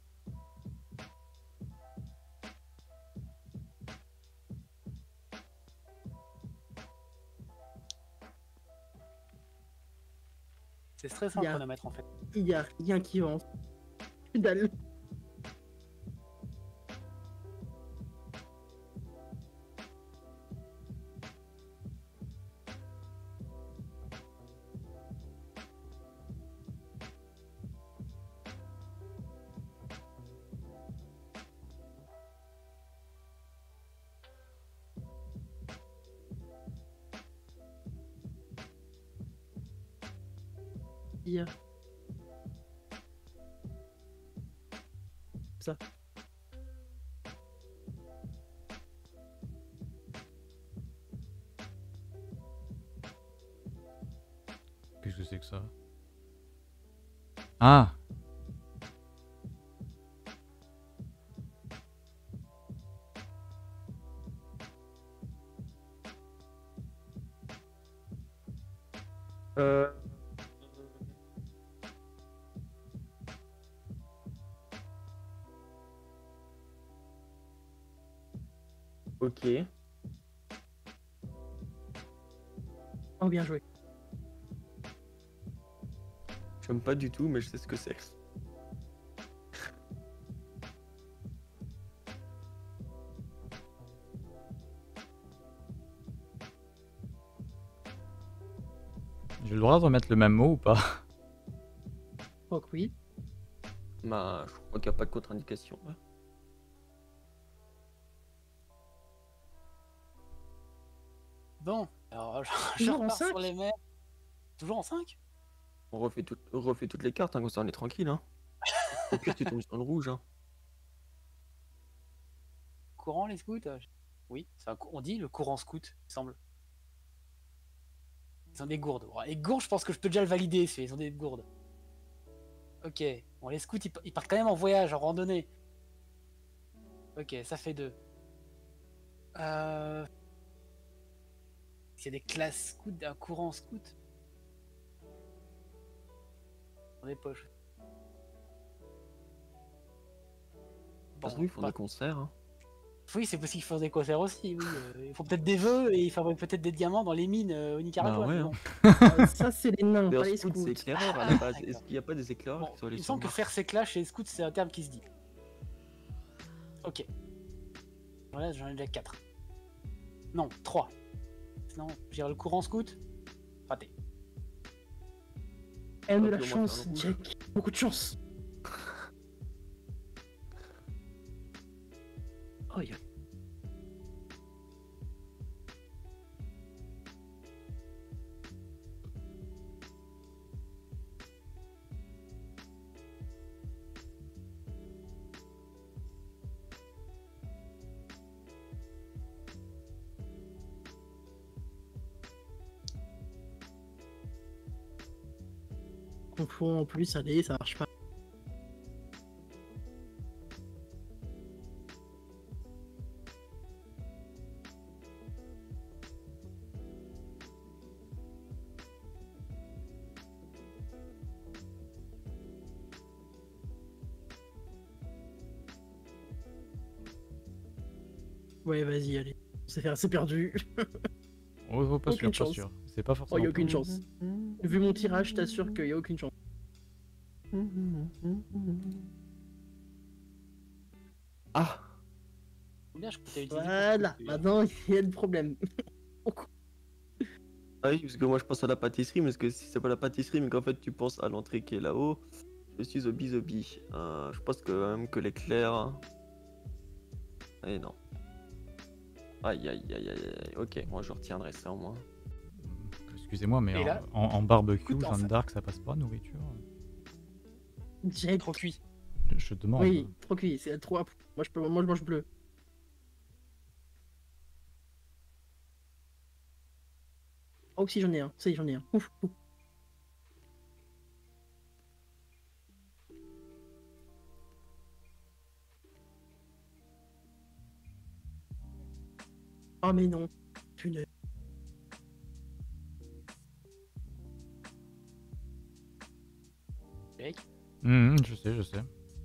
C'est stressant Il y le a- chronomètre en fait. Il y a rien qui avance. Que dalle. Pire. Ça. Qu'est-ce que c'est que ça? Ah! Euh... Ok. Oh, bien joué. J'aime pas du tout, mais je sais ce que c'est. J'ai le droit de remettre le même mot ou pas? Oh, que oui. Bah, je crois qu'il n'y a pas de contre-indication. hein. Bon, alors je, je Toujours en repars sur cinq? les mers. Toujours en cinq? On refait, tout- on refait toutes les cartes, hein, comme ça on est tranquille. Hein. Au pire, tu tombes sur le rouge. Hein. Courant les scouts? euh, je- Oui, c'est un cou- on dit le courant scout, il me semble. Ils ont des gourdes. Bon, les gourdes, je pense que je peux déjà le valider, celui- ils ont des gourdes. Ok, bon, les scouts, ils, pa- ils partent quand même en voyage, en randonnée. Ok, ça fait deux. Euh... qu'il y a des classes scout, un courant scout. Dans les poches. Bon, ils font bah, des concerts. Hein. Oui, c'est possible qu'ils fassent des concerts aussi. Oui. Euh, ils font peut-être des vœux et ils fabriquent peut-être des diamants dans les mines euh, au Nicaragua. Bah ouais, mais bon. Euh, ça, c'est les nains, D'ailleurs, pas les scout, c'est scouts. éclaireur à Ah, la base. d'accord. Est-ce qu'il n'y a pas des éclaireurs Bon, qui sont il allés me sur semble que Mars? faire ses clashs chez les scouts, c'est un terme qui se dit. Ok. Voilà, j'en ai déjà quatre. Non, trois. Sinon, j'irai le courant scout. Raté. Elle de Hop, la au moins, chance, faire un rouge. Jack. Beaucoup de chance. Oh, yeah. Confond en plus, allez, ça marche pas. Ouais, vas-y, allez. C'est faire- c'est perdu. Oh, oh, pas Aucune sûr, pas chance. sûr. C'est pas Oh, forcément. y a aucune chance. Vu mon tirage, je t'assure qu'il y a aucune chance. Ah, Combien je peux utiliser Voilà, maintenant il y a le problème. ah oui, parce que moi je pense à la pâtisserie, mais parce que si c'est pas la pâtisserie, mais qu'en fait tu penses à l'entrée qui est là-haut, je suis zombie zombie. Euh, je pense que quand même que l'éclair. hein. Eh non. Aïe aïe aïe aïe aïe. Ok, moi je retiendrai ça au moins. Excusez-moi, mais Et en, là- en- en barbecue, Écoute, en Jeanne fait- d'Arc, ça passe pas, nourriture. Jack. Trop cuit. Je, je te demande. Oui, trop cuit, c'est trop. Moi je, peux... Moi je mange bleu. Oh, si j'en ai un, ça y est, j'en ai un. Ouf, ouf. Oh, mais non. Punaise. Jake. Hum, hum, je sais, je sais.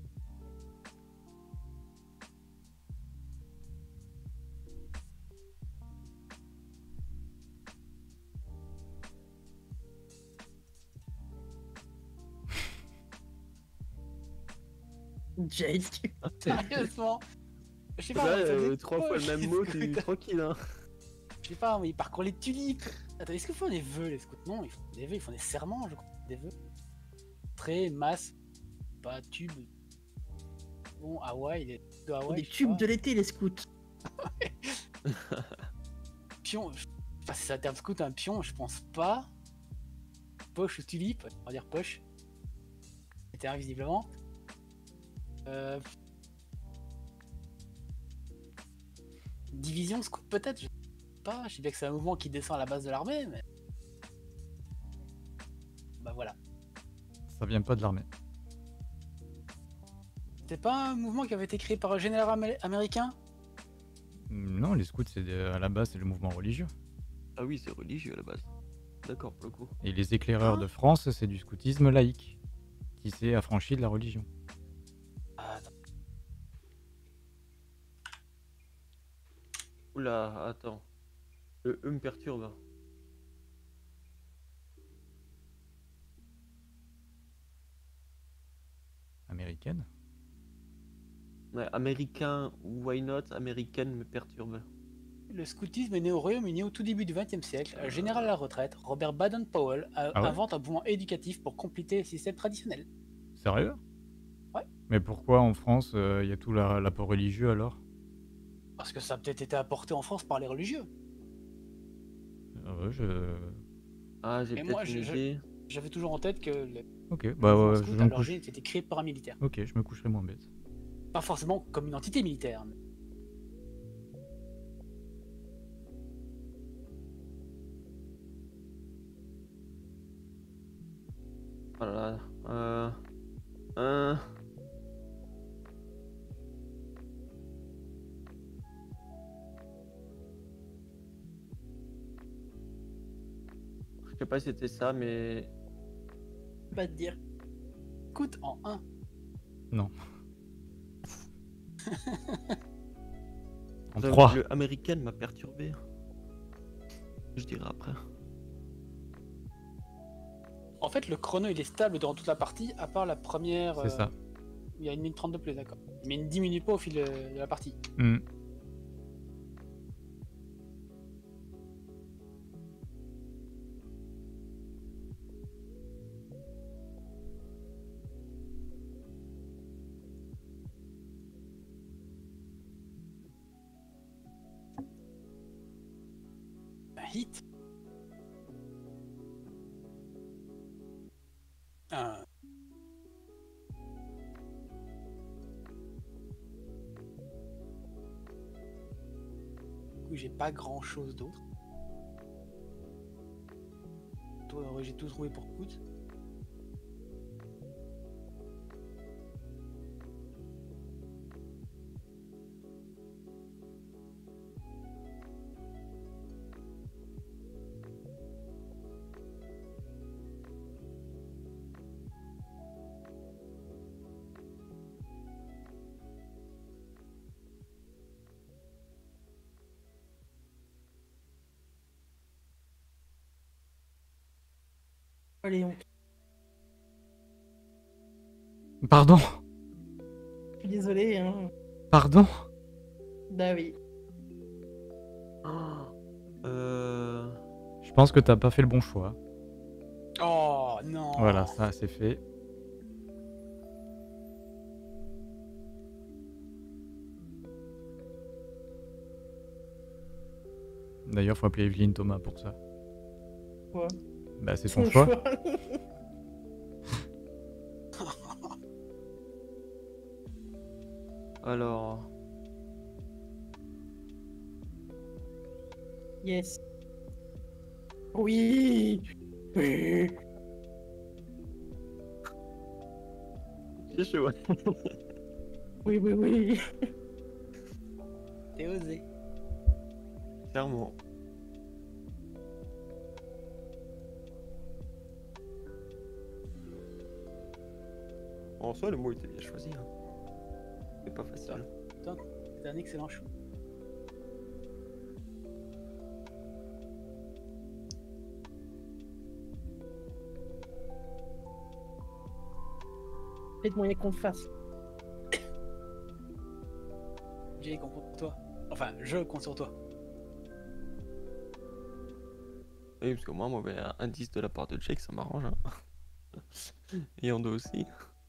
Jake. Sérieusement. Je sais pas. Là, moi, ça euh, faisait trois quoi, fois le même les mot, scouts tu tranquille hein. Je sais pas, mais ils parcourent les tulipes. Attends, est-ce qu'ils font des vœux, les scouts? Non, ils font des vœux, ils font des serments, je crois. Des vœux. Très masse. Pas tube. Bon, Hawaï, les de Hawaï. Des je sais tubes pas. de l'été, les scouts. Pion. Je... Enfin, si c'est un terme scout, un pion, je pense pas. Poche ou tulipe, on va dire poche. C'était invisiblement. Euh... Division scout peut-être, je sais pas. Je sais bien que c'est un mouvement qui descend à la base de l'armée, mais. Bah voilà. Ça vient pas de l'armée. C'est pas un mouvement qui avait été créé par un général amé- américain? Hum, Non, les scouts, c'est des- à la base, c'est le mouvement religieux. Ah oui, c'est religieux à la base. D'accord, pour le coup. Et les éclaireurs de France, c'est du scoutisme laïque, qui s'est affranchi de la religion. Ah, attends. Oula, attends. Le E me perturbe. Américaine. Ouais, américain, why not? Américaine me perturbe. Le scoutisme est né au Royaume-Uni au tout début du vingtième siècle. Un général à la retraite, Robert Baden-Powell, a- Ah ouais invente un mouvement éducatif pour compléter le système traditionnel. Sérieux? Ouais. Mais pourquoi en France, il y a tout la- l'apport religieux alors? Parce que ça a peut-être été apporté en France par les religieux. Ah ouais, je... Ah, j'ai Et moi, peut-être une je- je- idée. J'avais toujours en tête que le Ok, bah mouvement ouais, scout, je à me couche. l'origine, c'était créé par un militaire. Ok, je me coucherai moins bête. Pas forcément comme une entité militaire. mais- Voilà. Euh... Euh... sais pas si c'était ça, mais Pas te dire. Écoute, en un. Non. En le, trois. le américain m'a perturbé. Je dirais après. En fait, le chrono il est stable durant toute la partie, à part la première. C'est ça. Il y a une minute trente de plus, d'accord. Mais il ne diminue pas au fil de, de la partie. Hmm. Un hit. Un. Du coup, j'ai pas grand chose d'autre. Toi, j'ai tout trouvé pour coûte. Allez, on... Pardon. je suis désolé. Hein. Pardon. Bah oui. Euh... Je pense que t'as pas fait le bon choix. Oh non. Voilà, ça c'est fait. D'ailleurs, faut appeler Evelyne Thomas pour ça. Quoi? Bah, c'est son choix. Alors... Yes. Oui. Oui. C'est chaud. Oui, oui, oui. T'es osé. Clairement. En soi, le mot était bien choisi. Hein. C'est pas facile. C'est un excellent choix. Peut-être moyen qu'on le fasse. J'ai compte sur toi. Enfin, je compte sur toi. Oui, parce que moi, mauvais indice de la part de Jake, ça m'arrange. Hein. Et Ando aussi.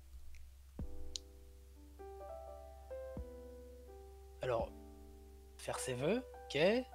Alors, faire ses vœux, ok.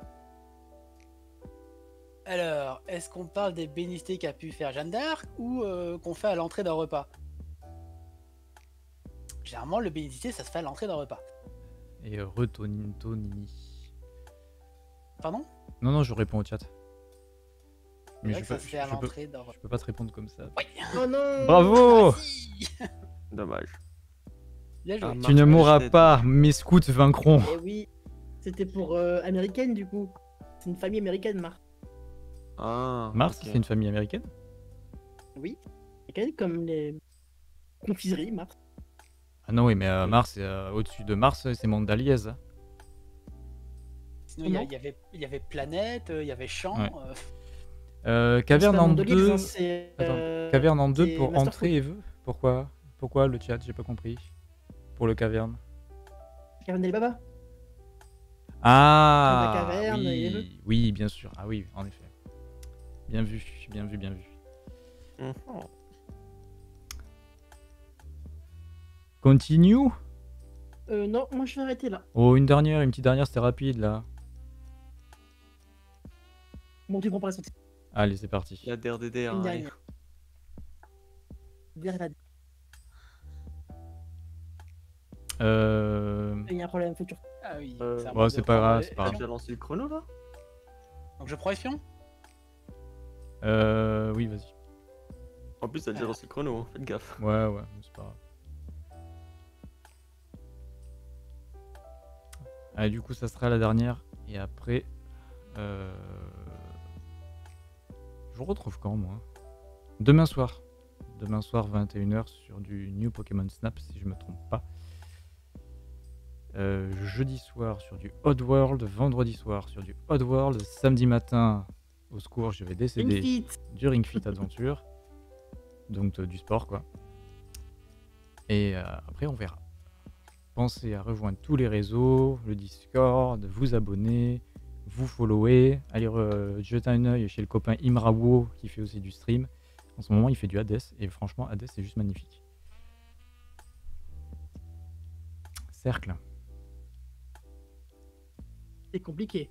Alors, est-ce qu'on parle des bénicités qu'a pu faire Jeanne d'Arc ou euh, qu'on fait à l'entrée d'un repas? Généralement, le bénédicité, ça se fait à l'entrée d'un repas. Et Retonito Nini. Pardon? Non, non, je réponds au chat. C'est Mais vrai je que ça peux, se je, fait à je peux, l'entrée d'un repas. je peux pas te répondre comme ça. Oui. Oh non. Bravo. Ah, si. Dommage. Bien joué. Ah, Tu ne Marc mourras Malstead. pas, mes scouts vaincront. Eh oui. C'était pour euh, américaine du coup. C'est une famille américaine, Mars. Ah, Mars, ok. c'est une famille américaine? Oui. Américaine comme les confiseries, Mars. Ah non, oui, mais euh, Mars, euh, au-dessus de Mars, c'est Mandaliez. Sinon, il y, a- Comment il y avait, il y avait Planète, euh, il y avait Champ. Ouais. euh, Euh, Caverne C'est pas en Mandeliers, deux. hein, c'est, Attends, euh, Caverne en deux c'est pour Master entrée et vœux. Pourquoi? Pourquoi le chat? J'ai pas compris. Pour le caverne. Caverne des Baba. Ah La caverne et les vœux. oui, oui, bien sûr. Ah oui, en effet. Bien vu, bien vu, bien vu. Mhm. Continue. Euh, non, moi je vais arrêter là. Oh, une dernière, une petite dernière, c'était rapide là. Bon, tu comprends la sortie. Allez, c'est parti. La D R D D, hein, Une allez. dernière. Dire la- Euh... Il y a un problème futur. Ah oui. Euh, à ouais, moi c'est de pas prendre grave, le- c'est pas T'as grave. déjà lancé le chrono là? Donc je prends espion? Euh... Oui, vas-y. En plus, t'as déjà Ah. lancé le chrono, hein, faites gaffe. Ouais, ouais, c'est pas grave. Allez, du coup, ça sera la dernière. Et après... Euh... je vous retrouve quand, moi? Demain soir. Demain soir, vingt et une heures, sur du New Pokémon Snap, si je me trompe pas. Euh, jeudi soir, sur du Oddworld. Vendredi soir, sur du Oddworld. Samedi matin, au secours, je vais décéder Fit. du Ring Fit Adventure. Donc euh, du sport, quoi. Et euh, après, on verra. Pensez à rejoindre tous les réseaux, le Discord, vous abonner, vous follower, aller euh, jeter un œil chez le copain Imrawo qui fait aussi du stream. En ce moment, il fait du Hades et franchement, Hades, c'est juste magnifique. Cercle. C'est compliqué.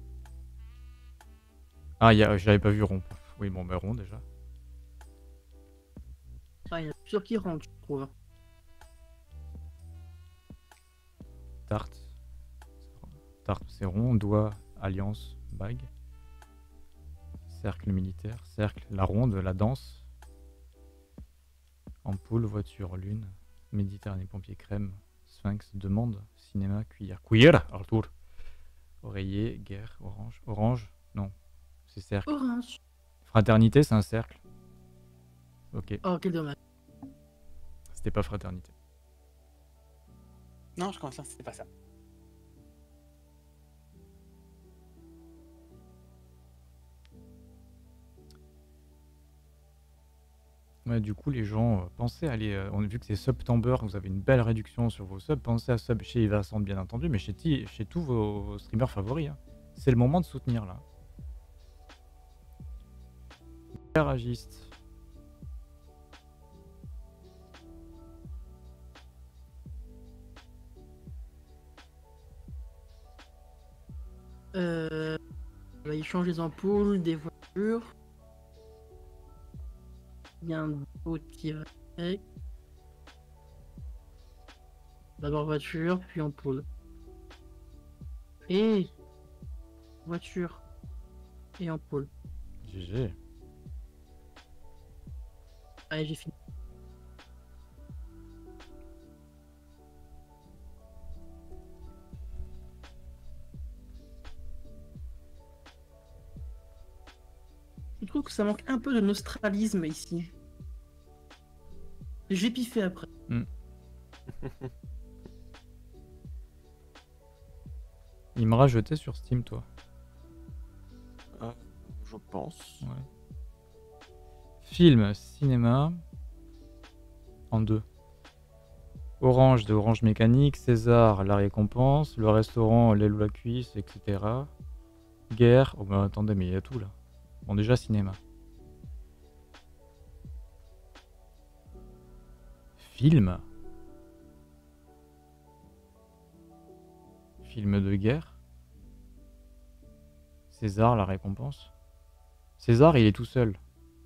Ah, y a- j'avais pas vu rond. Oui, bon, bah rond déjà. Ah, il y en a plusieurs qui rentrent, je trouve. Tarte. Tarte, c'est rond. Doigt, alliance, bague. Cercle militaire. Cercle, la ronde, la danse. Ampoule, voiture, lune. Méditerranée, pompier, crème. Sphinx, demande. Cinéma, cuillère. Cuillère, Arthur. Oreiller, guerre, orange. Orange, non. C'est cercle. Orange. Fraternité, c'est un cercle. Ok, Oh, quel dommage. c'était pas fraternité. Non, je confirme, c'était pas ça. Ouais, du coup, les gens, euh, pensez à aller. Euh, on a vu que c'est September, vous avez une belle réduction sur vos subs. Pensez à sub chez Evasant, bien entendu, mais chez, ti- chez tous vos, vos streamers favoris. Hein. C'est le moment de soutenir là. Garagiste. Euh, on va y changer les ampoules, des voitures. Il y a un autre qui va avec. D'abord voiture, puis ampoule. Et voiture et ampoule. G G. Allez, j'ai fini. Je trouve que ça manque un peu de nostralisme ici. J'ai piffé après. Il me rajoutait sur Steam, toi. Ah, je pense. Ouais. Film, cinéma. En deux. Orange de Orange Mécanique. César, la récompense. Le restaurant, l'aile ou la cuisse, et cetera. Guerre. Oh bah attendez, mais il y a tout là. Bon, déjà, cinéma. Film. Film de guerre. César, la récompense. César, il est tout seul.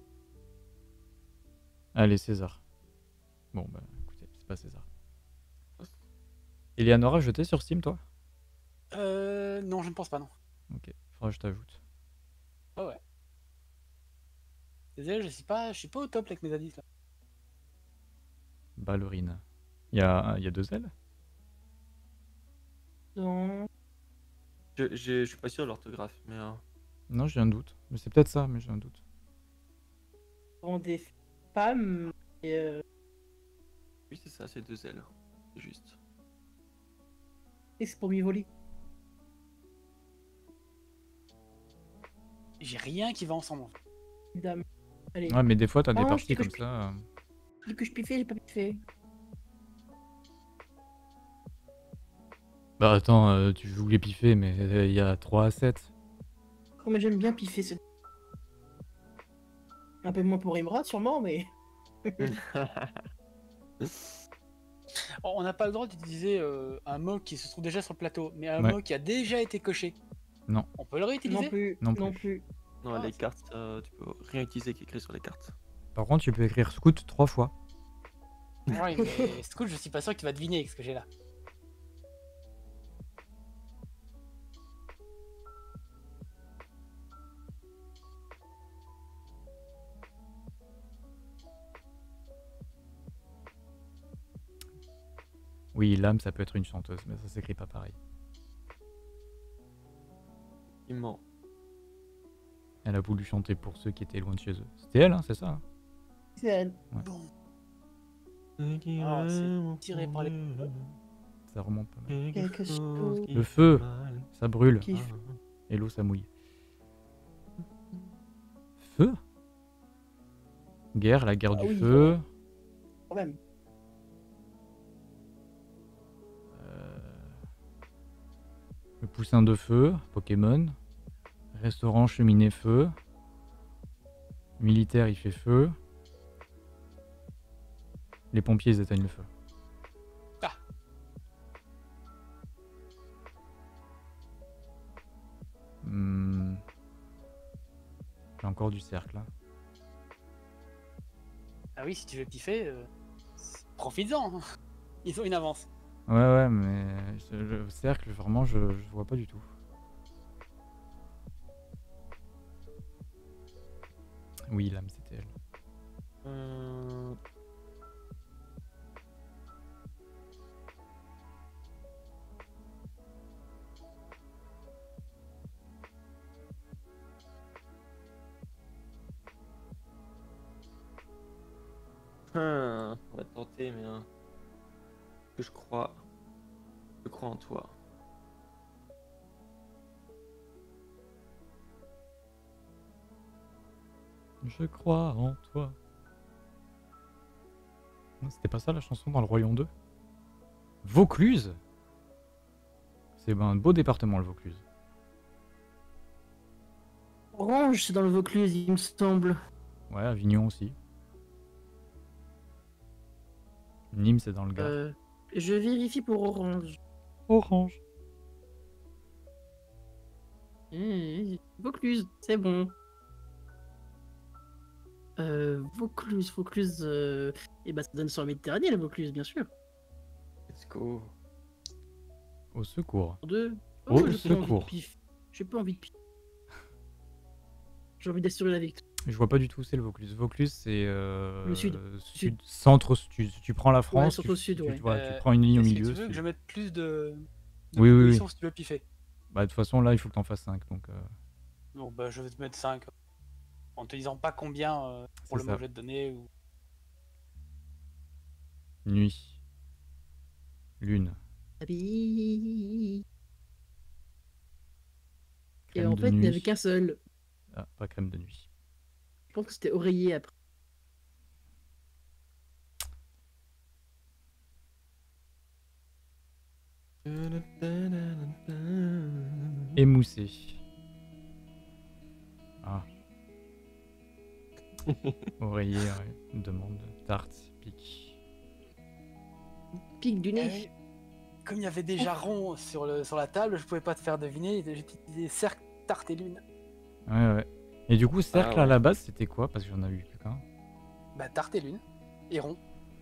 Allez, César. Bon, bah écoutez, c'est pas César. Eleanora, jeté sur Steam, toi? Euh, non, je ne pense pas, non. Ok, faudra que je t'ajoute. Ah ouais. Désolé, je suis pas, je suis pas au top avec mes indices là. Ballerine. Il y a, il y a deux ailes? Donc, Je, je, je suis pas sûr de l'orthographe, mais euh, Non, j'ai un doute. Mais c'est peut-être ça, mais j'ai un doute. on des femmes. Et euh, oui, c'est ça, c'est deux ailes. C'est juste. et c'est pour lui voler. J'ai rien qui va ensemble. Dame. Allez. Ouais, mais des fois, t'as des Oh, je parties sais que comme je- ça. euh. Dès que je piffais, j'ai pas piffé. Bah attends, euh, tu voulais piffer, mais euh, il y a trois à sept. Oh, mais j'aime bien piffer ce. Un peu moins pour Imra, sûrement, mais. Oh, on n'a pas le droit d'utiliser euh, un mot qui se trouve déjà sur le plateau, mais un Ouais. mot qui a déjà été coché. Non. On peut le réutiliser Non plus. Non Non plus. plus. Non, Ah, les c'est- cartes, euh, tu peux rien utiliser qui est écrit sur les cartes. Par contre, tu peux écrire scout trois fois. Ouais, mais Scout, je suis pas sûr que tu vas deviner avec ce que j'ai là. Oui, l'âme, ça peut être une chanteuse, mais ça s'écrit pas pareil. Il ment. Et Elle a voulu chanter pour ceux qui étaient loin de chez eux. C'était elle, hein, c'est ça hein? C'est elle. Bon. Ah, c'est tiré par les... Ça remonte pas mal. Quelque chose Le feu, ça brûle. qui Et l'eau, ça mouille. Feu? Guerre, la guerre Ah du oui, feu. Quand même. Euh, Le poussin de feu, Pokémon. Restaurant, cheminée, feu. Militaire, il fait feu. Les pompiers, ils éteignent le feu. Ah. Hmm. J'ai encore du cercle. Hein. Ah oui, si tu veux piffer, euh, profites-en. Ils ont une avance. Ouais, ouais, mais je- le cercle, vraiment, je, je vois pas du tout. Oui, l'âme, c'était elle. Euh, hum, on va tenter, mais hein, que je crois, je crois en toi. Je crois en toi. Non, c'était pas ça la chanson dans le Royaume deux? Vaucluse? C'est ben, un beau département le Vaucluse. Orange, c'est dans le Vaucluse, il me semble. Ouais, Avignon aussi. Nîmes, c'est dans le Gard. Euh, je vérifie pour Orange. Orange. Mmh, Vaucluse, c'est bon. Euh, Vaucluse, Vaucluse, euh... et bah ça donne sur la Méditerranée, la Vaucluse, bien sûr. Let's go. Au secours. Deux. Au j'ai pas envie de secours. pif. J'ai pas envie de pif. J'ai envie d'assurer la victoire. Je vois pas du tout où c'est le Vaucluse. Vaucluse, c'est euh, Le sud. sud, centre. Tu, tu prends la France, surtout tu, au sud, tu- ouais. tu vois, tu Euh, prends une ligne au Est-ce que milieu. tu veux que tu- je mette plus de, de Oui, oui, propositions oui. si tu veux piffer? Bah, de toute façon, là, il faut que t'en fasses cinq. Donc, euh, Bon, bah, je vais te mettre cinq. En te disant pas combien euh, pour C'est le ça. mot que je vais te donner. Ou... nuit. Lune. Et Crème en de fait, il n'y nuit. avait qu'un seul. Ah, pas crème de nuit. Je pense que c'était oreiller après. Émoussé. Ah. Oreiller, ouais. Demande. Tarte. Pique. Pique du Eh nez. oui. Comme il y avait déjà rond sur, le, sur la table, je pouvais pas te faire deviner. J'ai utilisé cercle, tarte et lune. Ouais, ouais. Et du coup, cercle ouais. à la base, c'était quoi? Parce que j'en avais eu plus qu'un. Bah, tarte et lune. Et rond.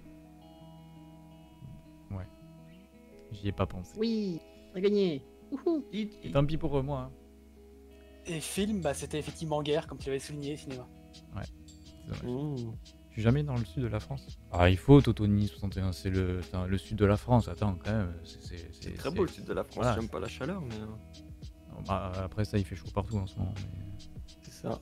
J'y ai pas pensé. Oui, on a gagné. Wouhou. Et tant pis pour moi. Hein. Et film, bah, c'était effectivement guerre, comme tu l'avais souligné, cinéma. C'est dommage. Mmh. Je suis jamais dans le sud de la France. Ah, il faut Totoni soixante et un, c'est le, c'est le sud de la France. Attends, quand même. C'est, c'est, C'est très beau le sud de la France, Voilà. j'aime pas la chaleur, mais euh, Non, bah, après ça, il fait chaud partout en ce moment. mais- c'est ça.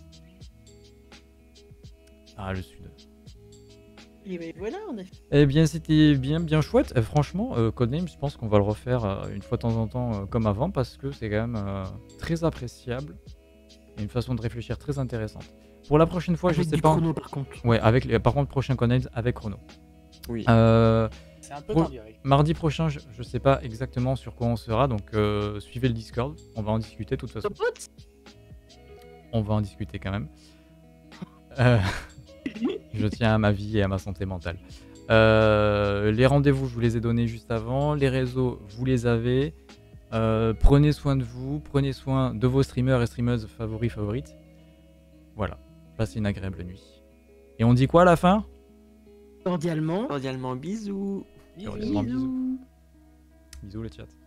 Ah, le sud. Et ben voilà, on a fait. Eh bien, c'était bien, bien chouette. Euh, franchement, euh, Codename, je pense qu'on va le refaire euh, une fois de temps en temps euh, comme avant parce que c'est quand même euh, très appréciable et une façon de réfléchir très intéressante. Pour la prochaine fois, je Avec sais du pas. chrono par contre. Ouais, avec les... par contre, prochain Codename avec chrono. Oui. Euh, C'est un peu Pro- tendu avec. mardi prochain, je, je sais pas exactement sur quoi on sera, donc euh, suivez le Discord. On va en discuter de toute façon. Popote. On va en discuter quand même. Euh, je tiens à ma vie et à ma santé mentale. Euh, les rendez-vous, je vous les ai donnés juste avant. Les réseaux, vous les avez. Euh, prenez soin de vous. Prenez soin de vos streamers et streameuses favoris, favorites. Voilà. Passez une agréable nuit. Et on dit quoi à la fin? Cordialement. Cordialement, bisous. Cordialement, bisous. Bisous le chat.